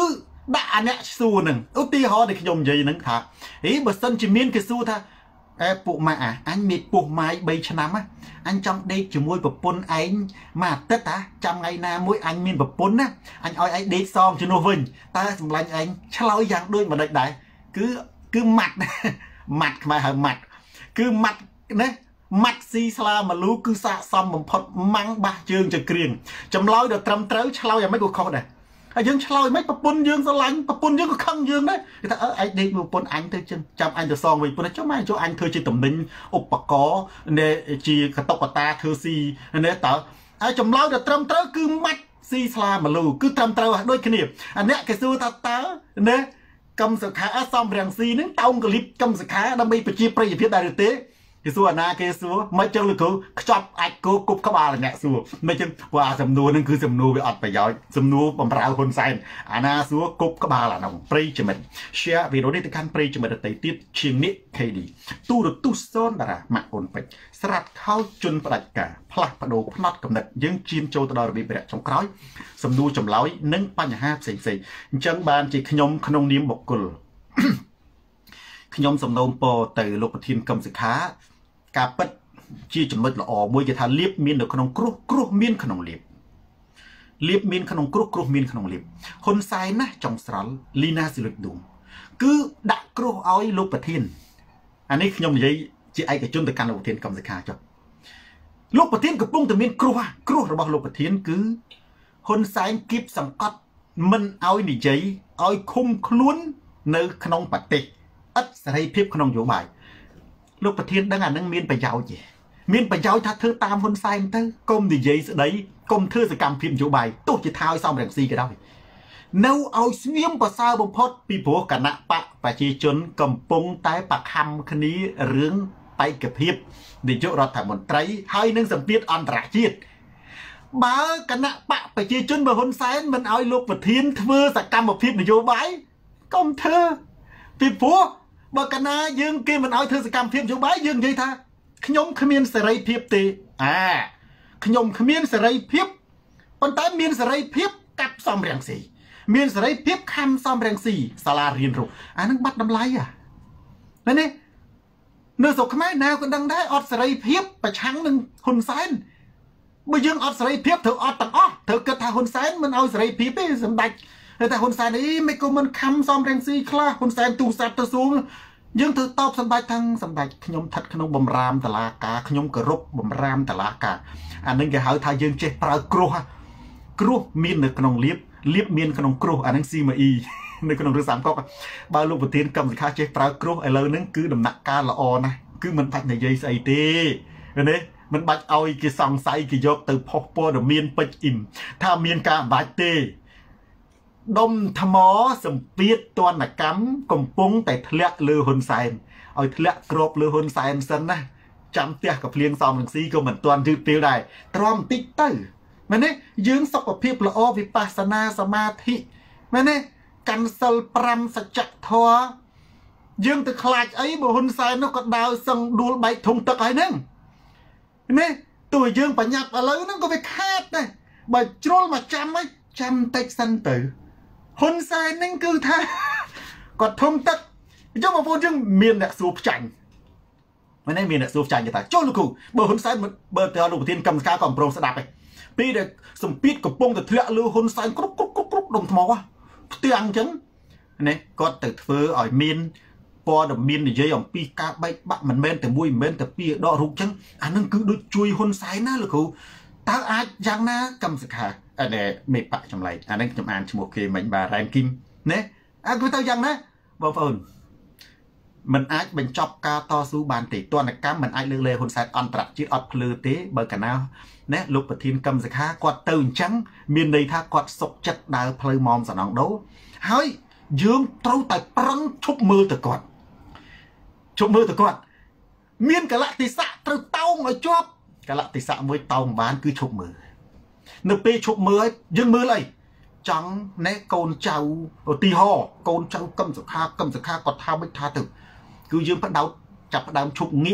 đã nè xu nừng ưu ti họ để nhom gì nừng thà ý bờ sân chỉ miên cái xu tha ê phụ mà à anh mệt phụ mai bay cho năm á anh trong đây chỉ môi bập pôn anh mà tất á trong ngày na môi anh miên bập pôn á anh oi anh đi xong cho nó vinh ta sầm lạnh anh chlau dạng đôi mà đợi đại cứ cứ mặt mặt mà hở mặt cứ mặt đấy mặt xì xa mà lú cứ xạ xong một phật mang ba chương cho kiềng chấm lối được trầm trớ chlau dạng mấy cuộc khó này dương chlau mấy bập pôn dương sao lạnh bập pôn dương có khăng dương đấy người ta ở anh đi bập pôn anh thôi chân chăm anh được xong mình pôn cho mai cho anh thôi chỉ tầm nín ốp bạc có nè chỉ cái tóc ta thưa si nè tao ai chấm lối được trầm trớ cứ mặt xì xa mà lú cứ trầm trớ đôi cái niệm anh nè cái xưa ta ta nè cầm sự khá xong ràng xì nè tao clip cầm sự khá đam mê chia prey phía đại tế cái xưa na cái xưa mấy chân lực cứ chọc ai cố cục các bà là nhẹ xưa mấy chân qua sầm nua nên cứ sầm nua bị ọt phải giỏi sầm nua bầm rauคนใส่à na xưa cục các bà là nòng prey cho mình share videoนี้ từ căn prey cho mình được thấy tiết chiên nít hay đi tu được tu son là mặc ổn phải sạch tháo chunประดับcả phậtประดูพนัดกำเนิดยังจีนโจตดอร์บีเปรตtrong cõiสำนูจำล้อยนึ่งปัญหาสิ่งสิ่งจังบานจีขยมขนมนิ่มบกุลขยมสำนมโปเตอร์ลูกทีมกำศึกษากาปัดจีจำนวนละอมวยจะทาเลียบมีนหรือขนมกรุกรุมีนขนมเลียบเลียบมีนขนมกรุกรุมีนขนมเลียบคนไซนะจงสระลีนาสิลุดดุงคือดักกรุเอาลูกประเทศอันนี้ขยมใหญ่จีไอกับจุนตะการลูกประเทศกำศึกษาจ้ะลูกประเทศกับปุ้งแต่มีนกรุกรุระบาดลูกประเทศคือคนไซกิบสังกัดมันเอาหนีใจเอาคุมคลุ้นในขนมปฏิอัดใส่เพียบขนมอยู่บ่ายลูกประเทศดังอันนั้นมีนไปยาวจีมีนไปยาวถ้าเธอตามคนไซน์เธอกลมดีใจสิได้กลมเธอสกรรมพิมพ์อยู่บ่ายตู้จะท้าซ้อมแรงซีก็ได้เนาเอาเสียมภาษาบงพดปีโผกันนะปะปะจีจนกำปงใต้ปากคำคณีเรื่องไปกับเพียบดิจุรัฐมนตรีให้นึ่งสัมเพียอันตรายจีดบ้ากันนะปะปะจีจนบางคนไซน์มันเอาลูกประเทศเธอสกรรมแบบพิมพ์อยู่บ่ายกลมเธอปีโผบกันนะยังเกมันเอาเธอสกรรมเพียบอยู่บ่ายยังไงท่าขยมขมิ้นสไรเพียบตีอ่าขยมขมิ้นสไรเพียบปนแต่มีนสไรเพียบกับซ้อมแรงสีมีนสไรเพียบคำซ้อมแรงสีสลาเรียนรู้อันนั้นบัดดำไรอ่ะนั่นนี่เนื้อสกขมิ้นแนวก็ดังได้อดสไรเพียบไปชั้งหนึ่งหุ่นไซน์เมื่อยังอดสไรเพียบเธออดตังอ้อเธอเกิดทาหุ่นไซน์มันเอาสไรเพียบไปสมบัติแต่หุ่นไซน์นี่ไม่ก็มันคำซ้อมแรงสีคลาหุ่นไซน์ตูสัตตัวสูงยังเธอตอบสบายทั้งสบายขยมทัดขนมบำรามตลากาขยมกระรบบำรามตลากาอันนั้นก็หาทายยังเจ็บปลากรัวกรัวมีนในขนมเลียบเลียบมีนขนมกรัวอันนั้นซีมาอีในขนมเรือสามก๊อกบางลูกประเทศกำสิค้าเจ็บปลากรัวไอ้เลยนั่นคือดำหนักการละออนะคือมันปัดในใจใส่เต้อันนี้มันบัดเอาอีกสองไซกี่ยกtừพอปอเดมีนไปอิ่มถ้ามีนการบาดเต้ดมทมอสมเปียตัวหนักกำกลมปุ้งแต่ทะเลเลือหุนไซน์เอาทะเลกรบเลือหุนไซน์สันนะจำเตี้ยกับเลี้ยงซอมหนังซีก็เหมือนตัวจืดเตียวได้ตรอมติ๊กเตอร์มันนี่ยืนสกปรกละอวิปัสสนาสมาธิมันนี่กันสลปรำสัจทัวยืนตะคลายไอ้บุหุนไซน์นกดาวสังดูใบทงตะไคนั่งนี่ตัวยืนปัญญาอะไรนั่นก็ไปคาดเลยใบโจลมาจำไหมจำเต็กสันเตอคนไซนั่งคือท่ากดทงตักเจ้ามาพูดยังเมียนเนี่ยสูบจังไม่ได้เมียนเนี่ยสูบจังจะตายโจ้ลูกกูเบอร์คนไซเบอร์เตอร์ลูกทีนกำกาก่อนโปร่งสดับไปปีเด็กสมปีดกับปงแต่เทะลือคนไซกรุ๊กกรุ๊กกรุ๊กกรุ๊กดมทมวะเตียงจังนี่ก็แต่เฟออ่อยเมียนพอเดมีนเนี่ยยังอย่างปีกาใบบักมันเมนแต่บุยเมนแต่ปีดอรุกจังอันนั้นคือดูจุยคนไซน่าลูกกูตาอาจยังนะกำสักหาอันนี้ไม่ปะจำไรอันนั้นจำอ่านชมโอเคมันบาแรงกิมเนี่ยอ่ะกูเต้ายังนะบอลฟินมันอาจเป็นจ็อบการต่อสู้บานติตัวนักการมันอาจเลือกเลยคนใส่อันตรจิตอัดเพลือเตะเบอร์กันเอาเนี่ยลูกประทินกำสักหากอดตื่นจังมีในท่ากอดศกจัดดาวเพลือมอมสนองโดเฮ้ยยืมตรงแต่ปรังชุบมือตะกอดชุบมือตะกอดเมียนกะละติสะตรึกเต้ามาจอบกะละติสะมวยเต้าบ้านคือชุบมือนึกไปชุบมือยืมมือเลยจังเนโกนเจ้าตีห่อโกนเจ้ากำสักหากำสักหากอดท้าไม่ท้าตึกคือยืมพระดาวจับพระดาวชุบงี้เต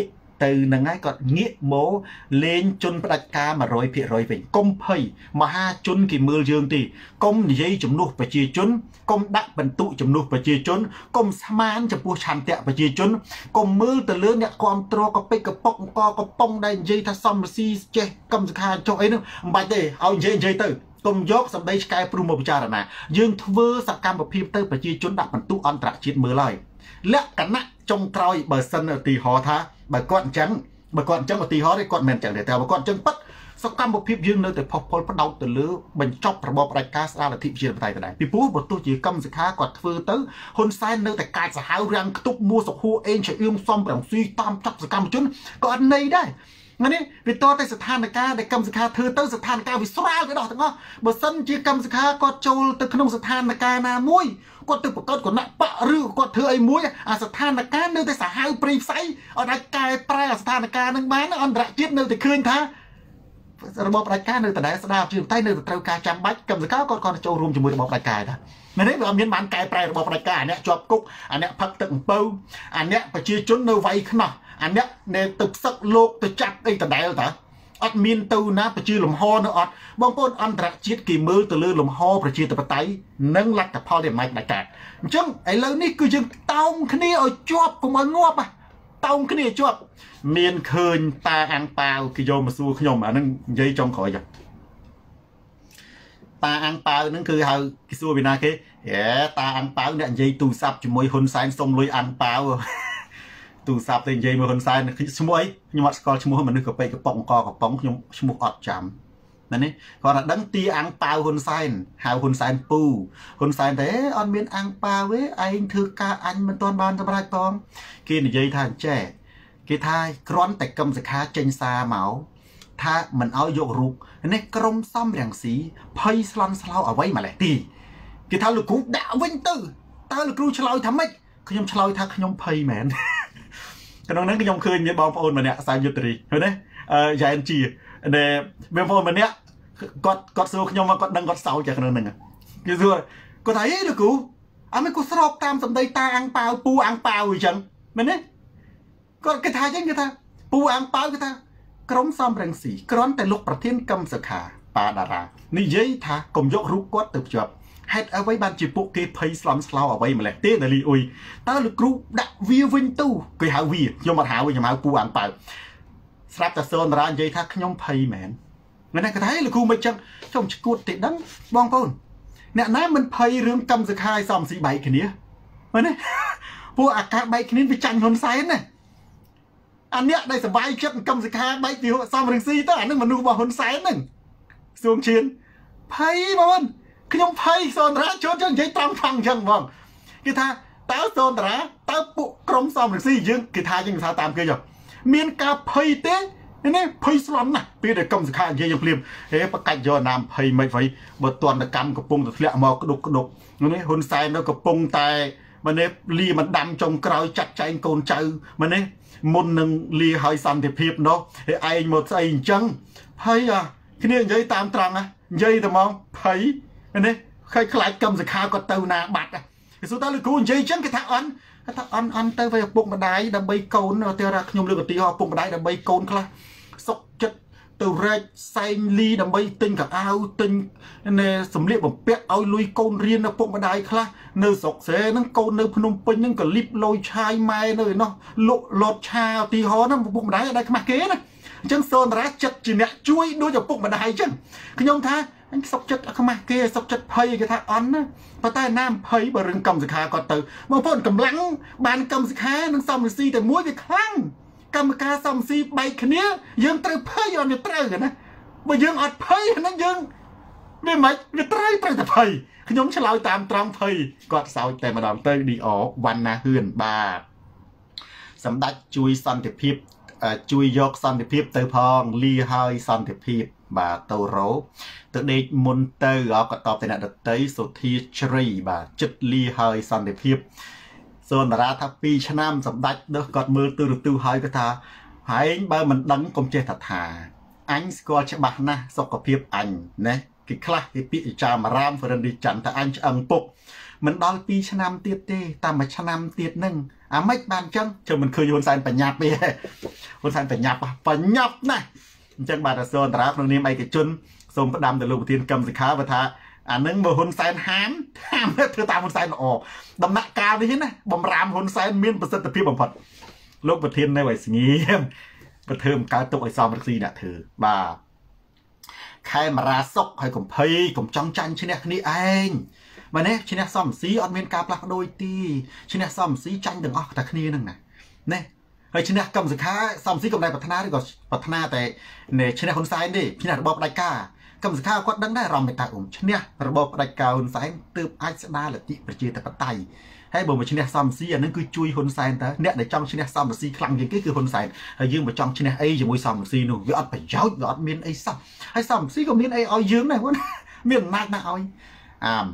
ទៅនឹងហើយគាត់ងាកមកលេងជន់ផ្ដាច់ការmột trămភាគរយ វិញកុំភ័យមហាជនគេមើលយើងទេកុំនិយាយជំនួសប្រជាជនកុំដាក់បន្ទុកជំនួសប្រជាជនកុំស្មានចំពោះឆន្ទៈប្រជាជនកុំមើលទៅលើអ្នកគ្រប់គ្រងកពេចកប៉ុកអង្គកំប៉ុងដែលនិយាយថាសំរស៊ីចេះកម្មសខាចុះអីនោះមិនបាច់ទេឲ្យនិយាយនិយាយទៅកុំយកសម្ដីឆ្កែព្រំមកពិចារណាយើងធ្វើសកម្មភាពទៅប្រជាជនដាក់បន្ទុកអន្តរជាតិមើលហើយលក្ខណៈចុងក្រោយបើសិនឧទាហរណ៍ថាបើគាត់អញ្ចឹងបើគាត់អញ្ចឹងឧទាហរណ៍ទេគាត់មិនអញ្ចឹងទេតែបើគាត់អញ្ចឹងប៉ិតសកម្មភាពយើងនៅតែផុសផុលផ្ដោតទៅលើបញ្ចប់របបផ្ដាច់ការស្ដារលទ្ធិប្រជាធិបតេយ្យដែរពីព្រោះបើទោះជាកម្មសខាគាត់ធ្វើទៅហ៊ុនសែននៅតែកាចសាហាវរាំងខ្ទប់មួសុខួរអេងឆអឿមសំប្រងស៊ីតាមចាប់សកម្មជនក៏អត់ន័យដែរនេះវាតតែស្ថានភាពដែលកម្មសខាធ្វើទៅស្ថានភាពវាស្រាលទៅដោះទាំងអស់បើសិនជាកម្មសខាគាត់ចូលទៅក្នុងស្ថានភាពណាមួយគាត់ទៅប្រកបគណៈបកឬគាត់ធ្វើអីមួយអាស្ថានភាពនៅតែសាហាវព្រៃផ្សៃអត់អាចកែប្រែស្ថានភាពនឹងបានអន្តរជាតិនៅតែឃើញថារបបផ្ដាច់ការនៅតែដែលស្ដាប់ជាតែនៅតែត្រូវការចាំបាច់កម្មសខាគាត់គាត់ចូលរួមជាមួយរបបផ្ដាច់ការដែរមែនទេវាអត់មានបានកែប្រែរបបផ្ដាច់ការអាអ្នកជាប់គុកអាអ្នកផឹកទឹកអំពៅអាអ្នកប្រជាជននៅវាយខ្នោះអាអ្នកនៅទៅផ្សឹកលោកទៅចាប់អីដដែលតាអត់មានទៅណាប្រជាលំហនៅអត់បងប្អូនអន្តរជាតិគេមើលទៅលើលំហប្រជាធិបតេយ្យនិងលទ្ធផលដែលមិនដាច់កាត់អញ្ចឹងឥឡូវនេះគឺយើងតោងគ្នាឲ្យជាប់កុំឲ្យងាប់តោងគ្នាជាប់មានឃើញតាអាំងប៉ាវគេយកមកសួរខ្ញុំអានឹងនិយាយចុងក្រោយតាអាំងប៉ាវហ្នឹងគឺហៅគេសួរពីណាគេហេតាអាំងប៉ាវអ្នកនិយាយទូរស័ព្ទជាមួយហ៊ុនសែនសុំលុយអាំងប៉ាវទូរស័ព្ទទៅនិយាយមកហ៊ុនសែនឈ្មោះអីខ្ញុំអត់ស្គាល់ឈ្មោះមនុស្សកប៉ិកប៉ុងអង្គកប៉ុងខ្ញុំឈ្មោះអត់ចាំណានេះគាត់ថាដឹងទីអាំងប៉ាវហ៊ុនសែនហៅហ៊ុនសែនពូហ៊ុនសែនទេអត់មានអាំងប៉ាវទេឯងធ្វើការអញមិនទាន់បានសម្រេចផងគេនិយាយថាអញ្ចេះគេថាគ្រាន់តែកម្មសខាចេញសារមកថាមិនឲ្យយករូបនេះក្រុមសំរងស៊ីភ័យស្លន់ស្លោអ្វីម្លេះទីគេថាលោកគ្រូដាក់វិញទៅតើលោកគ្រូឆ្លើយថាម៉េចខ្ញុំឆ្លើយថាខ្ញុំភ័យមែនក្នុងហ្នឹងខ្ញុំឃើញមានបងប្អូនម្នាក់សាយុទ្ធរីឃើញទេអឺយ៉ែនជាដែលបងប្អូនម្នាក់គាត់គាត់សួរខ្ញុំមកគាត់ដឹងគាត់សោចจากក្នុងហ្នឹងគេសួរគាត់ថាអីលោកគ្រូអត់មិនគាត់ស្រោបតាមសម្ដីតាអាំងប៉ាវពូអាំងប៉ាវអញ្ចឹងមែនទេគាត់គេថាអញ្ចឹងគេថាពូអាំងប៉ាវគេថាក្រុមសំរងស៊ីគ្រាន់តែលោកប្រធានកម្មសខាប៉ាតារានិយាយថាកុំយករូបគាត់ទៅភ្ជាប់ហេតុអ្វីបានជាពួកគេភ័យស្លន់ស្លោអ្វីម្លេះទេដាលីអ៊ុយតើលោកគ្រូដាក់វាវិញទៅគេហៅវាខ្ញុំអត់ហៅខ្ញុំហៅពូអាំងប៉ាវស្រាប់តែសូនតារានិយាយថាខ្ញុំភ័យមែនមែនទេគេថាលោកគ្រូមិនចឹងចុំឈួតទេដឹងបងប្អូនអ្នកណាមិនភ័យរឿងកម្មសខាឲ្យសំស៊ីបែកគ្នាមែនទេពួកអាកាសបែកគ្នាវាចាញ់ហ៊ុនសែនណាអាអ្នកដែលសបាយចិត្តកម្មសខាបែកពីសំរងស៊ីទៅអានឹងមនុស្សរបស់ហ៊ុនសែនហ្នឹងសួងឈៀនភ័យបងខ្ញុំភ័យសូនតារាចូលចឹងនិយាយត្រង់ថងចឹងបងគេថាតើសូនតារាតើពួកក្រុមសំរងស៊ីយើងគេថាយើងថាតាមគេចុះមានការភ័យទេនេះភ័យស្លន់ណាស់ពេលដែលកម្មសខានិយាយយ៉ាងភ្លាមហេបកាច់យកណាមភ័យមិនໄວបើតនកម្មកំពុងតែធ្លាក់មកក្តុកក្តុកនេះហ៊ុនសែននៅកំពុងតែម្នេះលីមិនដាំចុងក្រោយចាត់ចែងកូនចៅម្នេះមុននឹងលីឲ្យសន្តិភាពនោះឯងមកស្អីអញ្ចឹងភ័យអាគ្នានិយាយតាមត្រង់ណានិយាយតែមកភ័យនេះឃើញខ្លាចកម្មសខាគាត់ទៅណាបាត់គេសួរតើលោកគ្រូនិយាយអញ្ចឹងគេថាអន់គេថាអន់អន់ទៅវាឪពុកម្ដាយដើម្បីកូនទៅថាខ្ញុំលើកឧទាហរណ៍ឪពុកម្ដាយដើម្បីកូនខ្លះសុកចិត្តទៅរែកសែងលីដើម្បីទិញកៅអៅទិញសម្លៀកបំពាក់ឲ្យលុយកូនរៀនឪពុកម្ដាយខ្លះនៅស្រុកស្រែហ្នឹងកូននៅភ្នំពេញហ្នឹងក៏លីបលយឆាយម៉ែនៅឯនោះលក់លតឆាឧទាហរណ៍ហ្នឹងឪពុកម្ដាយអត់ដែលខ្មាស់គេណាអញ្ចឹងសូនតារាចិត្តជាអ្នកជួយដូចឪពុកម្ដាយអញ្ចឹងខ្ញុំថាអញសុកចិត្តខ្មាស់គេសុកចិត្តភ័យគេថាអន់ណាប៉ុន្តែណាមភ័យបើរឿងកម្មសខាគាត់ទៅបងប្អូនកម្លាំងបានកម្មសខានិងសំរងស៊ីតែមួយវាខ្លាំងកម្មការសំស៊ីបែកគ្នាយើងត្រូវភ័យអត់វាត្រូវណាបើយើងអត់ភ័យហ្នឹងយើងវាមិនវាត្រូវត្រូវតែភ័យខ្ញុំឆ្លើយតាមត្រង់ភ័យគាត់សោចតែម្ដងទៅឌីអូវ៉ាន់ណាហឿនបាទសម្ដេចជួយសន្តិភាពជួយយកសន្តិភាពទៅផងលីហើយសន្តិភាពបាទតូរ៉ូទៅដេកមុនទៅក៏តបទៅអ្នកដតីសុធាជ្រីបាទចិត្តលីហើយសន្តិភាពសូនតារាថាពីរឆ្នាំសម្ដេចនោះគាត់មើលទូរទស្សន៍ហើយគាត់ថាហែងបើមិនដឹងកុំចេះថាថាអញស្គាល់ច្បាស់ណាស់សុខភាពអញណាគេខ្លះគេពាក្យចាមរាមហ្វរិនឌីច័ន្ទថាអញឆ្អឹងពុកមិនដល់ពីរឆ្នាំទៀតទេតាមមួយឆ្នាំទៀតនឹង à mấy bàn chân cho mình khơi hôn sai phải nhạt đi hôn sai phải nhạt phải nhạt này chân bà đã sơn trả trong niềm ai cái chân xong bắt đâm từ lục thiên cầm dịch khá và tha à nâng bờ hôn sai hám hám hết thứ ta hôn sai nọ đâm nặng cao đi hết này bầm ram hôn sai miên bật tập phiêu bầm phật lúc bật thiên này phải nghiêm bật thơm cá tụng ai sao bật gì đã thử bà khai mà ra sốc hay cùng pay cùng trong tranh trên này ni anh mà nè trên này xóm xí ở miền cáp lạc đôi ti trên này xóm xí tranh đừng óc ta khnia nằng này nè hay trên này cầm dịch khá xóm xí cầm này bật thana đi gọi bật thana tại nè trên này hôn sai đi trên này bọc đại ca cầm dịch khá quát đắngได้รำไปตาอุ่มtrên này bọc đại ca hôn sai từ ai sẽ đa là chị bật chia tại bật tay hay bộ mà trên này xóm xí anh nó cứ chui hôn sai ta nè để trong trên này xóm xí khăng những cái cứ hôn sai hay dương mà trong trên này ấy chỉ môi xóm xí nụ với ọt phải giáo với ọt miền ấy sao hay xóm xí có miền ấy oi dương này quá miền nát na oi à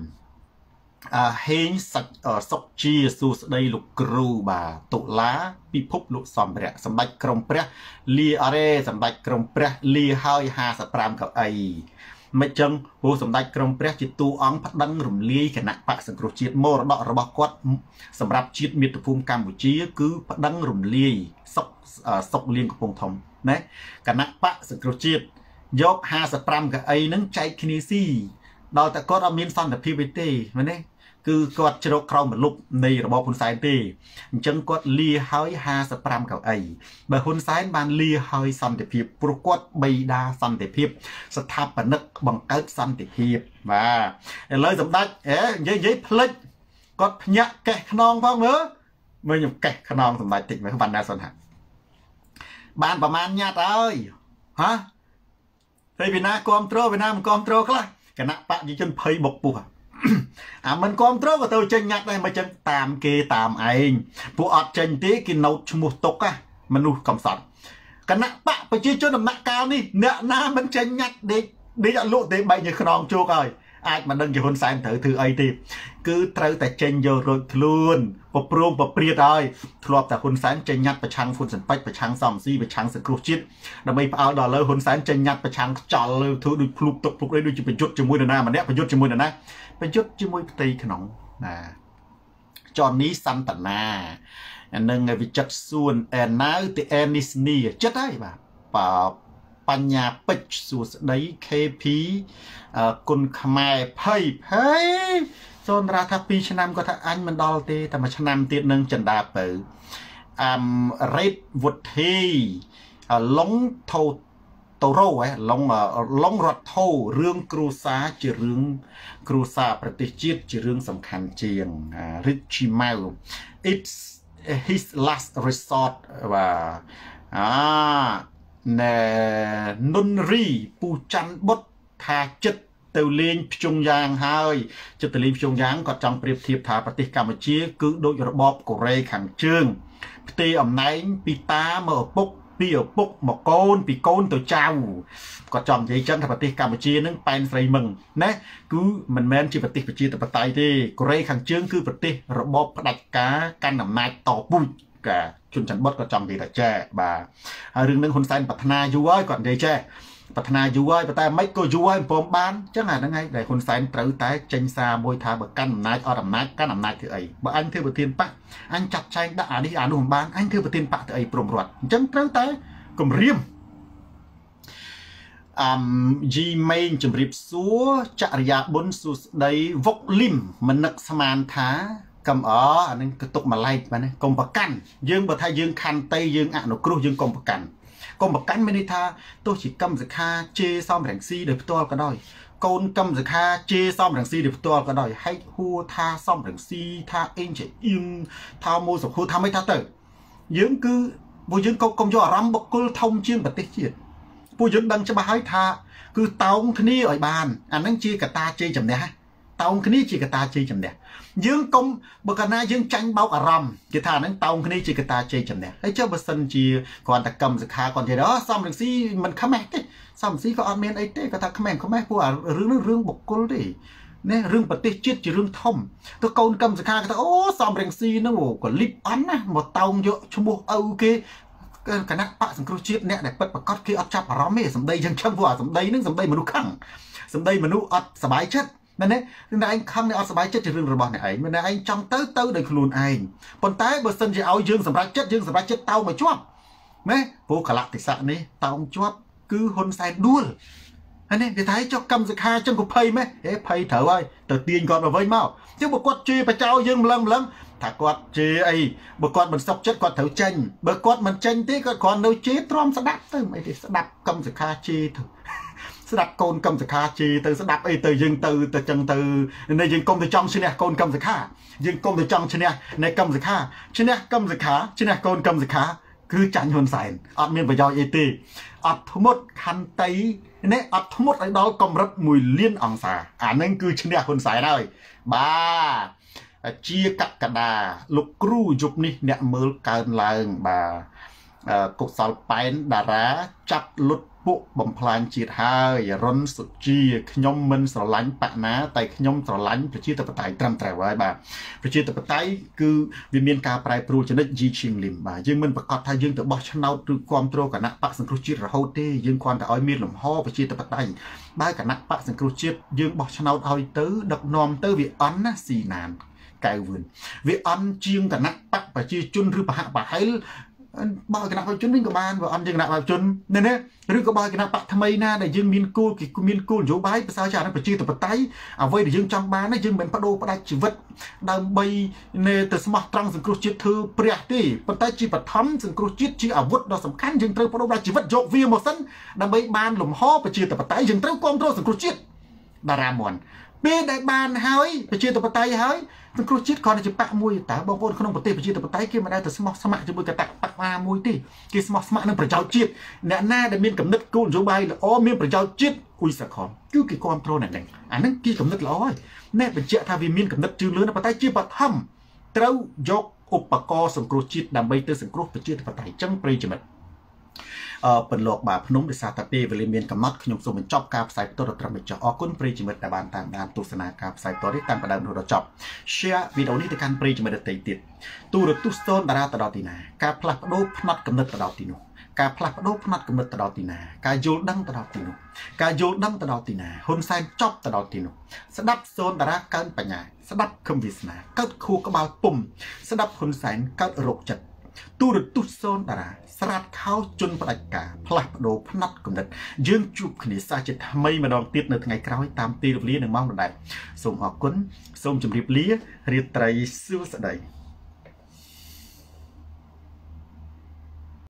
à hên sạch ở sọc chia su đây lục cừu bà tụ lá bị phúc lục xòm bẹt sầm bạch krong bẹt lia are sầm bạch krong bẹt lia hơi hà sập pramกับไอไม่จังโหสมได้กรมเปรียจิตตูอังพัดดังรุ่มลีขณะปะสังครุจิตโมระดระบกวัดสำหรับจิตมิตรภูมิกัมพูชีคือพัดดังรุ่มลีสกสกเลียงกับพงทมนะขณะปะสังครุจิตยกหาสปรามกับไอนั้นใจคณิซีดาวแต่ก็เรามีสันแต่พีวีตีมันเนี่ยคือกอดจรกคราวเหมือนลุกในระบบหุ่นไซน์ตีจังกอดเลียหายหาสปรามกับไอแบบหุ่นไซน์บานเลียหายสันติพีปรุกวดใบดาสันติพีสถาปนิกบังเกิดสันติพีมาเลยสำได้เอ๊ยเย้ยพลิกกอดพญะแกะขนองพ้องเมื่อไม่หยุดแกะขนองสำได้ติดไหมครับบรรดาสนหะบานประมาณญาติเอ้ยฮะเฮ้ยพี่นากอมโตรพี่นามันกอมโตรก็ละคณะปะยิ่งจนเพยบกปูอ่ะมันกอมโตรก็ตัวเจงยักได้มาจังตามเกตามไอ้ผู้อดเจงตีกินเอาชมุตกอะมนุษย์คำสั่งคณะปะไปชี้จนน้ำหนักกาวนี่เนื้อหน้ามันเจงยักเด็กเด็กลุเด็กใบยังขนองโจกเลยอาจมันดังจะคนสายถือถือไอ้ทีคือเตาแต่เจงโยโรทลูนปปรุงปเปรียดเลยทลอบแต่คนสายเจงยักประชังฝุ่นสันไปประชังซอมซีประชังสกรูชิดเราไม่เอาดอลเลยคนสายเจงยักประชังจอลเลยถือดูพลุกตกพลุกเลยดูจะเป็นยุดจมูกหน้ามันเนี้ยเป็นยุดจมูกหน้าเป็นยุดจมูกตีขนมนะจอนนี้สันตนาอันนึงไงวิจักส่วนแอนนาติแอนนิสนีจะได้ป่ะป่าปัญญาปิดสูตรได้เคพีกุนขมายเพ่ยเพ่ยโซนราทัปีชนามก็ถ้าอันมันดอลตีแต่มาชนามตีนึงจันดาเปิดอัมเรดวุฒิล้งโทโตโร่ไว้ล้งล้งรถโทเรื่องครูซาจีเรื่องครูซาปฏิจิตจีเรื่องสำคัญเจียงริชิมาล it's his last resort ว่าอ่าเนนุนรีปูจันบดทาจิตเตลียนจงยางหายจิตเตลียนจงยางก็จังเปรียบเทียบถาปฏิกรรมเชียคือโดยระบบกเรขังเชิงตีอำนาจปีตาเมื่อปุกปีอปุกหมกโกนปีโกนตัวเจ้าก็จังใจจังถาปฏิกรรมเชียนั่งเป็นใส่มึงนะคือมันแม้นจีปฏิปฏิตปฏิที่กเรขังเชิงคือปฏิระบบผลัดกาการอำนาจต่อปุ้ยกับชุนชันบดก็จำดีแต่แจ้บ่าเรื่องนึงคนไซน์พัฒนาอยู่ไว้ก่อนใจแจ้พัฒนาอยู่ไว้แต่ไม่ก็อยู่ไว้ปมบ้านจังไงนั่งไงแต่คนไซน์ตื่นแต่เจนซาบวยทาแบบกันอำนาจอดอำนาจกันอำนาจถือไอ้บ่อันเทพเทียนปะอันจับใจได้อ่านที่อ่านดูบ้านอันเทพเทียนปะถือไอ้ปรมรวดจังตื่นแต่กลมเรียมจีเมนจมริบซัวจริยาบนสุดได้วกลิมมันนักสมานท้ากำอ๋ออันนั้นกระตุกมาไล่มาเนี่ยกรมประกันยืงบ่ทายยืงคันเตยยืงอ่ะหนูครูยืงกรมประกันกรมประกันไม่ได้ท่าตัวฉีดกำสักค่าเจซ้อมแรงซีเดือดตัวก็ได้โกนกำสักค่าเจซ้อมแรงซีเดือดตัวก็ได้ให้หัวท่าซ้อมแรงซีท่าเอ็นเฉยยืงท่าโมสกหัวท่าไม่ท่าเตยยืงคือผู้ยืงกรมย่อรำบกกุลทงเชียงปฏิเชียผู้ยืงดังจะมาให้ท่าคือเตาคณีอ่อยบานอันนั้นเจีกับตาเจจำเนี่ยเตาคณีจีกับตาเจจำเนี่ยยืงกลมบกนายืงจังเบาอารมณ์จะทานั้นเตาคณีจีกตาเจจำเนี่ยให้เจ้าบัสันจีก่อนตะกำสักขาก่อนเจเนาะซ้ำหนึ่งซีมันขแมกซ้ำซีก็ออนเมนไอเต้ก็ทักขแมงขแมกพวกเรื่องเรื่องบกกุลดิเนี่ยเรื่องปฏิจิตจีเรื่องทอมตัวกลกำสักขาก็ทักโอ้ซ้ำหนึ่งซีนะโว้ก็ลิบอันนะหมดเตาเยอะชั่วโมงเอาโอเคคณะปะสังครุจิตเนี่ยแต่เปิดประกอบคืออัดจับอารมณ์ไม่สมได้ยังช่างว่าสมได้นึกสมได้มนุษย์ขังสมได้มนุษย์อัดสบายชัดមែនទេតែឯងខឹងនៅអត់សុបាយចិត្តជារឿងរបស់អ្នកឯងមែនទេឯងចង់ទៅទៅដោយខ្លួនឯងប៉ុន្តែបើសិនជាឲ្យយើងសម្រេចចិត្តយើងសម្រេចចិត្តតោងមកជាប់មែនព្រោះកលៈទេសៈនេះតោងជាប់គឺហ៊ុនសែនដួលហើយនេះវាថាចុះកម្មសខាចឹងក៏ភ័យម៉េះហេភ័យត្រូវហើយទៅទាញគាត់មកវិញមកចឹងបើគាត់ជេរបចោយើងម្លឹងម្លឹងថាគាត់ជេរអីបើគាត់មិនសុខចិត្តគាត់ត្រូវចេញបើគាត់មិនចេញទេគាត់គ្រាន់នៅជេរទ្រាំស្ដាប់ទៅអីទេស្ដាប់កម្មសខាជេរទៅស្ដាប់កូនកម្មសខាជេរទៅស្ដាប់អីទៅយើងទៅទៅចឹងទៅនេះយើងកុំទៅចង់ឈ្នះកូនកម្មសខាយើងកុំទៅចង់ឈ្នះនៃកម្មសខាឈ្នះកម្មសខាឈ្នះកូនកម្មសខាគឺចាញ់ហ៊ុនសែនអត់មានប្រយោជន៍អីទេអត់ធ្មត់ខន្តីនេះអត់ធ្មត់ឲ្យដល់កម្រិតមួយលានអង្សាអានឹងគឺឈ្នះហ៊ុនសែនហើយបាទជាកកដាលោកគ្រូយប់នេះអ្នកមើលកើនឡើងបាទកុសលប៉ែនតារាចាប់លុតពួកបំផ្លាញជាតិហើយរុនសុជាខ្ញុំមិនស្រឡាញ់បកណាតែខ្ញុំស្រឡាញ់ប្រជាធិបតេយ្យត្រឹមត្រូវហើយបាទប្រជាធិបតេយ្យគឺវាមានការប្រែប្រួលចនិចយីឈៀងលឹមបាទយើងមិនប្រកាសថាយើងទៅបោះឆ្នោតឬគ្រប់គ្រងគណៈបកសង្គ្រោះជាតិរហូតទេយើងគ្រាន់តែឲ្យមានលំហប្រជាធិបតេយ្យបើគណៈបកសង្គ្រោះជាតិយើងបោះឆ្នោតឲ្យទៅដឹកនាំទៅវាអន់ណាស៊ីណានកៅវឿនវាអន់ជាងគណៈបកប្រជាជនឬបហបហែលបើគណៈបកជនវិញក៏បានបើអត់ជាគណៈបកជននេះណាឬក៏បើគណៈបកថ្មីណាដែលយើងមានគោលគេមានគោលនយោបាយប្រសើរចារប្រជាធិបតេយ្យអ្វីដែលយើងចង់បានយើងមិនបដូរផ្ដាច់ជីវិតដើម្បីទៅស្មោះត្រង់សង្គ្រោះជាតិធ្វើព្រះទេប៉ុន្តែជាបឋមសង្គ្រោះជាតិជាអាវុធដ៏សំខាន់យើងត្រូវបដូរផ្ដាច់ជីវិតយកវាមកសិនដើម្បីបានលំហប្រជាធិបតេយ្យយើងត្រូវគ្រប់គ្រងសង្គ្រោះជាតិតារាមន់ពេលដែលបានហើយប្រជាធិបតេយ្យហើយសង្គ្រោះជាតិគ្រាន់តែជាបកមួយតើបងប្អូនក្នុងប្រទេសប្រជាធិបតេយ្យគេមិនដែលទៅស្មោះស្ម័គ្រជាមួយកតបកណាមួយទេគេស្មោះស្ម័គ្រនឹងប្រជាជាតិអ្នកណាដែលមានគំនិតគោលនយោបាយល្អមានប្រជាជាតិអ៊ុយសខំគឺគេគ្រប់គ្រងអ្នកហ្នឹងអាហ្នឹងគេគំនិតល្អហើយណែបញ្ជាក់ថាវាមានគំនិតជឿនលឿនប៉ុន្តែជាបឋមត្រូវយកឧបករណ៍សង្គ្រោះជាតិដើម្បីទៅសង្គ្រោះប្រជាធិបតេយ្យចឹងប្រិយមិត្តអឺពន្លកបាទភ្នំដោយសារតែពេលវេលាមានកំណត់ខ្ញុំសូមបញ្ចប់ការផ្សាយផ្ទាល់ដល់ត្រឹមនេះចុះអរគុណប្រិយមិត្តដែលបានតាមដានទស្សនាការផ្សាយផ្ទាល់នេះតាំងពីដើមរហូតដល់ចប់ share វីដេអូនេះទៅកាន់ប្រិយមិត្តដទៃទៀតទូរទស្សន៍សូនតារាទៅដល់ទីណាការផ្លាស់ប្ដូរផ្នត់កំណត់ទៅដល់ទីនោះការផ្លាស់ប្ដូរផ្នត់កំណត់ទៅដល់ទីណាការយល់ដឹងទៅដល់ទីនោះការយល់ដឹងទៅដល់ទីណាហ៊ុនសែនចប់ទៅដល់ទីនោះស្ដាប់សូនតារាកើនបញ្ញាស្ដាប់ខឹមវាសនាកើតខួរក្បាលពុំស្ដាប់ហ៊ុនសែនកើតរោគចិត្តទូរទស្សន៍សូនតារាស្រាតខោជន់ផ្ដាច់ការផ្លាស់ប្ដូរផ្នត់គំនិតយើងជួបគ្នាសាជាថ្មីម្ដងទៀតនៅថ្ងៃក្រោយតាមពេលវេលានិងម៉ោងដដែលសូមអរគុណសូមជម្រាបលារាត្រីសួស្តី